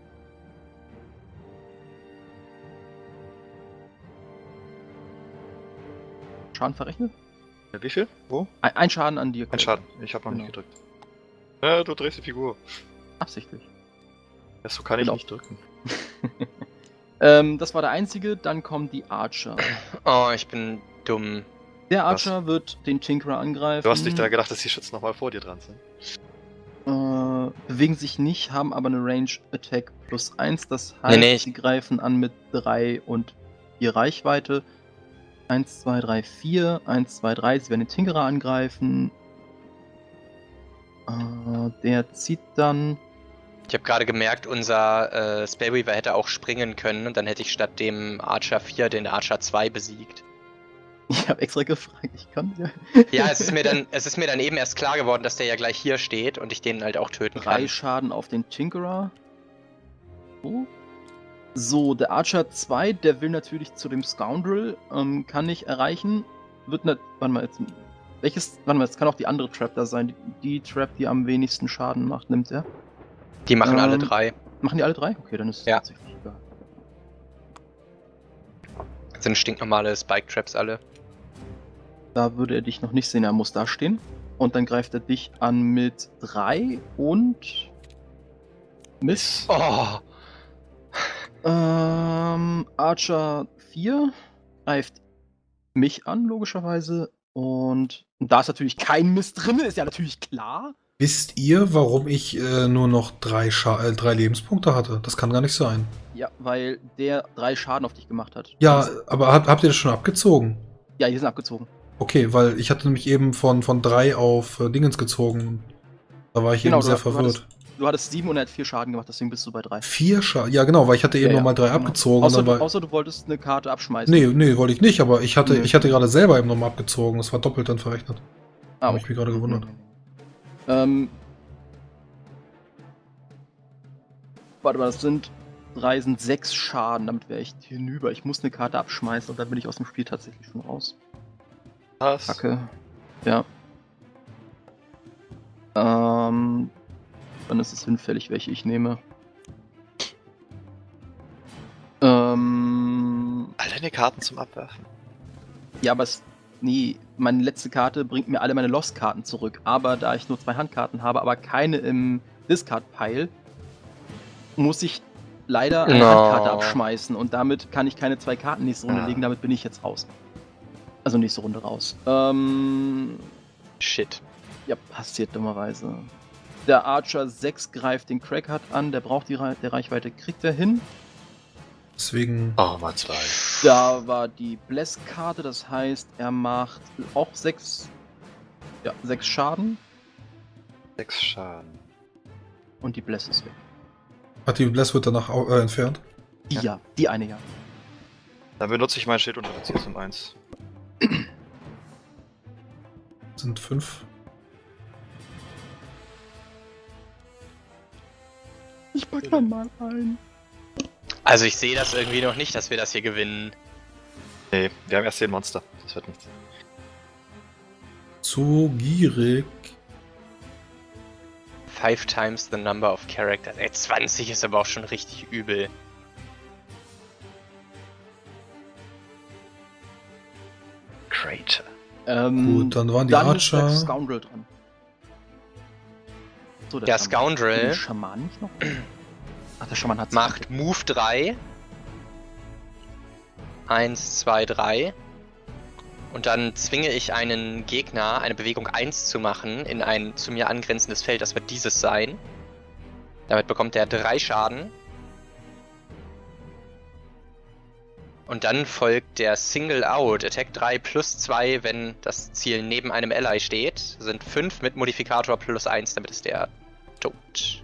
Schaden verrechnet? Wie viel? Wo? Ein Schaden an dir. Ein Schaden. Ich habe noch Genau. nicht gedrückt. Du drehst die Figur. Absichtlich. Ja, so kann ich Genau. nicht drücken. Das war der einzige. Dann kommen die Archer. Oh, ich bin dumm. Der Archer wird den Tinkerer angreifen. Du hast nicht daran gedacht, dass die Schützen nochmal vor dir dran sind. Bewegen sich nicht, haben aber eine Range Attack +1. Das heißt, Nee. sie greifen an mit 3 und 4 Reichweite. 1, 2, 3, 4. 1, 2, 3. Sie werden den Tinkerer angreifen. Der zieht dann Ich habe gerade gemerkt, unser Spellweaver hätte auch springen können und dann hätte ich statt dem Archer 4 den Archer 2 besiegt. Ich habe extra gefragt, ich kann ja. Ja, es ist mir dann eben erst klar geworden, dass der ja gleich hier steht und ich den halt auch töten 3 kann. Schaden auf den Tinkerer. So, der Archer 2, der will natürlich zu dem Scoundrel, kann nicht erreichen. Wird nicht. Warte mal, jetzt kann auch die andere Trap da sein. Die Trap, die am wenigsten Schaden macht, nimmt er. Die machen alle 3. Machen die alle 3? Okay, dann ist es Ja. tatsächlich egal. Das sind stinknormale Spike-Traps alle. Da würde er dich noch nicht sehen, er muss da stehen. Und dann greift er dich an mit 3 und. Miss. Oh! Archer 4 greift mich an, logischerweise. Und da ist natürlich kein Mist drin, ist ja natürlich klar. Wisst ihr, warum ich nur noch 3 Lebenspunkte hatte? Das kann gar nicht sein. Ja, weil der 3 Schaden auf dich gemacht hat. Ja, aber habt ihr das schon abgezogen? Ja, die sind abgezogen. Okay, weil ich hatte nämlich eben von 3 auf Dingens gezogen. Da war ich Genau, eben sehr du verwirrt. Du hattest 7 und er hat 4 Schaden gemacht, deswegen bist du bei 3. 4 Schaden? Ja, genau, weil ich hatte eben Ja, nochmal 3 genau. abgezogen. Außer du wolltest eine Karte abschmeißen. Nee, wollte ich nicht, aber ich hatte Nee. gerade selber eben nochmal abgezogen. Das war doppelt dann verrechnet. Ah, Hab ich mich gerade gewundert. Warte mal, das sind 6 Schaden, damit wäre ich hinüber. Ich muss eine Karte abschmeißen und dann bin ich aus dem Spiel tatsächlich schon raus. Was? Kacke. Ja. Dann ist es hinfällig, welche ich nehme. All deine Karten zum Abwerfen. Ja, aber nee, meine letzte Karte bringt mir alle meine Lost-Karten zurück. Aber da ich nur 2 Handkarten habe, aber keine im Discard-Pile, muss ich leider eine Handkarte abschmeißen. Und damit kann ich keine 2 Karten nächste Runde legen. Damit bin ich jetzt raus. Also nächste Runde raus. Shit. Ja, passiert dummerweise. Der Archer 6 greift den Crackhead an. Der braucht der Reichweite. Kriegt er hin. Deswegen. Oh, mal 2. Da war die Bless-Karte, das heißt, er macht auch 6 Schaden 6 Schaden. und die Bless ist weg. Ach, die Bless wird danach entfernt. Die eine ja. Dann benutze ich mein Schild und reduziere es um 1. Sind 5. Ich pack dann mal ein. Also ich sehe das irgendwie noch nicht, dass wir das hier gewinnen. Nee, wir haben erst 10 Monster. Das wird nichts. Zu gierig. 5 times the number of characters. Ey, 20 ist aber auch schon richtig übel. Crater. Gut, dann waren die dann ist der Archer. Scoundrel dran. So, Der Scoundrel Den Schaman nicht noch? Ach, der Schaman hat macht Move 3. 1, 2, 3. Und dann zwinge ich einen Gegner, eine Bewegung 1 zu machen, in ein zu mir angrenzendes Feld. Das wird dieses sein. Damit bekommt er 3 Schaden. Und dann folgt der Single Out. Attack 3 plus 2, wenn das Ziel neben einem Ally steht. Sind 5 mit Modifikator plus 1, damit ist der tot.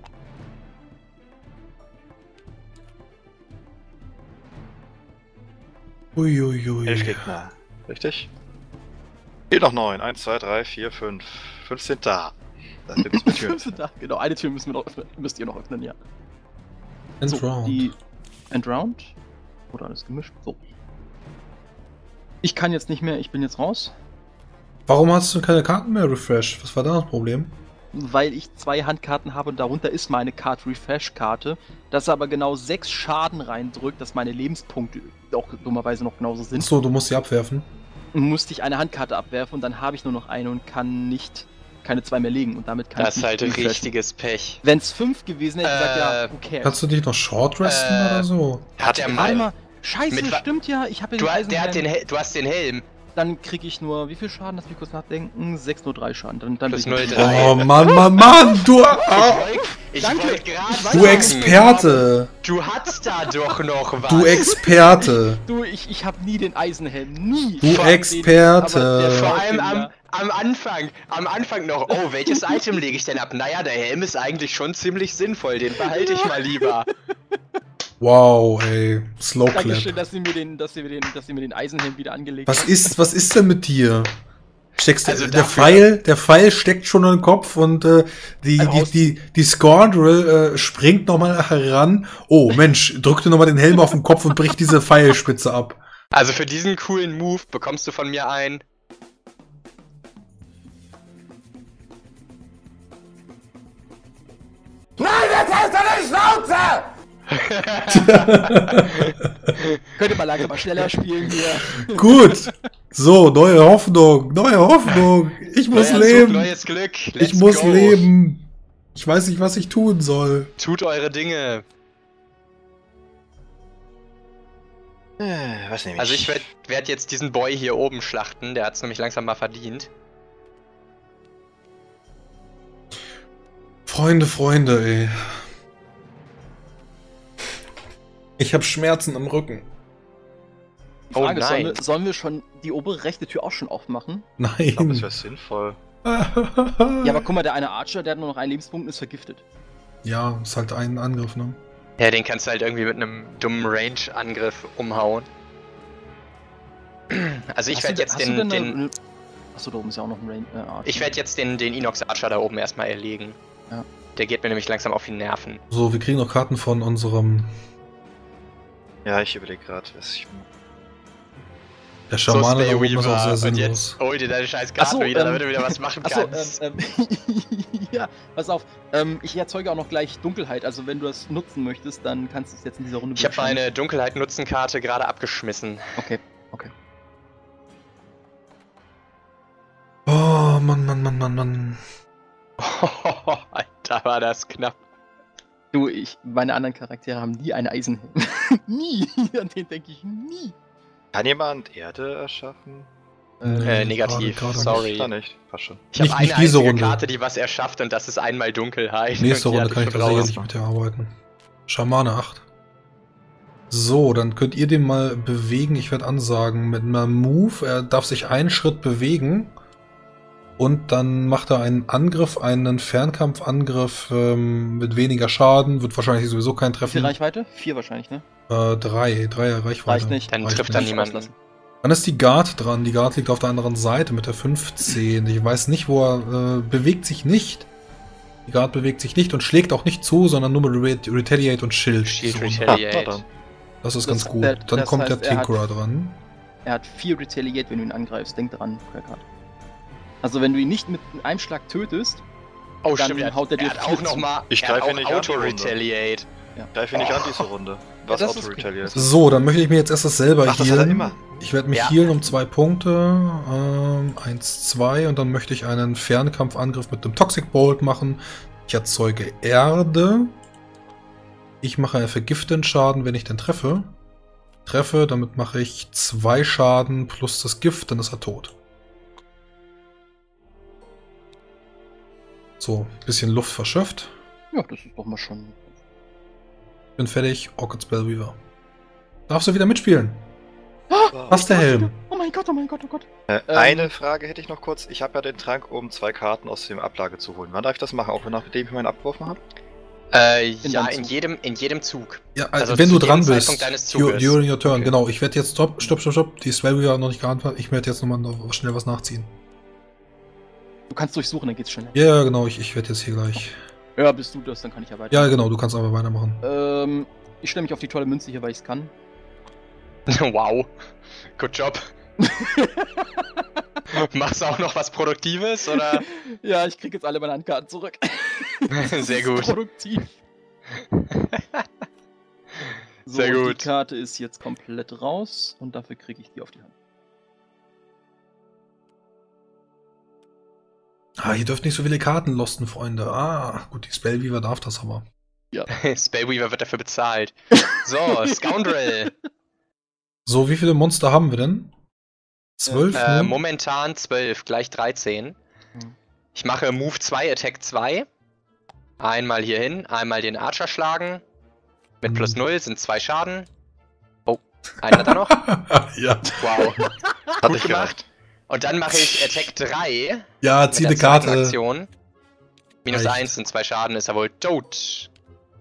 Uiuiui. 11 Gegner. Richtig? Hier noch 9. 1, 2, 3, 4, 5. 15 da. Das wird mit Türen. da. Genau, eine Tür müsst ihr noch öffnen, ja. End So, round. die Endround. Oder alles gemischt. So. Ich kann jetzt nicht mehr, ich bin jetzt raus. Warum hast du keine Karten mehr refreshed? Was war da das Problem? Weil ich 2 Handkarten habe und darunter ist meine Card Refresh-Karte, dass aber genau 6 Schaden reindrückt, dass meine Lebenspunkte auch dummerweise noch genauso sind. Achso, du musst sie abwerfen. Musste ich eine Handkarte abwerfen und dann habe ich nur noch eine und kann keine 2 mehr legen und damit kann Das ich ist halt nicht refreshen. richtiges Pech. Wenn es 5 gewesen hätte, ich gesagt, ja, okay. Kannst du dich noch short resten oder so? Hat er Warte mal. mal, scheiße, Mit stimmt ja, ich habe Du hast den Helm. Dann kriege ich nur, wie viel Schaden? Lass mich kurz nachdenken. 603 Schaden. Dann Plus bin ich 0,3. Oh Mann, du. Ich Danke. wollte gerade Ich weiß Du sagen, Experte! Du hast da doch noch was. Du Experte! Du, ich habe nie den Eisenhelm. Nie. Du Vor allem Experte. aber der Vor Vorgänger- allem am Anfang noch, oh, welches Item lege ich denn ab? Naja, der Helm ist eigentlich schon ziemlich sinnvoll, den behalte ich mal lieber. Wow, ey. Slow Dankeschön, Clap. dass Sie mir den Eisenhelm wieder angelegt Was haben. ist denn mit dir? Steckst du, Also der dafür- Pfeil steckt schon in den Kopf und die Scoundrel springt nochmal heran. Oh Mensch, drück dir nochmal den Helm auf den Kopf und bricht diese Pfeilspitze ab. Also für diesen coolen Move bekommst du von mir ein. Könnt ihr mal langsam mal schneller spielen hier. Gut. So, neue Hoffnung, neue Hoffnung. Ich muss Neuer Zug, leben. neues Glück. Ich Let's muss go. leben. Ich weiß nicht, was ich tun soll. Tut eure Dinge. Was nehme ich? Also ich werd jetzt diesen Boy hier oben schlachten, der hat's nämlich langsam mal verdient. Freunde, ey. Ich habe Schmerzen im Rücken. Die Frage Oh ist, nein. sollen wir schon die obere rechte Tür auch schon aufmachen? Ich glaube, das Nein. wäre sinnvoll. Ja, aber guck mal, der eine Archer, der hat nur noch einen Lebenspunkt und ist vergiftet. Ja, ist halt ein Angriff, ne? Ja, den kannst du halt irgendwie mit einem dummen Range-Angriff umhauen. Also ich werde jetzt Achso, da oben ist ja auch noch ein Archer. Ich werde jetzt den Inox Archer da oben erstmal erlegen. Ja. Der geht mir nämlich langsam auf die Nerven. So, wir kriegen noch Karten von unserem. Ja, ich überlege gerade, was ich. Der Schamane da oben ist auch sehr und sinnlos. jetzt hol dir deine scheiß Karten Achso, wieder, damit du wieder was machen Achso, kannst. ja, pass auf. Ich erzeuge auch noch gleich Dunkelheit. Also wenn du das nutzen möchtest, dann kannst du es jetzt in dieser Runde Ich habe benutzen. meine Dunkelheit-Nutzen-Karte gerade abgeschmissen. Okay. Oh, Mann. Alter, war das knapp. Du, meine anderen Charaktere haben nie einen Eisenhelm. Nie! An den denke ich nie. Kann jemand Erde erschaffen? Nee, Negativ, gerade sorry. Da nicht, passt schon. Ich habe Nicht eine diese einzige Runde. Karte, die was erschafft und das ist einmal Dunkelheit. Nächste Und die Runde hatte kann ich schon tatsächlich raus. mit dir arbeiten. Schamane 8. So, dann könnt ihr den mal bewegen. Ich werde ansagen, mit einem Move, er darf sich einen Schritt bewegen. Und dann macht er einen Fernkampfangriff mit weniger Schaden. Wird wahrscheinlich sowieso kein Wie viel Treffen. Reichweite? 4 wahrscheinlich, ne? 3er Reichweite. Reicht nicht. Dann Reicht trifft er nicht. niemanden. Auslassen. Dann ist die Guard dran. Die Guard liegt auf der anderen Seite mit der 15. Ich weiß nicht, wo er bewegt sich nicht. Die Guard bewegt sich nicht und schlägt auch nicht zu, sondern nur mit Retaliate und Schild. Shield So, Retaliate. dann. das ist Das- ganz gut. der- Dann das kommt heißt, der er hat- Tinkerer dran. Er hat 4 Retaliate, wenn du ihn angreifst. Denk dran, Crackard. Also wenn du ihn nicht mit einem Schlag tötest, Oh, Dann stimmt. haut er dir er hat viel auch noch zu. mal. Ich er hat greife ihn auch nicht an, die Auto-Retaliate. Greife ihn nicht an diese Runde. Was das ist Auto-Retaliate? So, dann möchte ich mir jetzt erst das selber Ach, das hat er healen. immer. Ich werde mich Ja. healen um 2 Punkte. 1, 2 und dann möchte ich einen Fernkampfangriff mit dem Toxic Bolt machen. Ich erzeuge Erde. Ich mache einen vergiftenden Schaden, wenn ich den treffe. Damit mache ich 2 Schaden plus das Gift, dann ist er tot. So, bisschen Luft verschöpft. ja, das ist doch mal schon. Bin fertig. Orchid Spellweaver. Darfst du wieder mitspielen? Wow. Was der Helm? Oh mein Gott, oh mein Gott, oh Gott. Eine Frage hätte ich noch kurz. Ich habe ja den Trank, um 2 Karten aus dem Ablage zu holen. Wann darf ich das machen? Auch nachdem ich meinen abgeworfen habe? Ja, deinem in jedem Zug. Ja, Also wenn zu du dran jedem bist, Zeitpunkt deines Zuges. during your turn, Okay. genau. Ich werde jetzt, stopp, die Spellweaver noch nicht gehandhabt. Ich werde jetzt nochmal schnell was nachziehen. Du kannst durchsuchen, dann geht's schneller. Ja, genau, ich werde jetzt hier gleich. Ja, bist du das, dann kann ich ja weiter. Ja, genau, du kannst aber weitermachen. Ich stelle mich auf die tolle Münze hier, weil ich es kann. Wow. Good job. Machst du auch noch was Produktives, oder? Ja, ich krieg jetzt alle meine Handkarten zurück. Sehr Das ist gut. Produktiv. So, Sehr und gut. Die Karte ist jetzt komplett raus und dafür kriege ich die auf die Hand. Ah, ihr dürft nicht so viele Karten losten, Freunde. Ah, gut, die Spellweaver darf das aber. Spellweaver wird dafür bezahlt. So, Scoundrel. So, wie viele Monster haben wir denn? 12, ne? Momentan 12, gleich 13. Hm. Ich mache Move 2, Attack 2. Einmal hier hin, einmal den Archer schlagen. Mit plus 0 sind 2 Schaden. Oh, einen hat er noch. Ja. Wow. Hatte Gut ich gemacht. Und dann mache ich Attack 3. Ja, zieh eine Karte. Aktion. Minus Reicht. 1 und 2 Schaden ist er wohl tot.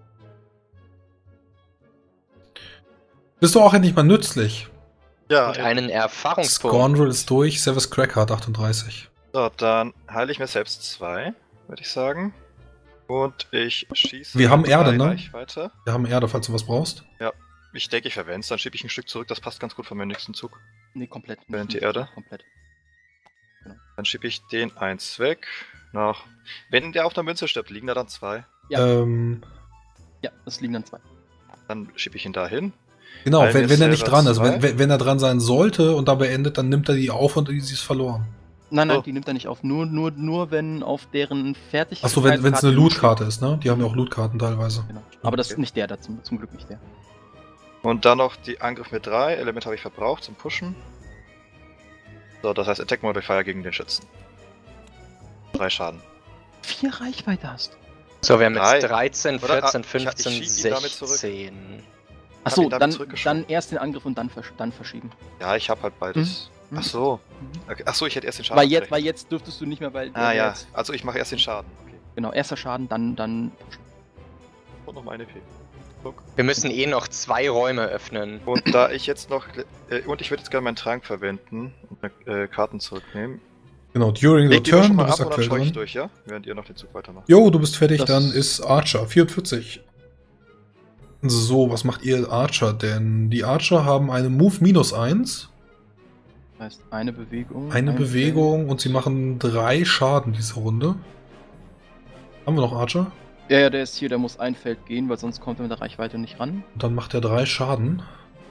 Bist du auch endlich mal nützlich? Ja, Und einen Erfahrungspunkt. Scoundrel ist durch, Service Crackheart 38. so, dann heile ich mir selbst 2, würde ich sagen. Und ich schieße. Wir haben mit Erde, 3 ne? Reichweite. Wir haben Erde, falls du was brauchst. Ich denke, ich verwende es, dann schiebe ich ein Stück zurück, das passt ganz gut für meinen nächsten Zug. Nee, komplett. Während die Erde? Komplett. Dann schiebe ich den 1 weg. Nach. Wenn der auf der Münze stirbt, liegen da dann 2. Ja. Ähm, Ja, es liegen dann 2. Dann schiebe ich ihn dahin. genau, Weil wenn wir er nicht selber dran ist. zwei- Wenn er dran sein sollte und dabei endet, dann nimmt er die auf und sie ist verloren. Nein, Oh. die nimmt er nicht auf. Nur wenn auf deren Fertigkeit. Achso, wenn es eine Loot-Karte ist, ne? Die haben ja auch Loot-Karten teilweise. Genau. Aber das ist Okay. nicht der, da zum Glück nicht der. Und dann noch die Angriff mit 3. Element habe ich verbraucht zum Pushen. So, das heißt Attack Modifier gegen den Schützen. 3 Schaden. 4 Reichweite hast du. So, wir haben jetzt 3. 13, Oder, 14, ich 15, schieb ihn damit zurück. 16. Achso, ihn damit dann zurückgeschoben. erst den Angriff und dann verschieben. Ja, ich habe halt beides. Mhm. Ach so. Mhm. Okay. Ach so, ich hätte erst den Schaden. Weil abgerechnet. jetzt dürftest du nicht mehr, weil. Ah ja, jetzt, also ich mache erst den Schaden. Okay. genau, erster Schaden, dann. Und noch meine P. Guck. Wir müssen eh noch 2 Räume öffnen. Und da ich jetzt noch. Und ich würde jetzt gerne meinen Trank verwenden und Karten zurücknehmen. Genau, during the Legt die doch schon turn, mal du bist ab und dann aktuell scheuche ich dran. durch, ja? Während ihr noch den Zug weitermacht. Jo, du bist fertig, Das- dann ist Archer 44. So, was macht ihr Archer denn? Die Archer haben eine Move -1, Das heißt, eine Bewegung. eine ein Bewegung und sie machen 3 Schaden diese Runde. Haben wir noch Archer? Feld. Ja, der ist hier, der muss ein Feld gehen, weil sonst kommt er mit der Reichweite nicht ran. Und dann macht er 3 Schaden.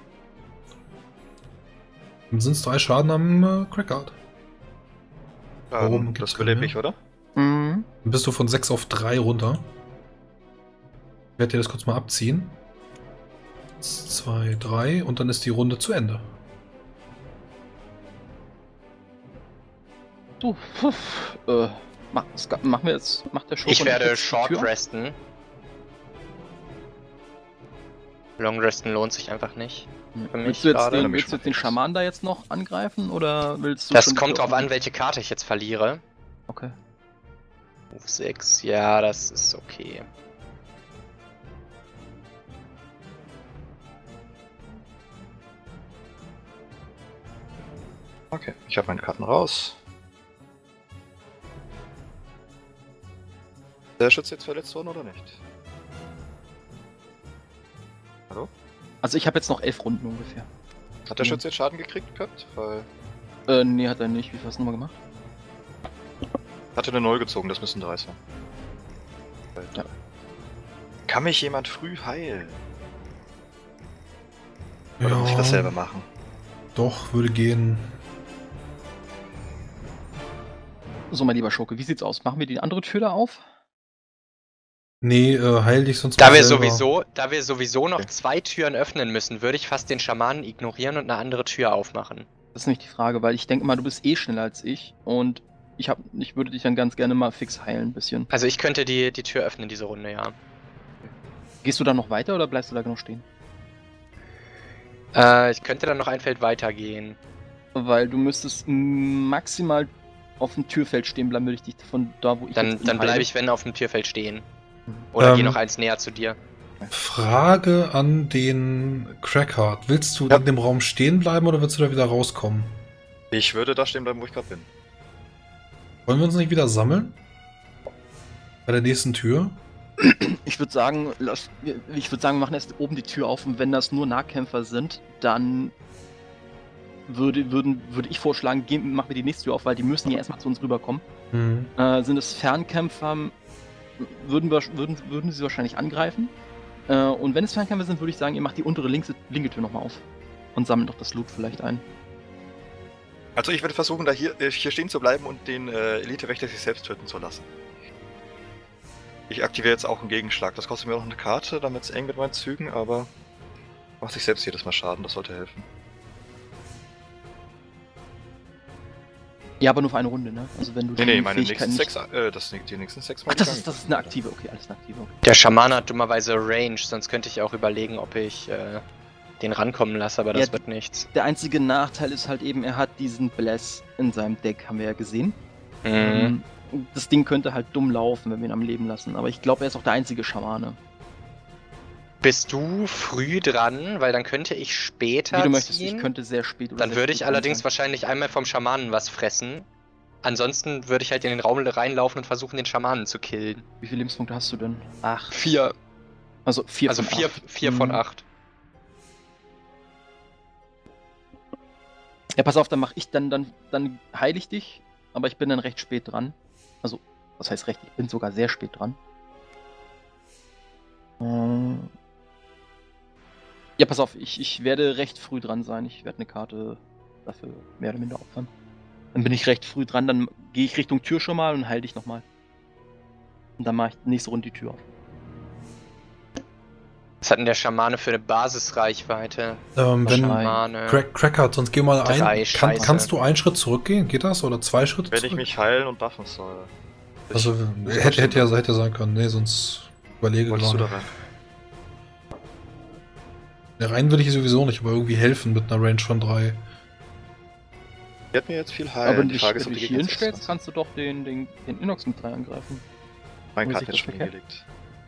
Dann sind es 3 Schaden am Crackard. Warum gibt's Das belebe keine? ich, oder? Mhm. Dann bist du von 6 auf 3 runter. Ich werde dir das kurz mal abziehen. 2, 3 und dann ist die Runde zu Ende. So, machen wir jetzt. Macht der Schurke Ich werde jetzt die Short Tür? resten. Long resten lohnt sich einfach nicht. Für mich Willst du jetzt gerade. den, Dann willst du jetzt den schmeckt Schaman da jetzt noch angreifen oder willst du Das schon die kommt Tür drauf an, öffnen? welche Karte ich jetzt verliere. Okay. Move 6, ja, das ist okay. Okay, ich habe meine Karten raus. Der Schütze jetzt verletzt worden oder nicht? Hallo? Also ich habe jetzt noch 11 Runden ungefähr. Hat der Schütze jetzt Schaden gekriegt gehabt? Weil. Nee, hat er nicht. Wie viel hast du nochmal gemacht? Hatte eine 0 gezogen, das müssen 3 sein. Ja. Kann mich jemand früh heilen? Oder muss ich das selber machen? Doch, würde gehen. So, mein lieber Schurke, wie sieht's aus? Machen wir die andere Tür da auf? Nee, heil dich sonst Da mal wir selber. sowieso noch Okay. 2 Türen öffnen müssen, würde ich fast den Schamanen ignorieren und eine andere Tür aufmachen. Das ist nicht die Frage, weil ich denke mal, du bist eh schneller als ich und ich würde dich dann ganz gerne mal fix heilen ein bisschen. Also ich könnte die Tür öffnen diese Runde, ja. Gehst du da noch weiter oder bleibst du da genau stehen? Ich könnte dann noch ein Feld weitergehen. Weil du müsstest maximal auf dem Türfeld stehen bleiben, würde ich dich von da, wo ich Dann jetzt bin, bleibe heilen. ich, wenn, auf dem Türfeld stehen. Oder geh noch eins näher zu dir. Frage an den Crackheart. Willst du Ja. in dem Raum stehen bleiben oder willst du da wieder rauskommen? Ich würde da stehen bleiben, wo ich gerade bin. Wollen wir uns nicht wieder sammeln? Bei der nächsten Tür? Ich würde sagen, wir machen erst oben die Tür auf und wenn das nur Nahkämpfer sind, dann würde ich vorschlagen, machen wir die nächste Tür auf, weil die müssen ja erstmal zu uns rüberkommen. Mhm. Sind es Fernkämpfer, würden sie wahrscheinlich angreifen. Und wenn es Fernkämpfer sind, würde ich sagen, ihr macht die untere linke Tür nochmal auf. Und sammelt doch das Loot vielleicht ein. Also ich würde versuchen, da hier stehen zu bleiben und den Elite-Wächter sich selbst töten zu lassen. Ich aktiviere jetzt auch einen Gegenschlag. Das kostet mir noch eine Karte, damit es eng mit meinen Zügen, aber macht sich selbst jedes Mal Schaden, das sollte helfen. Ja, aber nur für eine Runde, ne? Also wenn du Nee, die meine Fähigkeit nächsten nicht... 6, die nächsten 6 Mal Ach, das gegangen. ist eine aktive, okay, alles eine aktive, okay. Der Schaman hat dummerweise Range, sonst könnte ich auch überlegen, ob ich den rankommen lasse, aber das wird nichts. Der einzige Nachteil ist halt eben, er hat diesen Bless in seinem Deck, haben wir ja gesehen. Mhm. Das Ding könnte halt dumm laufen, wenn wir ihn am Leben lassen, aber ich glaube, er ist auch der einzige Schamane. Bist du früh dran, weil dann könnte ich später Wie du möchtest, ziehen. ich könnte sehr spät oder Dann sehr würde früh ich dran allerdings sein. wahrscheinlich einmal vom Schamanen was fressen. Ansonsten würde ich halt in den Raum reinlaufen und versuchen, den Schamanen zu killen. Wie viele Lebenspunkte hast du denn? 8. 4. Also 4 Also von 4 8. von 8. Ja, pass auf, dann mach ich dann heile ich dich, aber ich bin dann recht spät dran. Also, was heißt recht? Ich bin sogar sehr spät dran. Ja, pass auf, ich werde recht früh dran sein. Ich werde eine Karte dafür mehr oder minder opfern. Dann bin ich recht früh dran, dann gehe ich Richtung Tür schon mal und heile dich nochmal. Und dann mache ich nächste Runde die Tür auf. Was hat denn der Schamane für eine Basisreichweite? Wenn Schamane. Crack hat, sonst geh mal 3, ein. Scheiße. Kannst du einen Schritt zurückgehen? Geht das? Oder 2 Schritte Wenn zurück? ich mich heilen und buffen soll. Also, hätte ja sein können. Nee, sonst überlege Wolltest du da gerade. rein? Rein würde ich sowieso nicht, aber irgendwie helfen mit einer Range von 3. Die hat mir jetzt viel Aber heilen. wenn Die du Frage ist, ob dich die hier Gegner hinstellst, kannst du doch den Inox mit 3 angreifen. Mein Muss Karten ich jetzt das schon verkehrt? hingelegt.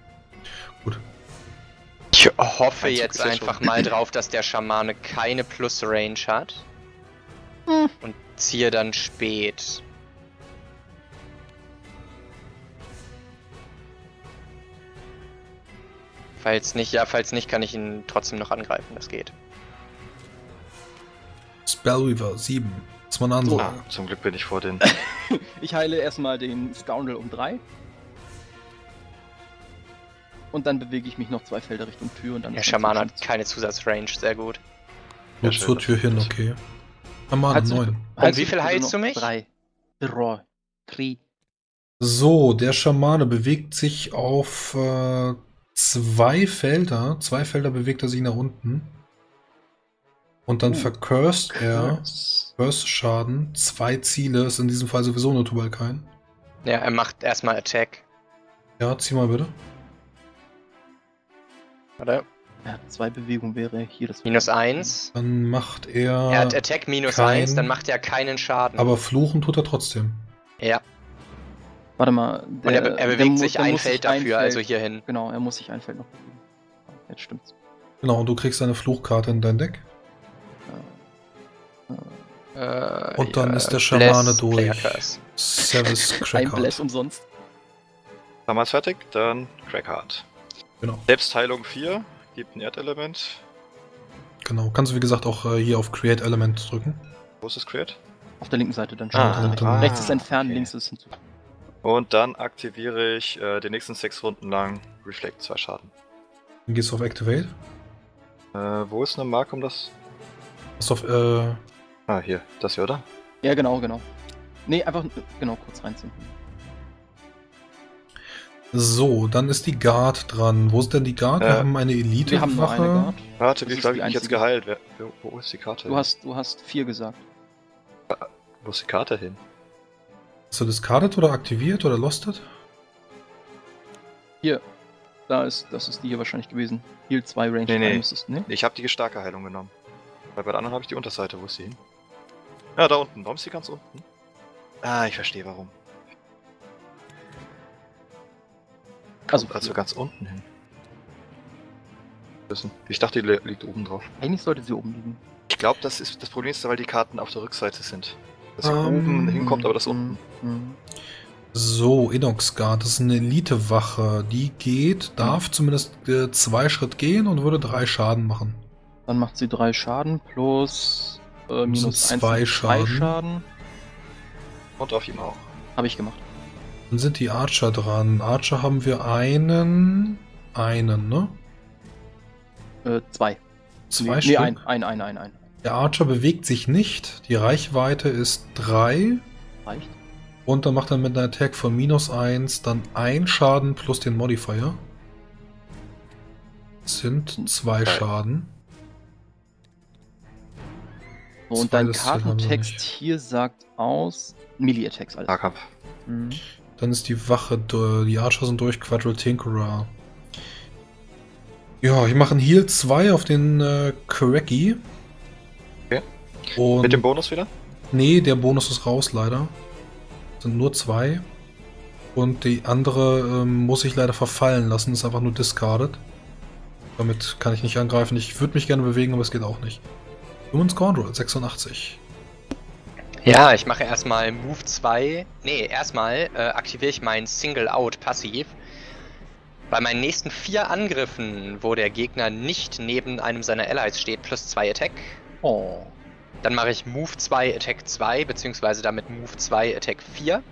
Ich hoffe Ein Zug jetzt ist ja einfach schon. mal drauf, dass der Schamane keine Plus-Range hat. Und ziehe dann spät. Falls nicht, kann ich ihn trotzdem noch angreifen, das geht. Spellweaver 7. Das ist mal eine Ansage. Ah, zum Glück bin ich vor den. Ich heile erstmal den Scoundrel um 3. Und dann bewege ich mich noch 2 Felder Richtung Tür und dann. Der ist Schamane mein hat keine Zusatzrange, sehr gut. Nur Ja, schön, zur das Tür ist hin, gut. okay. Schamane Halt so- 9. Um wie viel heilst du mich? 3. 3. So, der Schamane bewegt sich auf 2 Felder. 2 Felder bewegt er sich nach unten. Und dann vercursed er. Curse-Schaden. 2 Ziele. Ist in diesem Fall sowieso nur Tubalkein. Ja, er macht erstmal Attack. Ja, zieh mal bitte. Oder? Ja, 2 Bewegungen wäre hier das. -1. Dann macht er. Er hat Attack -1, kein- dann macht er keinen Schaden. Aber fluchen tut er trotzdem. ja, Warte mal. und er bewegt sich ein Feld ein dafür, also hierhin. Genau, er muss sich ein Feld noch bewegen. Jetzt stimmt's. Genau, und du kriegst eine Fluchkarte in dein Deck. Und dann ist der Schamane durch. Player Curse. Service Ein Crackheart. Bless umsonst. Damals fertig, dann Crackhard. Genau. Selbstheilung 4, gibt ein Erdelement. Genau. Kannst du wie gesagt auch hier auf Create Element drücken. Wo ist das Create? Auf der linken Seite dann Ah, schon. ah, Rechts ist entfernen, okay. links ist hinzufügen. Und dann aktiviere ich die nächsten 6 Runden lang Reflect 2 Schaden. Dann gehst du auf Activate. Wo ist eine Marke um das? Hast auf Hier, das hier, oder? Ja, genau. Nee, einfach genau kurz reinziehen. so, dann ist die Guard dran. Wo ist denn die Guard? Wir haben eine Elite. Wir haben nur eine Guard. Warte, Das wie ist viel die habe ich jetzt einzige. geheilt? Wo ist die Karte? Du hast 4 gesagt. Wo ist die Karte hin? Hast du discarded oder aktiviert oder lostet? Hier. Das ist die hier wahrscheinlich gewesen. Heal 2 Range Nee, 3 nee. müsstest, ne? Ich habe die starke Heilung genommen. Weil bei der anderen habe ich die Unterseite. Wo ist sie hin? Ja, da unten. Warum ist sie ganz unten? Ah, ich verstehe warum. Also ganz unten hin. Ich dachte, die liegt oben drauf. Eigentlich sollte sie oben liegen. Ich glaube, das Problem ist, weil die Karten auf der Rückseite sind. Dass sie oben hinkommt, aber das unten. So, Inox Guard, das ist eine Elite-Wache. Die darf zumindest 2 Schritt gehen und würde 3 Schaden machen. Dann macht sie 3 Schaden plus minus sind 1 2 Schaden. Schaden. Und auf ihm auch. Habe ich gemacht. Dann sind die Archer dran. Archer haben wir einen, ne? 2. 2 Nee, Stück. ein. Der Archer bewegt sich nicht. Die Reichweite ist 3. Reicht. Und dann macht er mit einer Attack von -1 dann 1 Schaden plus den Modifier. Das sind 2 Schaden. So, und dein Zweites Ziel haben wir Kartentext nicht. hier sagt aus Melee-Attacks alles. Nahkampf. Mhm. Dann ist die Wache, die Archer sind durch, Quadral Tinkerer. Ja, ich mache einen Heal 2 auf den Cracky. Okay. Und Mit dem Bonus wieder? nee, der Bonus ist raus leider. Sind nur 2. Und die andere muss ich leider verfallen lassen. Ist einfach nur discarded. Damit kann ich nicht angreifen. Ich würde mich gerne bewegen, aber es geht auch nicht. Human Scoundrel, 86. Ja, ich mache erstmal Move 2. Nee, erstmal aktiviere ich mein Single Out passiv. Bei meinen nächsten 4 Angriffen, wo der Gegner nicht neben einem seiner Allies steht, plus 2 Attack. Oh. Dann mache ich Move 2 Attack 2, beziehungsweise damit Move 2 Attack 4.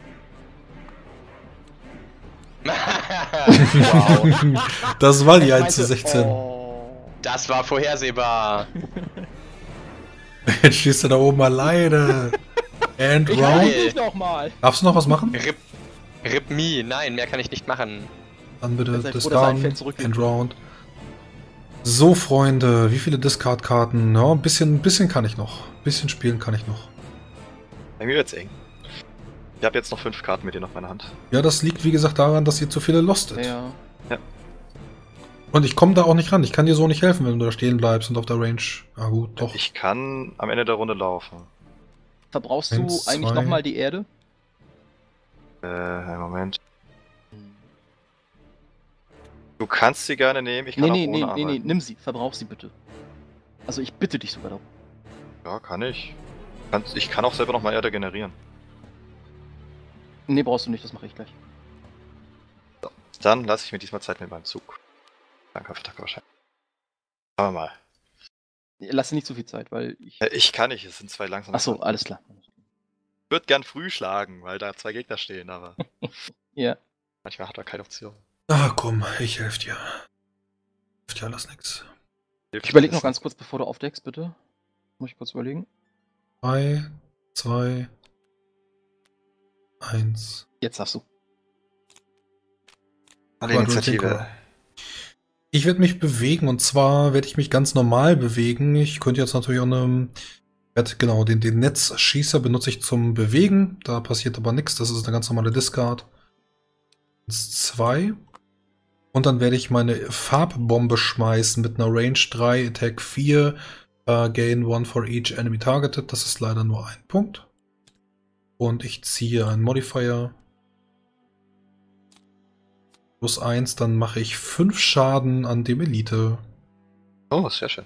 Wow. Das war die Ich 1 zu meinte- 16. Oh. Das war vorhersehbar. Jetzt stehst du da oben alleine. And Ich round. helfe dich noch mal. Darfst du noch was machen? Rip me. Nein, mehr kann ich nicht machen. Dann bitte Sei froh, dass er ein Feld Discard zurücklegt. and round. So, Freunde, wie viele Discard-Karten? Ja, ein bisschen kann ich noch. Ein bisschen spielen kann ich noch. Bei mir wird's eng. Ich habe jetzt noch 5 Karten mit denen auf meiner Hand. Ja, das liegt wie gesagt daran, dass ihr zu viele lostet. Ja. Und ich komme da auch nicht ran. Ich kann dir so nicht helfen, wenn du da stehen bleibst und auf der Range. Ah gut, doch. Ich kann am Ende der Runde laufen. Verbrauchst du 1, eigentlich 2. nochmal die Erde? Einen Moment. Du kannst sie gerne nehmen, ich kann Nee, auch nee, ohne nee, arbeiten. nimm sie. Verbrauch sie bitte. Also ich bitte dich sogar darum. Ja, kann ich. Ich kann auch selber nochmal Erde generieren. Nee, brauchst du nicht, das mache ich gleich. Dann lasse ich mir diesmal Zeit mit meinem Zug. Danke, Attacke wahrscheinlich. Schauen wir mal. Lass dir nicht zu viel Zeit, weil ich... Ich kann nicht, es sind 2 langsame. Achso, Karten. alles klar. Ich würde gern früh schlagen, weil da 2 Gegner stehen, aber Ja. manchmal hat er keine Option. Ah, komm, ich helfe dir. Hilft ja alles nix. Ich überlege noch ganz kurz, bevor du aufdeckst, bitte. Muss ich kurz überlegen. 3, 2, 1. Jetzt darfst du. Alle Initiative. Ich werde mich bewegen und zwar werde ich mich ganz normal bewegen. Ich könnte jetzt natürlich auch genau, den Netzschießer benutze ich zum Bewegen. Da passiert aber nichts. Das ist eine ganz normale Discard. 2. Und dann werde ich meine Farbbombe schmeißen mit einer Range 3, Attack 4, Gain 1 for each enemy targeted. Das ist leider nur ein Punkt. Und ich ziehe einen Modifier. Plus 1, dann mache ich 5 Schaden an dem Elite. Oh, sehr schön.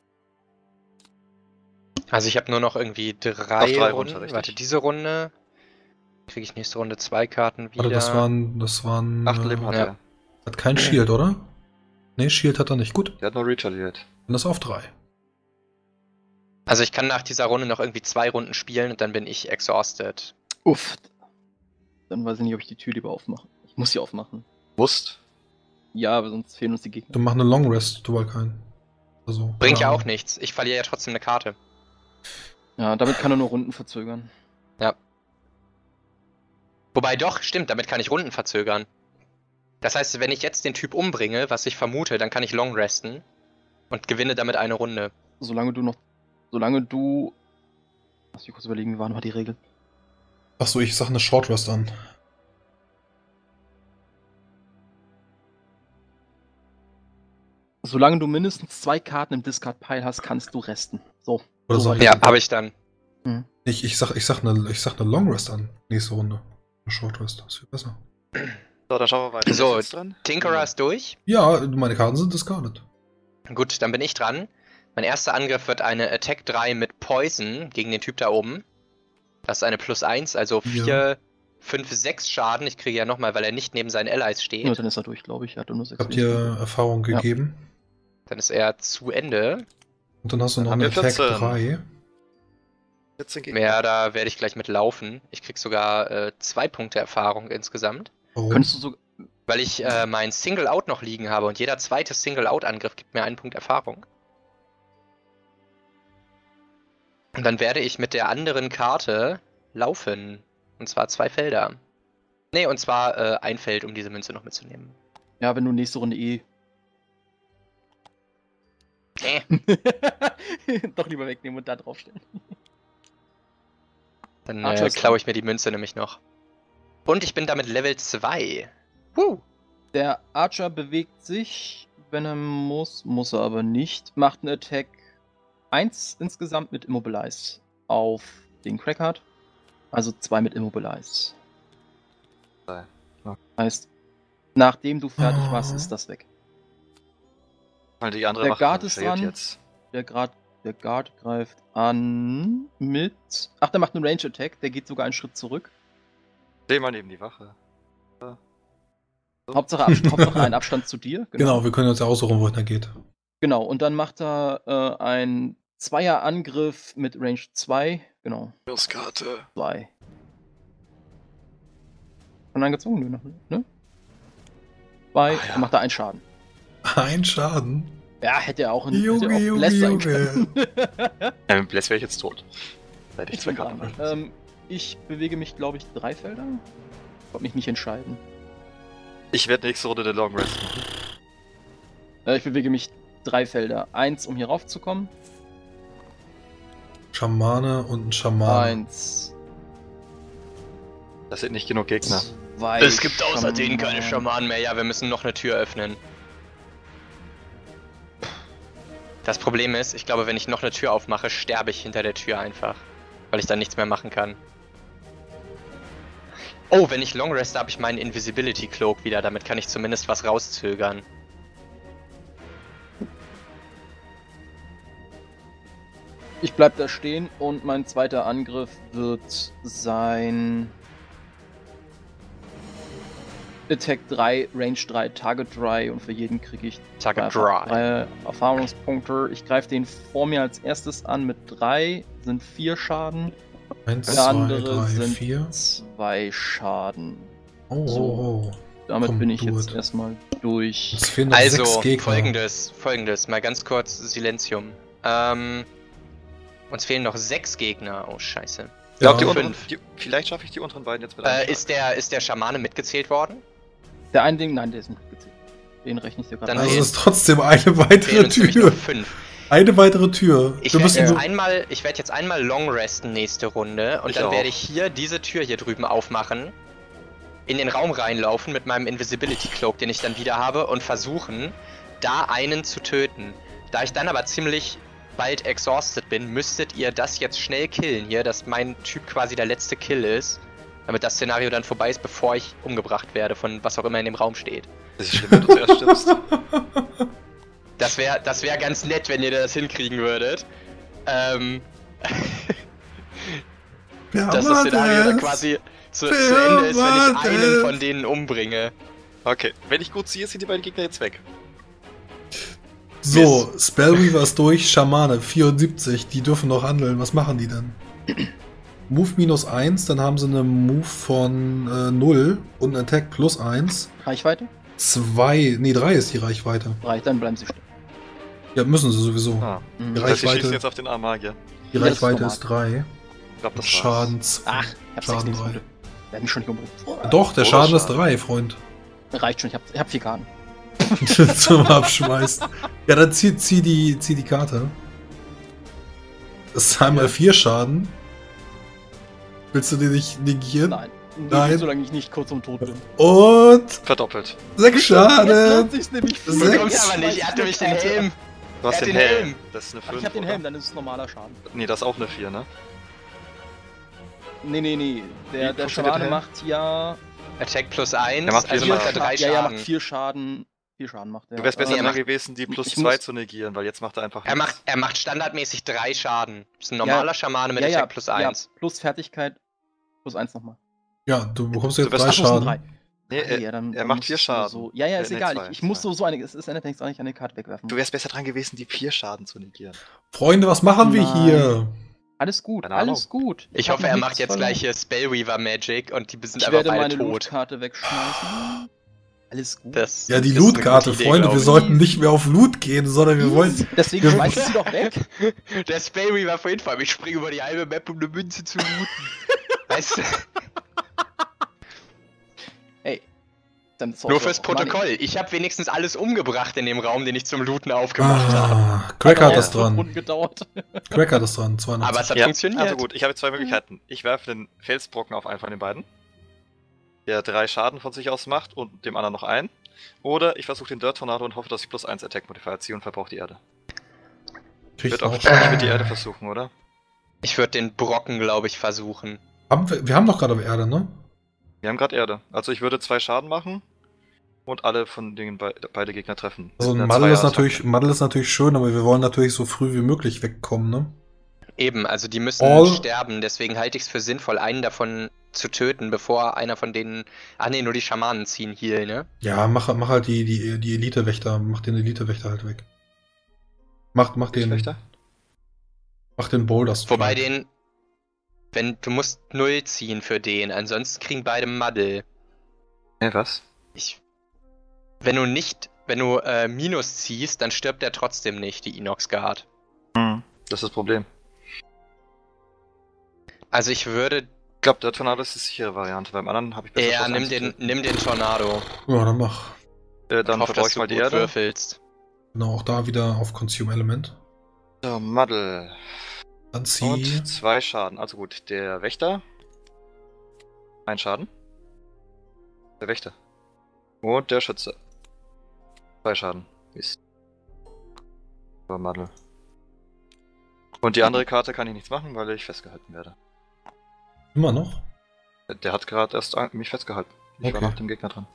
Also ich habe nur noch irgendwie 3 Auf 3 runter, Runden. richtig. Warte, diese Runde kriege ich nächste Runde 2 Karten wieder. Warte, das waren 8 Leben hat ja. er. hat kein Shield, oder? Ne, Shield hat er nicht. Gut, Der hat nur retaliate. dann ist auf 3. Also ich kann nach dieser Runde noch irgendwie 2 Runden spielen und dann bin ich exhausted. Uff. Dann weiß ich nicht, ob ich die Tür lieber aufmache. Ich muss sie aufmachen. Musst. Ja, aber sonst fehlen uns die Gegner. Du mach eine Long Rest, du keinen. Also, Bringt ja keine auch Ahnung. nichts. Ich verliere ja trotzdem eine Karte. Ja, damit kann er nur Runden verzögern. Wobei doch, stimmt, damit kann ich Runden verzögern. Das heißt, wenn ich jetzt den Typ umbringe, was ich vermute, dann kann ich long resten und gewinne damit eine Runde. Solange du... Lass mich kurz überlegen, wie war nochmal die Regel? Achso, ich sag eine Short Rest an. Solange du mindestens 2 Karten im Discard-Pile hast, kannst du resten. So. Oder So sag weit. Ja, habe ich dann. Ich sag eine Long Rest an. Nächste Runde. Eine Short Rest, das ist viel besser. So, dann schauen wir weiter. So, Wer ist jetzt dran? Tinkerer ist durch. Ja, meine Karten sind discarded. Gut, dann bin ich dran. Mein erster Angriff wird eine Attack 3 mit Poison gegen den Typ da oben. Das ist eine plus 1, also 4, Ja. 5, 6 Schaden. Ich kriege ja nochmal, weil er nicht neben seinen Allies steht. Ja, dann ist er durch, glaube ich. Er hatte nur 6. Habt ihr Erfahrung Ja. gegeben? Dann ist er zu Ende. Und dann hast du Dann noch haben eine wir Attack 14. 3. 14 Gegner. Ja, da werde ich gleich mit laufen. Ich krieg sogar 2 Punkte Erfahrung insgesamt. Warum? Könntest du so... Weil ich mein Single-Out noch liegen habe und jeder zweite Single-Out-Angriff gibt mir einen Punkt Erfahrung. Und dann werde ich mit der anderen Karte laufen. Und zwar 2 Felder. Nee, und zwar ein Feld, um diese Münze noch mitzunehmen. Ja, wenn du nächste Runde doch lieber wegnehmen und da draufstellen. Dann Archer ist klaue ich mir die Münze nämlich noch. Und ich bin damit Level 2. Der Archer bewegt sich, wenn er muss. Muss er aber nicht. Macht einen Attack 1 insgesamt mit Immobilize auf den Crackheart. Also 2 mit Immobilize. Ja. Heißt, nachdem du fertig warst, ist das weg. Weil die andere Der Wache Guard ist fehlt dran. jetzt. Der Guard greift an mit... Ach, der macht einen Range-Attack. Der geht sogar einen Schritt zurück. Steh mal neben die Wache. Hauptsache einen Abstand zu dir. Genau, wir können uns ja aussuchen, wohin er geht. Genau, und dann macht er einen Zweier-Angriff mit Range 2. Genau, Karte. 2. Schon angezogen? Nö, noch nicht, ne? 2, ja. dann macht er einen Schaden. Ein Schaden. Ja, hätte er auch Junge, Bless sein Junge. können. Mit Bless wäre ich jetzt tot. Da hätte ich 2 Karten. Ich bewege mich, glaube ich, 3 Felder. Ich konnte mich nicht entscheiden. Ich werde nächste Runde den Long Rest machen. Ich bewege mich 3 Felder. 1, um hier raufzukommen. Schamane und ein Schamane. 1. Das sind nicht genug Gegner. 2. Es gibt außer denen keine Schamanen mehr. Ja, wir müssen noch eine Tür öffnen. Das Problem ist, ich glaube, wenn ich noch eine Tür aufmache, sterbe ich hinter der Tür einfach. Weil ich dann nichts mehr machen kann. Oh, wenn ich Long Rest habe ich meinen Invisibility Cloak wieder. Damit kann ich zumindest was rauszögern. Ich bleib da stehen und mein zweiter Angriff wird sein Attack 3, Range 3, Target 3 und für jeden kriege ich Target 3 Erfahrungspunkte. Ich greife den vor mir als erstes an mit 3, sind 4 Schaden. 1, Der 2, andere 3, sind 4. 2 Schaden. Oh, So. oh, oh. Damit Komm, bin ich do jetzt it. erstmal durch. Es fehlen noch Also, 6 Gegner. folgendes, mal ganz kurz Silenzium. Uns fehlen noch 6 Gegner. Oh, scheiße. Ich glaub, Ja. die unteren, 5. vielleicht schaffe ich die unteren beiden jetzt mit einem Schlag. Ist der Schamane mitgezählt worden? Der eine Ding, nein, der ist nicht gezählt. Den rechne ich dir gerade Dann ein. Also fehlen- ist trotzdem eine Fehlen weitere uns nämlich Tür. noch 5. Eine weitere Tür. Ich Wir werde müssen jetzt einmal Long Resten nächste Runde und Ich dann auch. werde ich hier diese Tür hier drüben aufmachen, in den Raum reinlaufen mit meinem Invisibility Cloak, den ich dann wieder habe, und versuchen, da einen zu töten. Da ich dann aber ziemlich bald exhausted bin, müsstet ihr das jetzt schnell killen hier, dass mein Typ quasi der letzte Kill ist, damit das Szenario dann vorbei ist, bevor ich umgebracht werde von was auch immer in dem Raum steht. Das ist schlimm, wenn du zuerst stirbst. Das wär ganz nett, wenn ihr das hinkriegen würdet. Ja, Dass das Szenario dann quasi zu Ende ist, wenn ich einen von denen umbringe. Okay, wenn ich gut ziehe, sind die beiden Gegner jetzt weg. So, Spellweaver ist durch, Schamane 74, die dürfen noch handeln. Was machen die denn? Move minus 1, dann haben sie eine Move von 0 und ein Attack plus 1. Reichweite? 3 ist die Reichweite. 3, dann bleiben sie stehen. Ja, müssen sie sowieso. Ah. Mhm. Die Das heißt, sie Reichweite- schießen jetzt auf den Armagier. Die Ja, das ist Reichweite normal. ist 3. Ich glaube, das war's. Schaden 2. Ach, ich hab 6 Schaden Lebenspunkte. 3. Der hat mich schon nicht umbringen. Doch, der Oder Schaden ist Schaden. 3, Freund. Reicht schon, ich hab 4 Karten. Zum Abschmeißen. Ja, dann zieh die Karte. Das ist einmal 4 Schaden. Willst du die nicht negieren? Nein. Nein. Solange ich nicht kurz um Tod bin. Und Verdoppelt. 6 Jetzt Schaden. lohnt sich's nämlich Sechs. viel. Bekommt aber nicht, er hat nämlich den Helm. Du hast Er hat den den Helm. Helm. Das ist eine Ach, 5. ich hab den oder? Helm, dann ist es normaler Schaden. Nee, das ist auch eine 4, ne? Nee. Wie Der funktioniert Schamane Helm? macht ja. Attack plus 1, Er macht also vier macht er Schaden. 3 Ja, Schaden. macht 4 Schaden. 4 Schaden macht er. Du wärst besser er dran macht- gewesen, die plus ich 2 muss- zu negieren, weil jetzt macht er einfach Er nichts. macht standardmäßig 3 Schaden. Das ist ein normaler Schamane mit ja, Attack plus 1. Ja, plus Fertigkeit. Plus 1 nochmal. Ja, du bekommst Du jetzt wirst- 3 Ach, das sind Schaden. 3. Nee, er macht 4 Schaden. So, ja, ist Nee, egal. 2, Ich muss 2. so eine. Es ist Ende, denkst du eigentlich eine Karte wegwerfen. Du wärst besser dran gewesen, die 4 Schaden zu negieren. Freunde, was machen wir Nein. hier? Alles gut, Keine Ahnung. alles gut. Ich hab hoffe, noch er nichts macht jetzt verloren. gleich hier Spellweaver Magic und die sind Ich einfach werde beide meine tot. Lootkarte wegschmeißen. Alles gut. Das Ja, die ist eine Loot-Karte, gute Idee, Freunde. glaub Wir ich. sollten nicht mehr auf Loot gehen, sondern wir wollen. Deswegen wir- schmeißen sie doch weg. Der Spellweaver vorhin vor allem, ich springe über die halbe Map, um eine Münze zu looten. Weißt du? Ey. Dann ist Nur auch fürs so Money. Protokoll. Ich habe wenigstens alles umgebracht in dem Raum, den ich zum Looten aufgemacht habe. Cracker hat Hat das auch 5 dran. Runden gedauert. Cracker hat das dran. 82. Aber es hat Ja, funktioniert. Also gut, ich habe 2 Möglichkeiten. Ich werfe den Felsbrocken auf einen von den beiden, der 3 Schaden von sich aus macht und dem anderen noch ein. Oder ich versuche den Dirt Tornado und hoffe, dass ich +1 Attack Modifier ziehe und verbrauche die Erde. Ich Kriegt auch. würde die Erde versuchen, oder? Ich würde den Brocken, glaube ich, versuchen. Wir haben doch gerade Erde, ne? Wir haben gerade Erde. Also ich würde 2 Schaden machen und alle von denen beide Gegner treffen. Also Mit einer Muddle ist, Zweier-Attacke. natürlich schön, aber wir wollen natürlich so früh wie möglich wegkommen, ne? Eben, also die müssen All- sterben, deswegen halte ich es für sinnvoll, einen davon zu töten, bevor einer von denen. Ah ne, nur die Schamanen ziehen Heal, ne? Ja, mach halt die Elite-Wächter, mach den Elite-Wächter halt weg. Mach den Wächter? Mach den Boulder Strike. Wobei du musst 0 ziehen für den, ansonsten kriegen beide Muddle. Was? Wenn du Minus ziehst, dann stirbt der trotzdem nicht, die Inox Guard. Das ist das Problem. Also ich würde. Ich glaube, der Tornado ist die sichere Variante. Beim anderen habe ich besser Ja, +1 nimm zu den Tornado. Ja, dann mach. töten. Dann Ich hoffe, verbrauche dass ich du mal die gut Erde. würfelst. Genau, auch da wieder auf Consume Element. So, Muddle. Dann zieh. Und 2 Schaden. Also gut, der Wächter. 1 Schaden. Der Wächter. Und der Schütze. 2 Schaden. Mist. So, Muddle. Und die andere Karte kann ich nichts machen, weil ich festgehalten werde. Immer noch? Der hat gerade erst mich festgehalten. Ich war Okay. nach dem Gegner dran.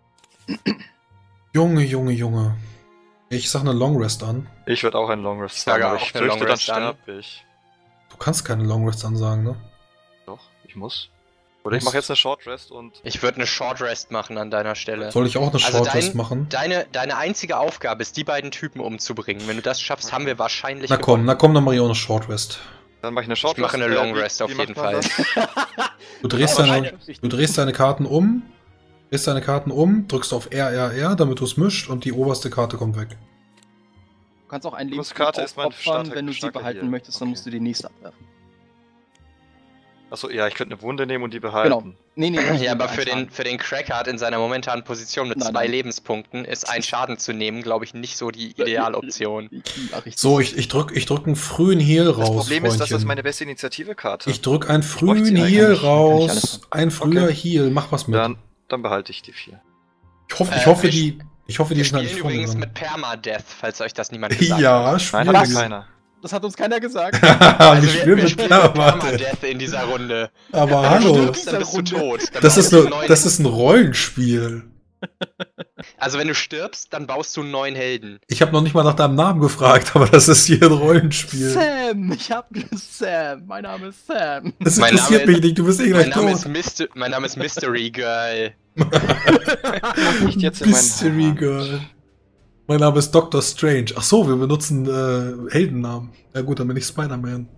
Junge. Ich sag eine Long Rest an. Ich würde auch einen Long Rest sage sagen, aber auch ich eine fürchte, Long dann Rest an. sterbe ich. Du kannst keine Long Rest ansagen, ne? Doch, ich muss. Oder ich mache jetzt eine Short Rest und... Ich würde eine Short Rest machen an deiner Stelle. Soll ich auch eine Also Short Rest machen? Deine einzige Aufgabe ist, die beiden Typen umzubringen. Wenn du das schaffst, haben wir wahrscheinlich Na komm, dann mach ich auch eine Short Rest. Dann mache ich eine Short Ich Rest. mache eine Long wie- Rest wie auf jeden macht man Fall. das? Du drehst deine Karten um, drückst auf RRR, damit du es mischt und die oberste Karte kommt weg. Du kannst auch einen Lebenskarte ist mein aufopfern, wenn du sie starker behalten Heal. möchtest, dann Okay. musst du die nächste abwerfen. Achso, ja, ich könnte eine Wunde nehmen und die behalten. Nee, Ja, aber für den Crackheart in seiner momentanen Position mit Nein, 2 nein. Lebenspunkten ist ein Schaden zu nehmen, glaube ich, nicht so die Idealoption. Ja, richtig. So, ich drück einen frühen Heal Das raus, Problem ist, dass das Freundchen. meine beste Initiative-Karte. Ich drück einen bräuchte frühen sie Heal eigentlich. Kann ich alles raus. haben. Ein früher Okay. Heal, mach was mit. Dann behalte ich die 4. Ich hoffe, wir die Wir sind halt spielen nicht vorne übrigens dran. mit Permadeath, falls euch das niemand gesagt hat. Ja, spielen Nein, hat wir. keiner. Das hat uns keiner gesagt. Wir Wir spielen mit spielen Permadeath. Permadeath in dieser Runde. Aber Wenn du hallo, stirbst, dann bist du tot. Dann das baust ist, du das ist ein Rollenspiel. Also wenn du stirbst, dann baust du 9 Helden. Ich habe noch nicht mal nach deinem Namen gefragt, aber das ist hier ein Rollenspiel. Sam! Ich hab Sam! Mein Name ist Sam! Das Mein interessiert Name mich nicht, du bist eh gleich tot. Mein Name ist Mystery Girl. Nicht jetzt in meinen Mystery Hand. Girl. Mein Name ist Dr. Strange. Ach so, wir benutzen Heldennamen. Ja gut, dann bin ich Spider-Man.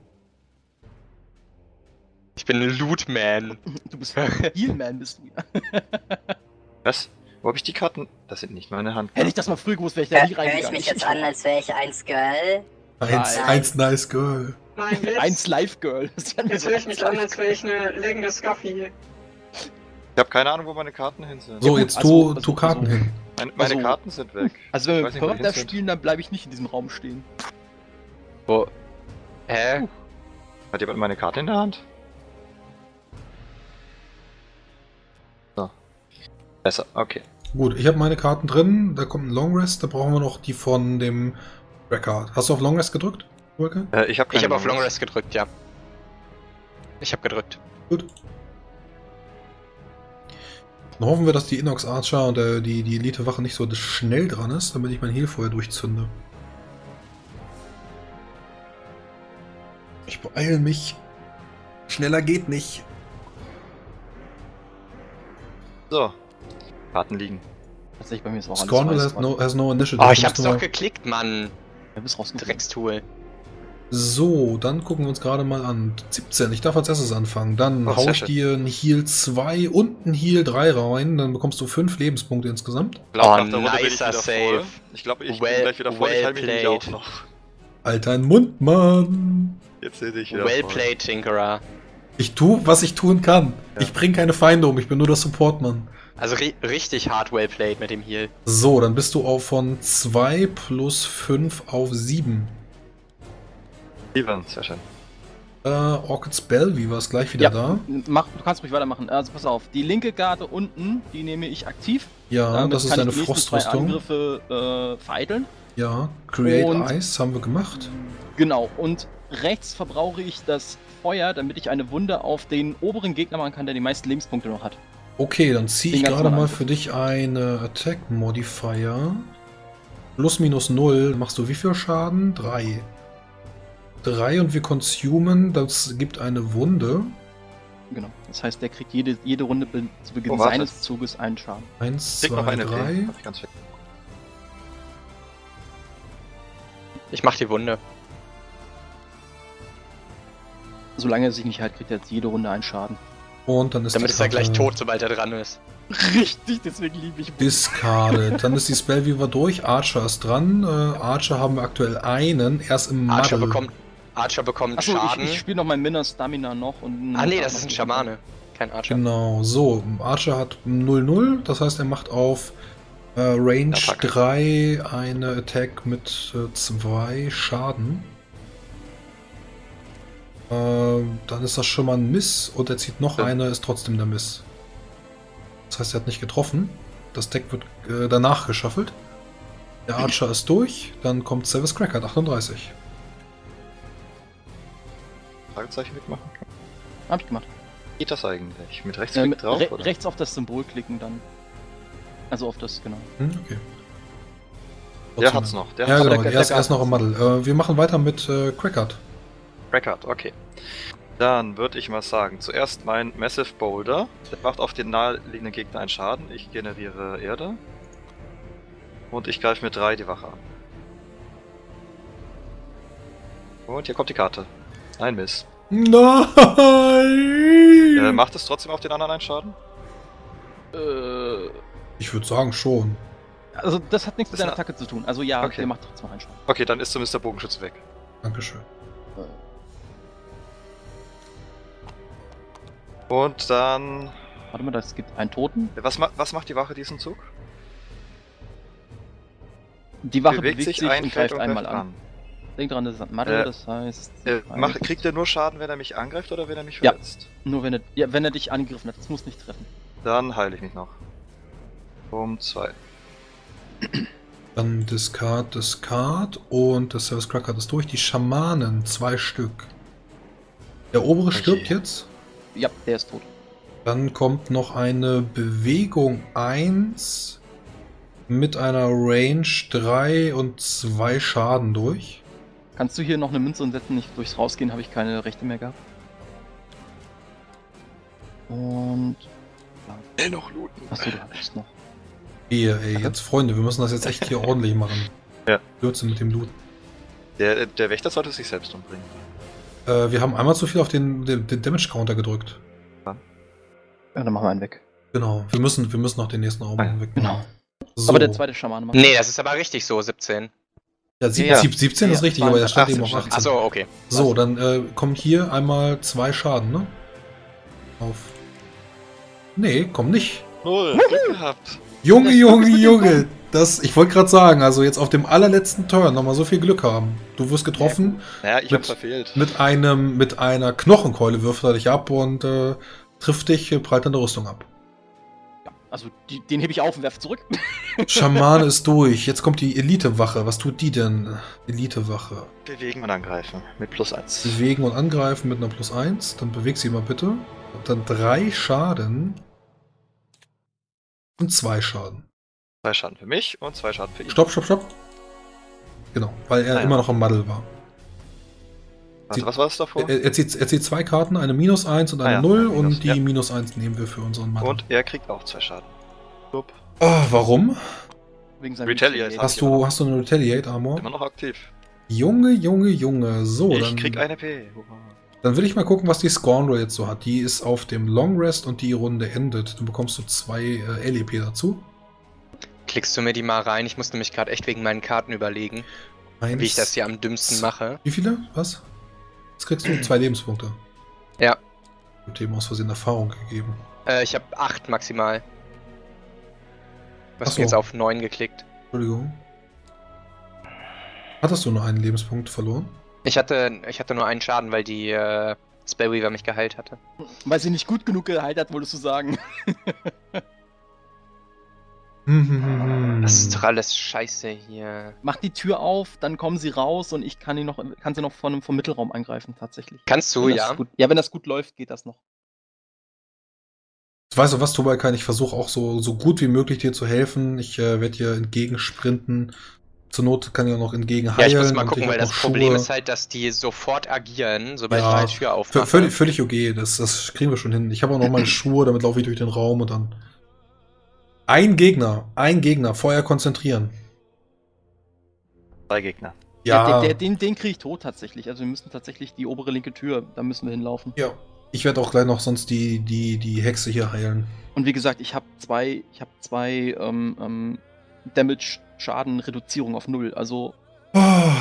Ich bin ein Lootman. Du bist Healman, bist du ja. Was? Wo habe ich die Karten? Das sind nicht meine Hand. Hätte ich das mal früh gewusst, wäre ich da nie Höre ich reingegangen. mich jetzt an, als wäre ich eins Girl? Eins nice girl. Nein, jetzt, Eins Live-Girl. jetzt höre ich mich an, als wäre ich eine leckende Scuffy. Ich habe keine Ahnung, wo meine Karten hin sind. So, gut, jetzt also- tu Karten also- hin. Meine also- Karten sind weg. Also wenn Ich wir weiß nicht, wo die hin Permadeath sind. spielen, dann bleibe ich nicht in diesem Raum stehen. Wo? Hä? Hat jemand meine Karte in der Hand? So. Besser, okay. Gut, ich habe meine Karten drin. Da kommt ein Long Rest. Da brauchen wir noch die von dem Record. Hast du auf Long Rest gedrückt, Volker? Ich habe Ich habe auf Long Rest gedrückt, ja. Ich habe gedrückt. Gut. Dann hoffen wir, dass die Inox Archer und die Elite-Wache nicht so schnell dran ist, damit ich mein Heal vorher durchzünde. Ich beeile mich. Schneller geht nicht. So. Karten liegen. Tatsächlich, bei mir ist auch alles Scornwall weiß has no initiative. Oh, ich Musst hab's du doch mal- geklickt, Mann. Ja, bist rausgefunden. Dreckstool. So, dann gucken wir uns gerade mal an. 17, ich darf als erstes anfangen. Dann Oh, hau sehr ich schön. dir ein Heal 2 und ein Heal 3 rein. Dann bekommst du 5 Lebenspunkte insgesamt. Ich glaub, Oh, nach der Runde bin ich nicer wieder Save. voll. Ich glaube, ich Well- bin gleich wieder voll. Ich well heile mich nämlich played. auch noch. Alter, ein Mund, Mann. Jetzt sehe ich wieder Well voll. played, Tinkerer. Ich tu, was ich tun kann. Ja. Ich bring keine Feinde um, ich bin nur der Supportmann. Also richtig hart well played mit dem Heal. So, dann bist du auf von 2 plus 5 auf 7. 7, sehr schön. Orchid Spellweaver ist gleich wieder da. Du kannst ruhig weitermachen. Also pass auf, die linke Garde unten, die nehme ich aktiv. Ja, Damit das ist kann eine ich die nächsten 2 Frostrüstung. Angriffe vereiteln. Ja, Create Und- Ice haben wir gemacht. Genau, und rechts verbrauche ich das Feuer, damit ich eine Wunde auf den oberen Gegner machen kann, der die meisten Lebenspunkte noch hat. Okay, dann ziehe ich Den ganzen gerade mal Angriff. für dich eine Attack Modifier. Plus minus 0. Machst du wie viel Schaden? 3. 3 und wir consumen, das gibt eine Wunde. Genau. Das heißt, der kriegt jede Runde zu Beginn warte. seines Zuges einen Schaden. 1, Krieg noch 2, eine 3. P. Hab ich ganz vergessen. Ich mach die Wunde. Solange er sich nicht heilt, kriegt er jetzt jede Runde einen Schaden. Und dann ist Damit die ist er gleich Karte tot, sobald er dran ist. Richtig, deswegen liebe ich discarded. Dann ist die Spellweaver durch. Archer ist dran. Archer haben wir aktuell einen. Erst im Archer Muddle. bekommt Achso, Schaden. ich spiele noch mein Minor Stamina noch. Und Ah nee, das ist ein Schamane. Kein Archer. Genau, so. Archer hat 0-0. Das heißt, er macht auf Range Attacke. 3 eine Attack mit 2 Schaden. Dann ist das schon mal ein Miss und er zieht noch Ja. eine, ist trotzdem der Miss. Das heißt, er hat nicht getroffen. Das Deck wird danach geschaffelt. Der Archer ist durch, dann kommt Service Cracker 38. Fragezeichen wegmachen. Hab ich gemacht. Geht das eigentlich? Mit Rechtsklick Mit drauf? oder? rechts auf das Symbol klicken dann. Also auf das, genau. Okay. Der hat's noch. Der Ja, hat's genau, noch. der- er ist der erst noch im Muddle. Wir machen weiter mit Crackert. Record, okay. Dann würde ich mal sagen, zuerst mein Massive Boulder. Der macht auf den naheliegenden Gegner einen Schaden. Ich generiere Erde. Und ich greife mit 3 die Wache an. Und hier kommt die Karte. Ein Miss. Nein! Macht es trotzdem auf den anderen einen Schaden? Ich würde sagen schon. Also das hat nichts mit Ist deiner eine- Attacke zu tun. Also ja, Okay. der macht trotzdem noch einen Schaden. Okay, dann ist zumindest der Bogenschütze weg. Dankeschön. Und dann... Warte mal, das gibt einen Toten. Was macht die Wache diesen Zug? Die Wache bewegt sich ein und Feld greift einmal an. Denk dran, das ist ein Muddle, das heißt... Kriegt er nur Schaden, wenn er mich angreift oder wenn er mich Ja. verletzt? Nur wenn er dich angegriffen hat, das muss nicht treffen. Dann heile ich mich noch. Um 2. Dann Discard und der Service Cracker ist durch. Die Schamanen, 2 Stück. Der obere stirbt jetzt. Ja, der ist tot. Dann kommt noch eine Bewegung 1 mit einer Range 3 und 2 Schaden durch. Kannst du hier noch eine Münze umsetzen? Nicht durchs Rausgehen habe ich keine Rechte mehr gehabt. Und... Noch looten. Achso, du hattest noch. Hier, ey, jetzt Freunde, wir müssen das jetzt echt hier ordentlich machen. Ja. Würze mit dem Loot. Der Wächter sollte sich selbst umbringen. Wir haben einmal zu viel auf den Damage Counter gedrückt. Ja, dann machen wir einen weg. Genau, wir müssen noch den nächsten Raum Ah, weg. Genau. So. Aber der zweite Schamane macht... Nee, das ist aber richtig so, 17. Ja, Ja. 17 ist Ja, richtig, aber da stand 18 eben auch stand. 18. Achso, okay. So, dann kommen hier einmal 2 Schaden, ne? Auf. Nee, komm nicht. 0, Glück gehabt. Junge, Junge. Ich wollte gerade sagen, also jetzt auf dem allerletzten Turn nochmal so viel Glück haben. Du wirst getroffen, Naja, ich Mit- hab verfehlt. mit einer Knochenkeule wirft er dich ab und trifft dich, prallt an der Rüstung ab. Also den hebe ich auf und werfe zurück. Schamane ist durch. Jetzt kommt die Elitewache. Was tut die denn? Elitewache. Bewegen und angreifen. Mit +1. Bewegen und angreifen mit einer +1. Dann beweg sie mal bitte. Und dann 3 Schaden. Und 2 Schaden. 2 Schaden für mich und 2 Schaden für ihn. Stopp. Genau, weil er Ah ja. immer noch am Muddle war. Warte, was war das davor? Er zieht 2 Karten, eine -1 und eine Ah ja, 0 Minus, und die ja. -1 nehmen wir für unseren Muddle. Und er kriegt auch 2 Schaden. Blub. Warum? Wegen seinem Retaliate. Hast du eine Retaliate Armor? Immer noch aktiv. Junge. So, Ich dann, krieg eine P. Hurra. dann will ich mal gucken, was die Scoundrel jetzt so hat. Die ist auf dem Long Rest und die Runde endet. Dann bekommst du 2 LEP dazu. Klickst du mir die mal rein? Ich musste mich gerade echt wegen meinen Karten überlegen, wie ich das hier am dümmsten mache. Wie viele? Was? Jetzt kriegst du 2 Lebenspunkte. Ja. Und dem aus Versehen Erfahrung gegeben. Ich habe 8 maximal. Du Ach hast so. jetzt auf 9 geklickt. Entschuldigung. Hattest du nur einen Lebenspunkt verloren? Ich hatte nur einen Schaden, weil die Spellweaver mich geheilt hatte. Weil sie nicht gut genug geheilt hat, wolltest du sagen. Das ist doch alles scheiße hier. Mach die Tür auf, dann kommen sie raus und ich kann sie noch vom Mittelraum angreifen, tatsächlich. Kannst du, Wenn das ja? gut, ja, wenn das gut läuft, geht das noch. Weißt du was, Tubalkan? Ich versuche auch so gut wie möglich dir zu helfen. Ich werde dir entgegensprinten. Zur Not kann ich auch noch entgegen heilen. Ja, ich muss mal und gucken, ich weil hab das noch Problem Schuhe. ist halt, dass die sofort agieren, sobald Ja, ich die Tür aufmache. Völlig okay, das kriegen wir schon hin. Ich habe auch noch meine Schuhe, damit laufe ich durch den Raum und dann... Ein Gegner, Feuer konzentrieren. 2 Gegner. Ja, Den kriege ich tot tatsächlich. Also wir müssen tatsächlich die obere linke Tür, da müssen wir hinlaufen. ja. Ich werde auch gleich noch sonst die Hexe hier heilen. Und wie gesagt, ich habe zwei Damage-Schaden-Reduzierung auf 0. Also, Oh,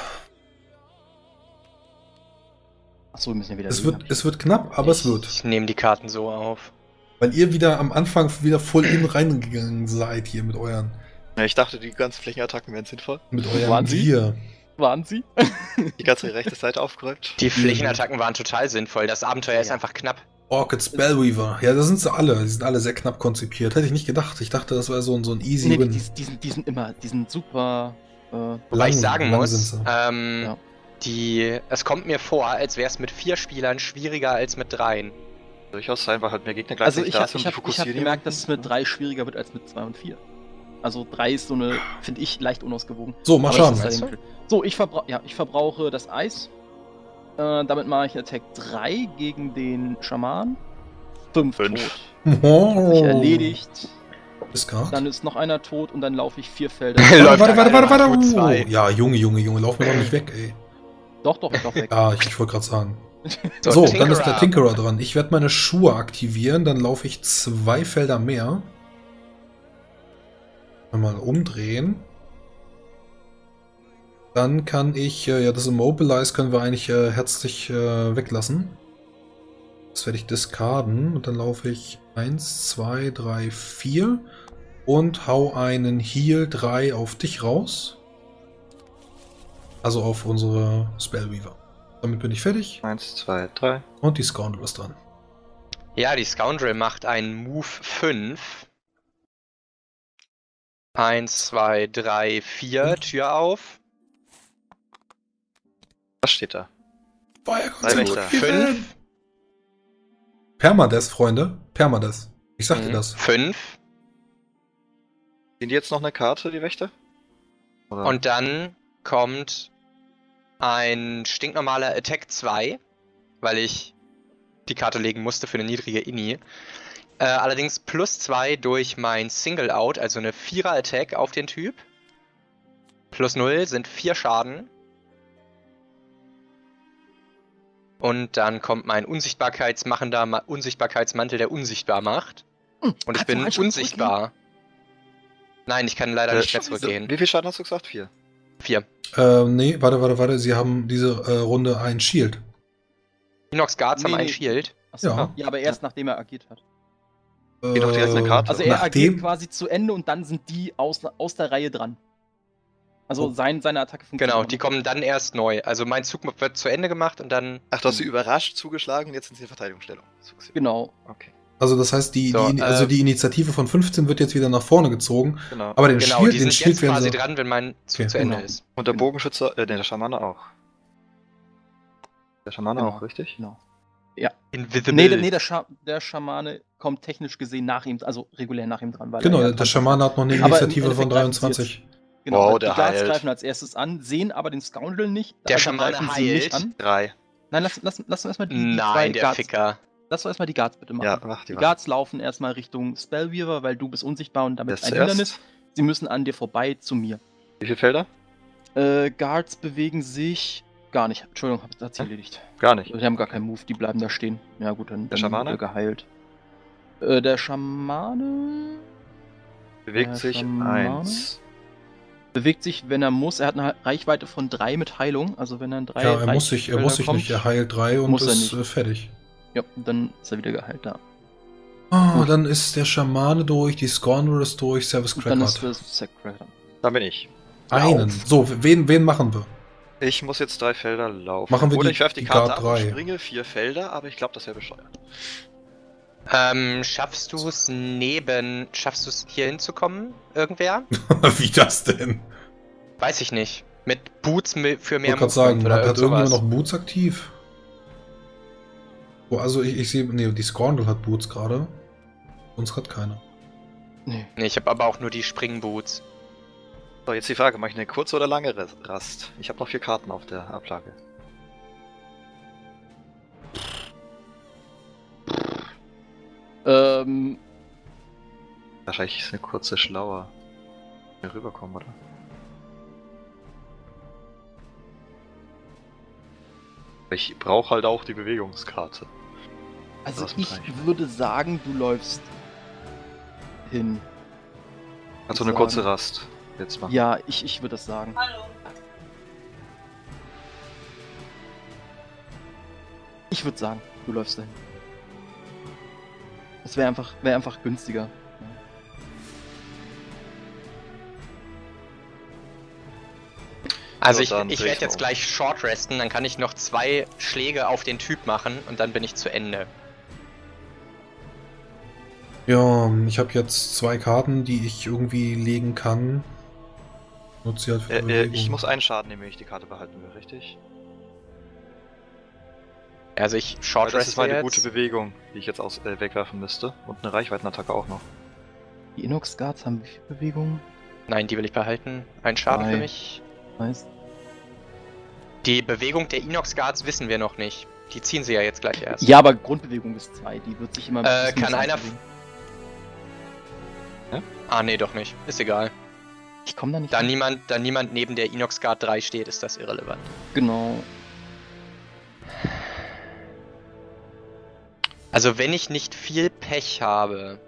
achso, wir müssen ja wieder. es wird knapp, aber es wird. Ich nehme die Karten so auf. Weil ihr wieder am Anfang wieder voll in reingegangen seid hier mit euren Ja, ich dachte, die ganzen Flächenattacken wären sinnvoll. Waren sie? Gier. Waren sie? Die ganze rechte Seite aufgeräumt. Die Flächenattacken waren total sinnvoll. Das Abenteuer ist Ja. einfach knapp. Orchid Spellweaver. Ja, da sind sie alle. Die sind alle sehr knapp konzipiert. Hätte ich nicht gedacht. Ich dachte, das wäre so ein easy Nee, Win. die sind super. Wobei ich sagen lang muss, sind sie. Ja. es kommt mir vor, als wäre es mit 4 Spielern schwieriger als mit 3. Durchaus sein, weil halt mehr Gegner Also gleichzeitig ich da habe sind. ich hab, ich hab gemerkt, dass es mit 3 schwieriger wird als mit 2 und 4. Also 3 ist so eine, finde ich, leicht unausgewogen. So, mach Aber Schaden. das ist halt so, ich verbrauche das Eis. Damit mache ich Attack 3 gegen den Schaman. 5 5. tot. Oh. Sich erledigt. Discard. Dann ist noch einer tot und dann laufe ich 4 Felder. Läuft Warte. einer nach Tour 2. Ja, Junge, lauf mir doch nicht weg, ey. Doch, weg. Ja, ich wollte gerade sagen. So, dann ist der Tinkerer dran. Ich werde meine Schuhe aktivieren, dann laufe ich 2 Felder mehr. Mal umdrehen. Dann kann ich, ja, das Immobilize können wir eigentlich herzlich weglassen. Das werde ich discarden und dann laufe ich 1, 2, 3, 4 und hau einen Heal 3 auf dich raus. Also auf unsere Spellweaver. Damit bin ich fertig 1, 2, 3. und die Scoundrel ist dran. Ja, die Scoundrel macht einen Move 5. 1, 2, 3, 4, Tür auf. Was steht da? Feuer Wächter. konzentrieren. 5, Permadeath, Freunde. Permadeath. Ich sag dir das. 5. Sind die jetzt noch eine Karte, die Wächter? Oder? Und dann kommt ein stinknormaler Attack 2, weil ich die Karte legen musste für eine niedrige Inni. Allerdings plus 2 durch mein Single Out, also eine 4er Attack auf den Typ. Plus 0 sind 4 Schaden. Und dann kommt mein Unsichtbarkeitsmantel, der unsichtbar macht. Und ich bin unsichtbar. Nein, ich kann leider nicht mehr zurückgehen. Wie viel Schaden hast du gesagt? 4. 4. Nee, warte. Sie haben diese Runde ein Shield. Inox Guards haben Nee, ein nee. Shield. Achso, Ja. ja, aber erst nachdem er agiert hat. Geht doch direkt eine Karte. Also er agiert nachdem, quasi zu Ende und dann sind die aus der Reihe dran. Also Oh. seine Attacke funktioniert. Genau, noch die nicht. kommen dann erst neu. Also mein Zug wird zu Ende gemacht und dann... Ach, du hast sie überrascht zugeschlagen und jetzt sind sie in Verteidigungsstellung. Genau. Okay, also das heißt, die Initiative von 15 wird jetzt wieder nach vorne gezogen. genau. Aber den Genau, Shield, die den sind Shield jetzt werden quasi sie... dran, wenn mein Zug Okay. zu Ende Genau. ist. Und der Bogenschütze, der Schamane auch. Der Schamane Genau. auch, richtig? Genau. Invisible. Nee, der Schamane kommt technisch gesehen nach ihm, also regulär nach ihm dran. Weil Genau, er ja der Schamane hat noch eine Aber im Initiative von Endeffekt greifen sie 23. Genau, Wow, die der Guards heilt. greifen als erstes an, sehen aber den Scoundrel nicht. Der also Schamane greifen sie nicht heilt. an. 3. Nein, lass uns erstmal die zwei Nein, der Guards. Ficker. Lass uns erstmal die Guards bitte machen. Ja, mach die Die was. Guards laufen erstmal Richtung Spellweaver, weil du bist unsichtbar und damit Wer ist ein zuerst? Hindernis. Sie müssen an dir vorbei zu mir. Wie viele Felder? Guards bewegen sich gar nicht. Entschuldigung, hat sie erledigt. Gar nicht. Die haben gar keinen Move, die bleiben da stehen. Ja gut, dann Schamane? wird er geheilt. Der Schamane Bewegt Der sich Schamane? 1. bewegt sich, wenn er muss. Er hat eine Reichweite von 3 mit Heilung. Also wenn er in 3 Ja, er muss sich nicht. Er heilt 3 und Muss er ist nicht. fertig. Ja, dann ist er wieder geheilt da. Ah, dann ist der Schamane durch, die Scoundrel ist durch, Service Und dann ist Cracker. das Sacred. Da bin ich. Einen. So, wen machen wir? Ich muss jetzt 3 Felder laufen. Machen wir Oder die- ich werfe die die Karte Guard ab und 3. springe 4 Felder, aber ich glaube, das wäre bescheuert. Schaffst du es hier hinzukommen? Irgendwer? Wie das denn? Weiß ich nicht. Mit Boots für Ich mehr wollte gerade sagen, oder hat irgend irgendjemand sowas. noch Boots aktiv? Oh, also ich sehe, nee, die Scorndal hat Boots gerade. Sonst hat keiner. Nee. Nee, ich habe aber auch nur die Springboots. So, jetzt die Frage, mache ich eine kurze oder lange Rast? Ich habe noch 4 Karten auf der Ablage. Wahrscheinlich ist eine kurze schlauer. Hier rüberkommen, oder? Ich brauche halt auch die Bewegungskarte. Also Das ich reicht. würde sagen, du läufst hin. Also eine kurze Rast. Jetzt mal. Ja, ich würde das sagen. Ich würde sagen, du läufst dahin. Das wäre einfach günstiger. Also So, ich dann dreh werde ich jetzt mal um. gleich Short resten, dann kann ich noch 2 Schläge auf den Typ machen und dann bin ich zu Ende. Ja, ich habe jetzt 2 Karten, die ich irgendwie legen kann. Nutze sie halt für Bewegung. Ich muss einen Schaden nehmen, wenn ich die Karte behalten will, richtig? Also ich Weil Short das reste ist meine jetzt. gute Bewegung, die ich jetzt wegwerfen müsste. Und eine Reichweitenattacke auch noch. Die Inox Guards haben wie viel Bewegung? Nein, die will ich behalten. Ein Schaden für 3. mich. Nice. Die Bewegung der Inox Guards wissen wir noch nicht. Die ziehen sie ja jetzt gleich erst. Ja, aber Grundbewegung ist 2. Die wird sich immer ein kann einer- bewegen. Ah, nee, doch nicht. Ist egal. Ich komme da nicht Da hin. niemand neben der Inox Guard 3 steht, ist das irrelevant. Genau. Also wenn ich nicht viel Pech habe.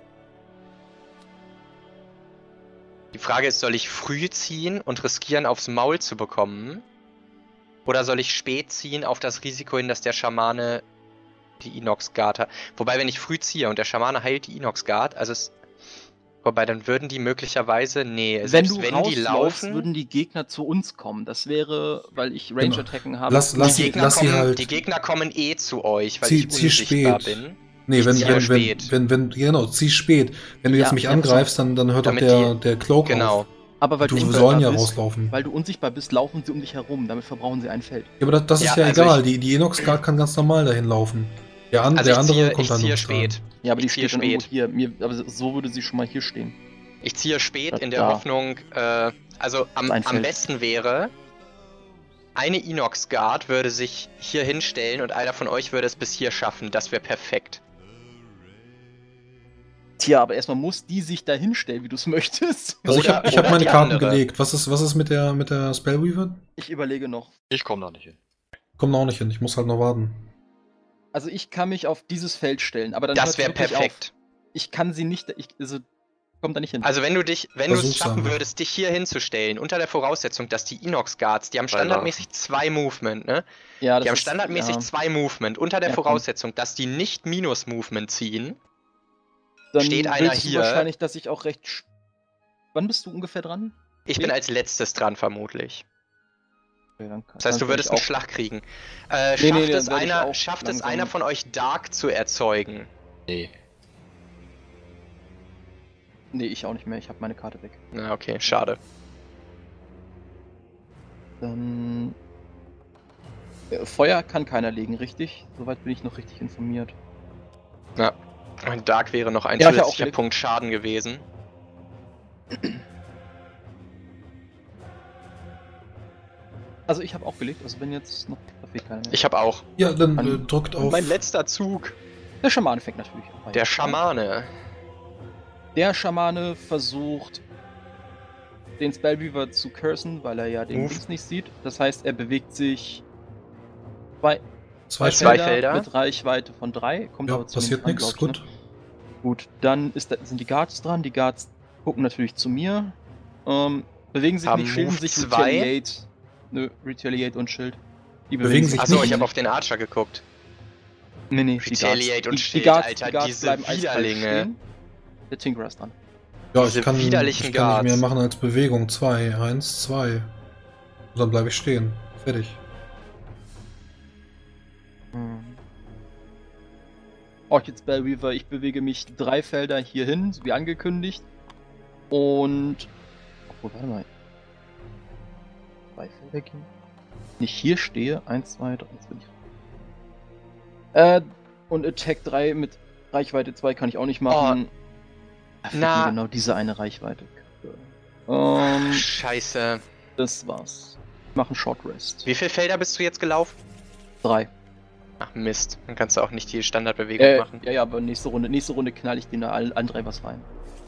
Die Frage ist, soll ich früh ziehen und riskieren, aufs Maul zu bekommen? Oder soll ich spät ziehen auf das Risiko hin, dass der Schamane die Inox Guard hat? Wobei, wenn ich früh ziehe und der Schamane heilt die Inox Guard, also es... Wobei, dann würden die möglicherweise... Nee, Wenn selbst du wenn die rausläufst, laufen... würden die Gegner zu uns kommen. Das wäre, weil ich Range-Attacken habe. Lass sie halt. Die Gegner kommen eh zu euch, weil Zieh ich unsichtbar spät. bin. Nee, Ich ziehe spät. genau, zieh spät. Wenn du Ja, jetzt mich ja, angreifst, dann hört doch Damit der Cloak Genau. auf. Aber weil Du du sollen ja unsichtbar bist, rauslaufen. weil du unsichtbar bist, laufen sie um dich herum. Damit verbrauchen sie ein Feld. Ja, aber das ist Ja, ja also egal. Die Inox Guard kann ganz normal dahin laufen. Der Also andere ich kommt dann ziehe noch spät. Ja, aber die Ich ziehe steht dann irgendwo spät. hier. Aber so würde sie schon mal hier stehen. Ich ziehe spät in der Da. Hoffnung, also am Ein Feld. besten wäre, eine Inox Guard würde sich hier hinstellen und einer von euch würde es bis hier schaffen. Das wäre perfekt. Tja, aber erstmal muss die sich da hinstellen, wie du es möchtest. Also ich Oder- hab oder meine die Karten andere. gelegt. Was ist mit der Spellweaver? Ich überlege noch. Ich komme da nicht hin. Komm noch nicht hin. Ich muss halt noch warten. Also ich kann mich auf dieses Feld stellen, aber dann Das hört's wäre wirklich perfekt. Auf. Ich kann sie nicht, komm da nicht hin. Also wenn du es Versuch's schaffen einfach. würdest, dich hier hinzustellen, unter der Voraussetzung, dass die Inox Guards, die haben Weil standardmäßig 2 Movement, ne? ja, Die haben standardmäßig 2 Movement, unter der Ja, komm. Voraussetzung, dass die nicht Minus-Movement ziehen. dann steht einer willst du hier. wahrscheinlich, dass ich auch recht... Wann bist du ungefähr dran? Ich bin als letztes dran, vermutlich. Okay, dann Das heißt, du würdest auch. einen Schlag kriegen. Nee, Schafft dann es, werde ich auch schafft es langsam- einer von euch Dark zu erzeugen? Nee. Nee, ich auch nicht mehr. Ich habe meine Karte weg. Na, okay, schade. Dann... Feuer kann keiner legen, richtig? Soweit bin ich noch richtig informiert. Ja. Ein Dark wäre noch ein Ja, hab ich auch zusätzlicher gelegt. Punkt Schaden gewesen. Also ich habe auch gelegt, also wenn jetzt noch... Da fehlt keiner mehr. Ich habe auch. Ja, dann An- drückt auf. Mein letzter Zug. Der Schamane fängt natürlich an. Der Schamane. Der Schamane versucht, den Spellweaver zu cursen, weil er ja den Move. Dings nicht sieht. Das heißt, er bewegt sich zwei Zwei Zwei Felder. Felder. mit Reichweite von 3. Kommt Ja, aber zumindest passiert an, nichts. glaub ich, Gut. ne? Gut, dann sind die Guards dran. Die Guards gucken natürlich zu mir. Bewegen sich Haben nicht, schilden Move sich, 2? Retaliate. Nö, Retaliate und Schild. Die Bewegen sich Achso, nicht. ich habe auf den Archer geguckt. Nee, die Retaliate Guards. und Die Schild, Guards, Alter, die Guards diese bleiben eiskalt Widerlinge. stehen. Der Tinkerer ist dran. Ja, Diese ich kann nicht widerlichen mehr Guards. machen als Bewegung. 2, 1, 2. Und dann bleibe ich stehen. Fertig. Orchid Spellweaver, ich bewege mich 3 Felder hierhin, wie angekündigt. Und. Obwohl, warte mal. 3 Felder gehen. Wenn ich hier stehe, 1, 2, 3, jetzt bin ich. Und Attack 3 mit Reichweite 2 kann ich auch nicht machen. Na. Genau diese eine Reichweite. Scheiße. Das war's. Ich mache einen Short Rest. Wie viele Felder bist du jetzt gelaufen? 3. Ach Mist, dann kannst du auch nicht die Standardbewegung machen. Ja, aber nächste Runde knall ich den da allen 3 was rein.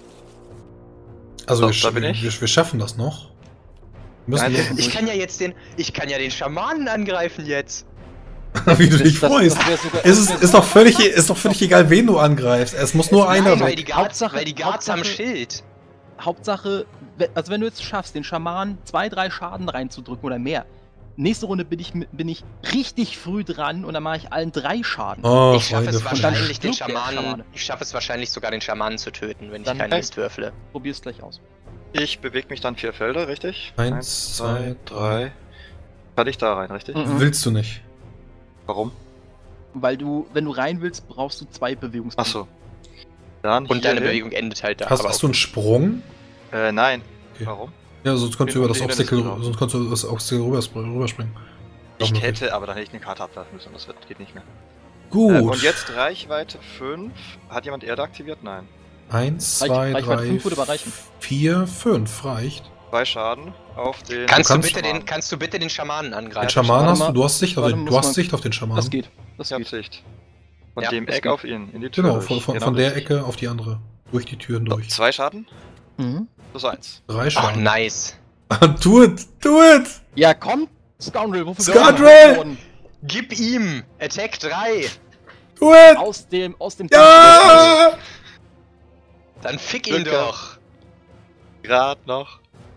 Also So, da bin ich. wir schaffen das noch. Wir müssen Nein, Ich kann ja den Schamanen angreifen jetzt. wie du dich Das freust. wär sogar- Ist doch völlig egal, wen du angreifst. Es muss nur einer Nein, weil weg. die Guards Hauptsache- am Schild. Hauptsache, also wenn du jetzt schaffst, den Schamanen 2, 3 Schaden reinzudrücken oder mehr. Nächste Runde bin ich richtig früh dran und dann mache ich allen 3 Schaden. Oh, Ich schaffe Freunde es von wahrscheinlich, den stirbt der Schamanen. Schamane. Ich schaffe es wahrscheinlich sogar, den Schamanen zu töten, wenn ich Dann- keinen Mist würfle. Probier's gleich aus. Ich bewege mich dann 4 Felder, richtig? 1, 2, 3. Kann ich da rein, richtig? Mhm. Willst du nicht? Warum? Weil du, wenn du rein willst, brauchst du 2 Bewegungspunkte. Achso. Dann Und deine hierhin. Bewegung endet halt da. Hast du einen Sprung? Nein. Okay. Warum? Ja, sonst kannst du über das Leben ist Obstacle, genau. sonst kannst du über das Obstacle rüberspringen. Auch Ich möglich. hätte, aber dann hätte ich eine Karte abwerfen müssen. Das geht nicht mehr. Gut. Und jetzt Reichweite 5. Hat jemand Erde aktiviert? Nein. 1, Reich- 2, Reichweite 3, 5 würde aber reichen. 4, 5 reicht. 2 Schaden auf den. Kannst du kannst- bitte den Schamanen angreifen? Den Schaman warte hast mal. du hast Sicht auf Warte, den, muss du hast man- Sicht auf den Schaman. Das geht. Das Ich hab geht. Sicht. Von Ja, dem das Eck geht. auf ihn. In die Tür. Genau, durch. von Genau der richtig. Ecke auf die andere. Durch die Türen So, durch. 2 Schaden Mhm. plus 1. 3 Ach, Schaden. nice. Do it! Do it! Ja, komm! Scoundrel, wofür Scoundrel! bist du geworden? Gib ihm! Attack 3! Do it! Aus dem Ja! Dann fick ihn Glück doch! Grad noch.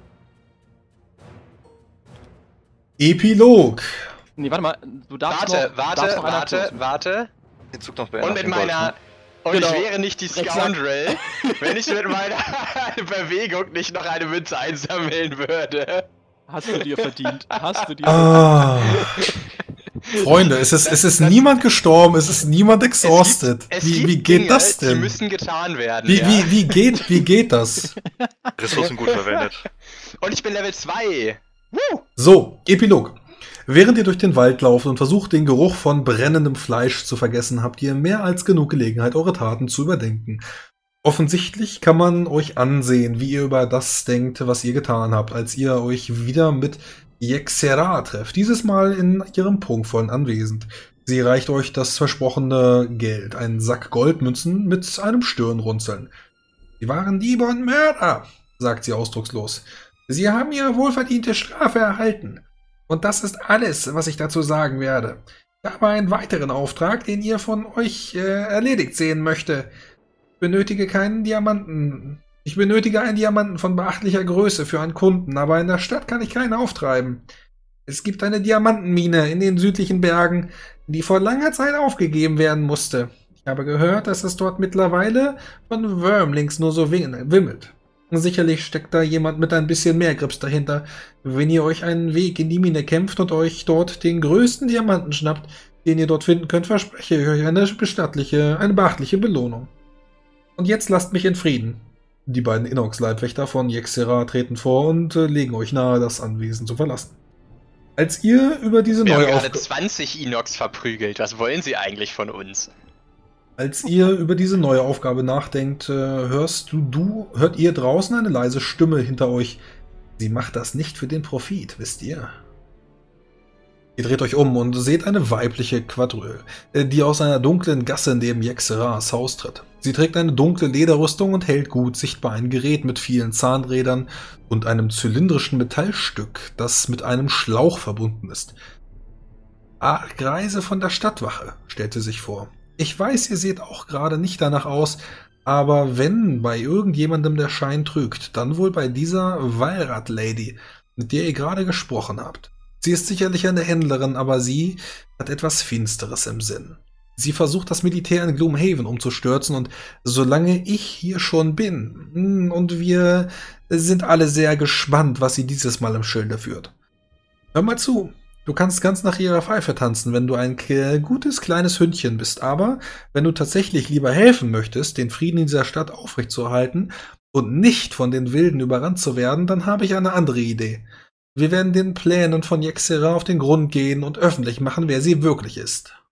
Epilog. Nee, warte mal, du darfst darfst noch einer closen. Warte. Den Zug noch beenden. Und mit auf den meiner. Golf, Und Genau. ich wäre nicht die Exakt. Scoundrel, wenn ich mit meiner Bewegung nicht noch eine Münze einsammeln würde. Hast du dir verdient. Hast du dir Ah. Freunde, es ist niemand gestorben, es ist niemand exhausted. Es Wie gibt geht Dinge, das Die denn? müssen getan werden. Wie, ja. wie geht das? Ressourcen gut verwendet. Und ich bin Level 2. So, Epilog. Während ihr durch den Wald lauft und versucht, den Geruch von brennendem Fleisch zu vergessen, habt ihr mehr als genug Gelegenheit, eure Taten zu überdenken. Offensichtlich kann man euch ansehen, wie ihr über das denkt, was ihr getan habt, als ihr euch wieder mit Yexera trefft. Dieses Mal in ihrem prunkvollen Anwesen. Sie reicht euch das versprochene Geld, einen Sack Goldmünzen mit einem Stirnrunzeln. Sie waren Diebe und Mörder, sagt sie ausdruckslos. Sie haben ihre wohlverdiente Strafe erhalten. Und das ist alles, was ich dazu sagen werde. Ich habe einen weiteren Auftrag, den ihr von euch erledigt sehen möchte. Ich benötige keinen Diamanten. Ich benötige einen Diamanten von beachtlicher Größe für einen Kunden, aber in der Stadt kann ich keinen auftreiben. Es gibt eine Diamantenmine in den südlichen Bergen, die vor langer Zeit aufgegeben werden musste. Ich habe gehört, dass es dort mittlerweile von Wormlings nur so wimmelt. Sicherlich steckt da jemand mit ein bisschen mehr Grips dahinter. Wenn ihr euch einen Weg in die Mine kämpft und euch dort den größten Diamanten schnappt, den ihr dort finden könnt, verspreche ich euch eine beachtliche Belohnung. Und jetzt lasst mich in Frieden. Die beiden Inox-Leibwächter von Yexera treten vor und legen euch nahe, das Anwesen zu verlassen. Als ihr über diese Wir haben neue gerade Aufgabe... 20 Inox verprügelt. Was wollen sie eigentlich von uns? Als ihr über diese neue Aufgabe nachdenkt, hört ihr draußen eine leise Stimme hinter euch. Sie macht das nicht für den Profit, wisst ihr? Ihr dreht euch um und seht eine weibliche Quadrille, die aus einer dunklen Gasse neben Yexeras Haus tritt. Sie trägt eine dunkle Lederrüstung und hält gut sichtbar ein Gerät mit vielen Zahnrädern und einem zylindrischen Metallstück, das mit einem Schlauch verbunden ist. Greise von der Stadtwache, stellt sie sich vor. Ich weiß, ihr seht auch gerade nicht danach aus, aber wenn bei irgendjemandem der Schein trügt, dann wohl bei dieser Walrat-Lady, mit der ihr gerade gesprochen habt. Sie ist sicherlich eine Händlerin, aber sie hat etwas Finsteres im Sinn. Sie versucht, das Militär in Gloomhaven umzustürzen und solange ich hier schon bin, und wir sind alle sehr gespannt, was sie dieses Mal im Schilde führt. Hör mal zu. Du kannst ganz nach ihrer Pfeife tanzen, wenn du ein gutes kleines Hündchen bist. Aber wenn du tatsächlich lieber helfen möchtest, den Frieden in dieser Stadt aufrechtzuerhalten und nicht von den Wilden überrannt zu werden, dann habe ich eine andere Idee. Wir werden den Plänen von Yexera auf den Grund gehen und öffentlich machen, wer sie wirklich ist.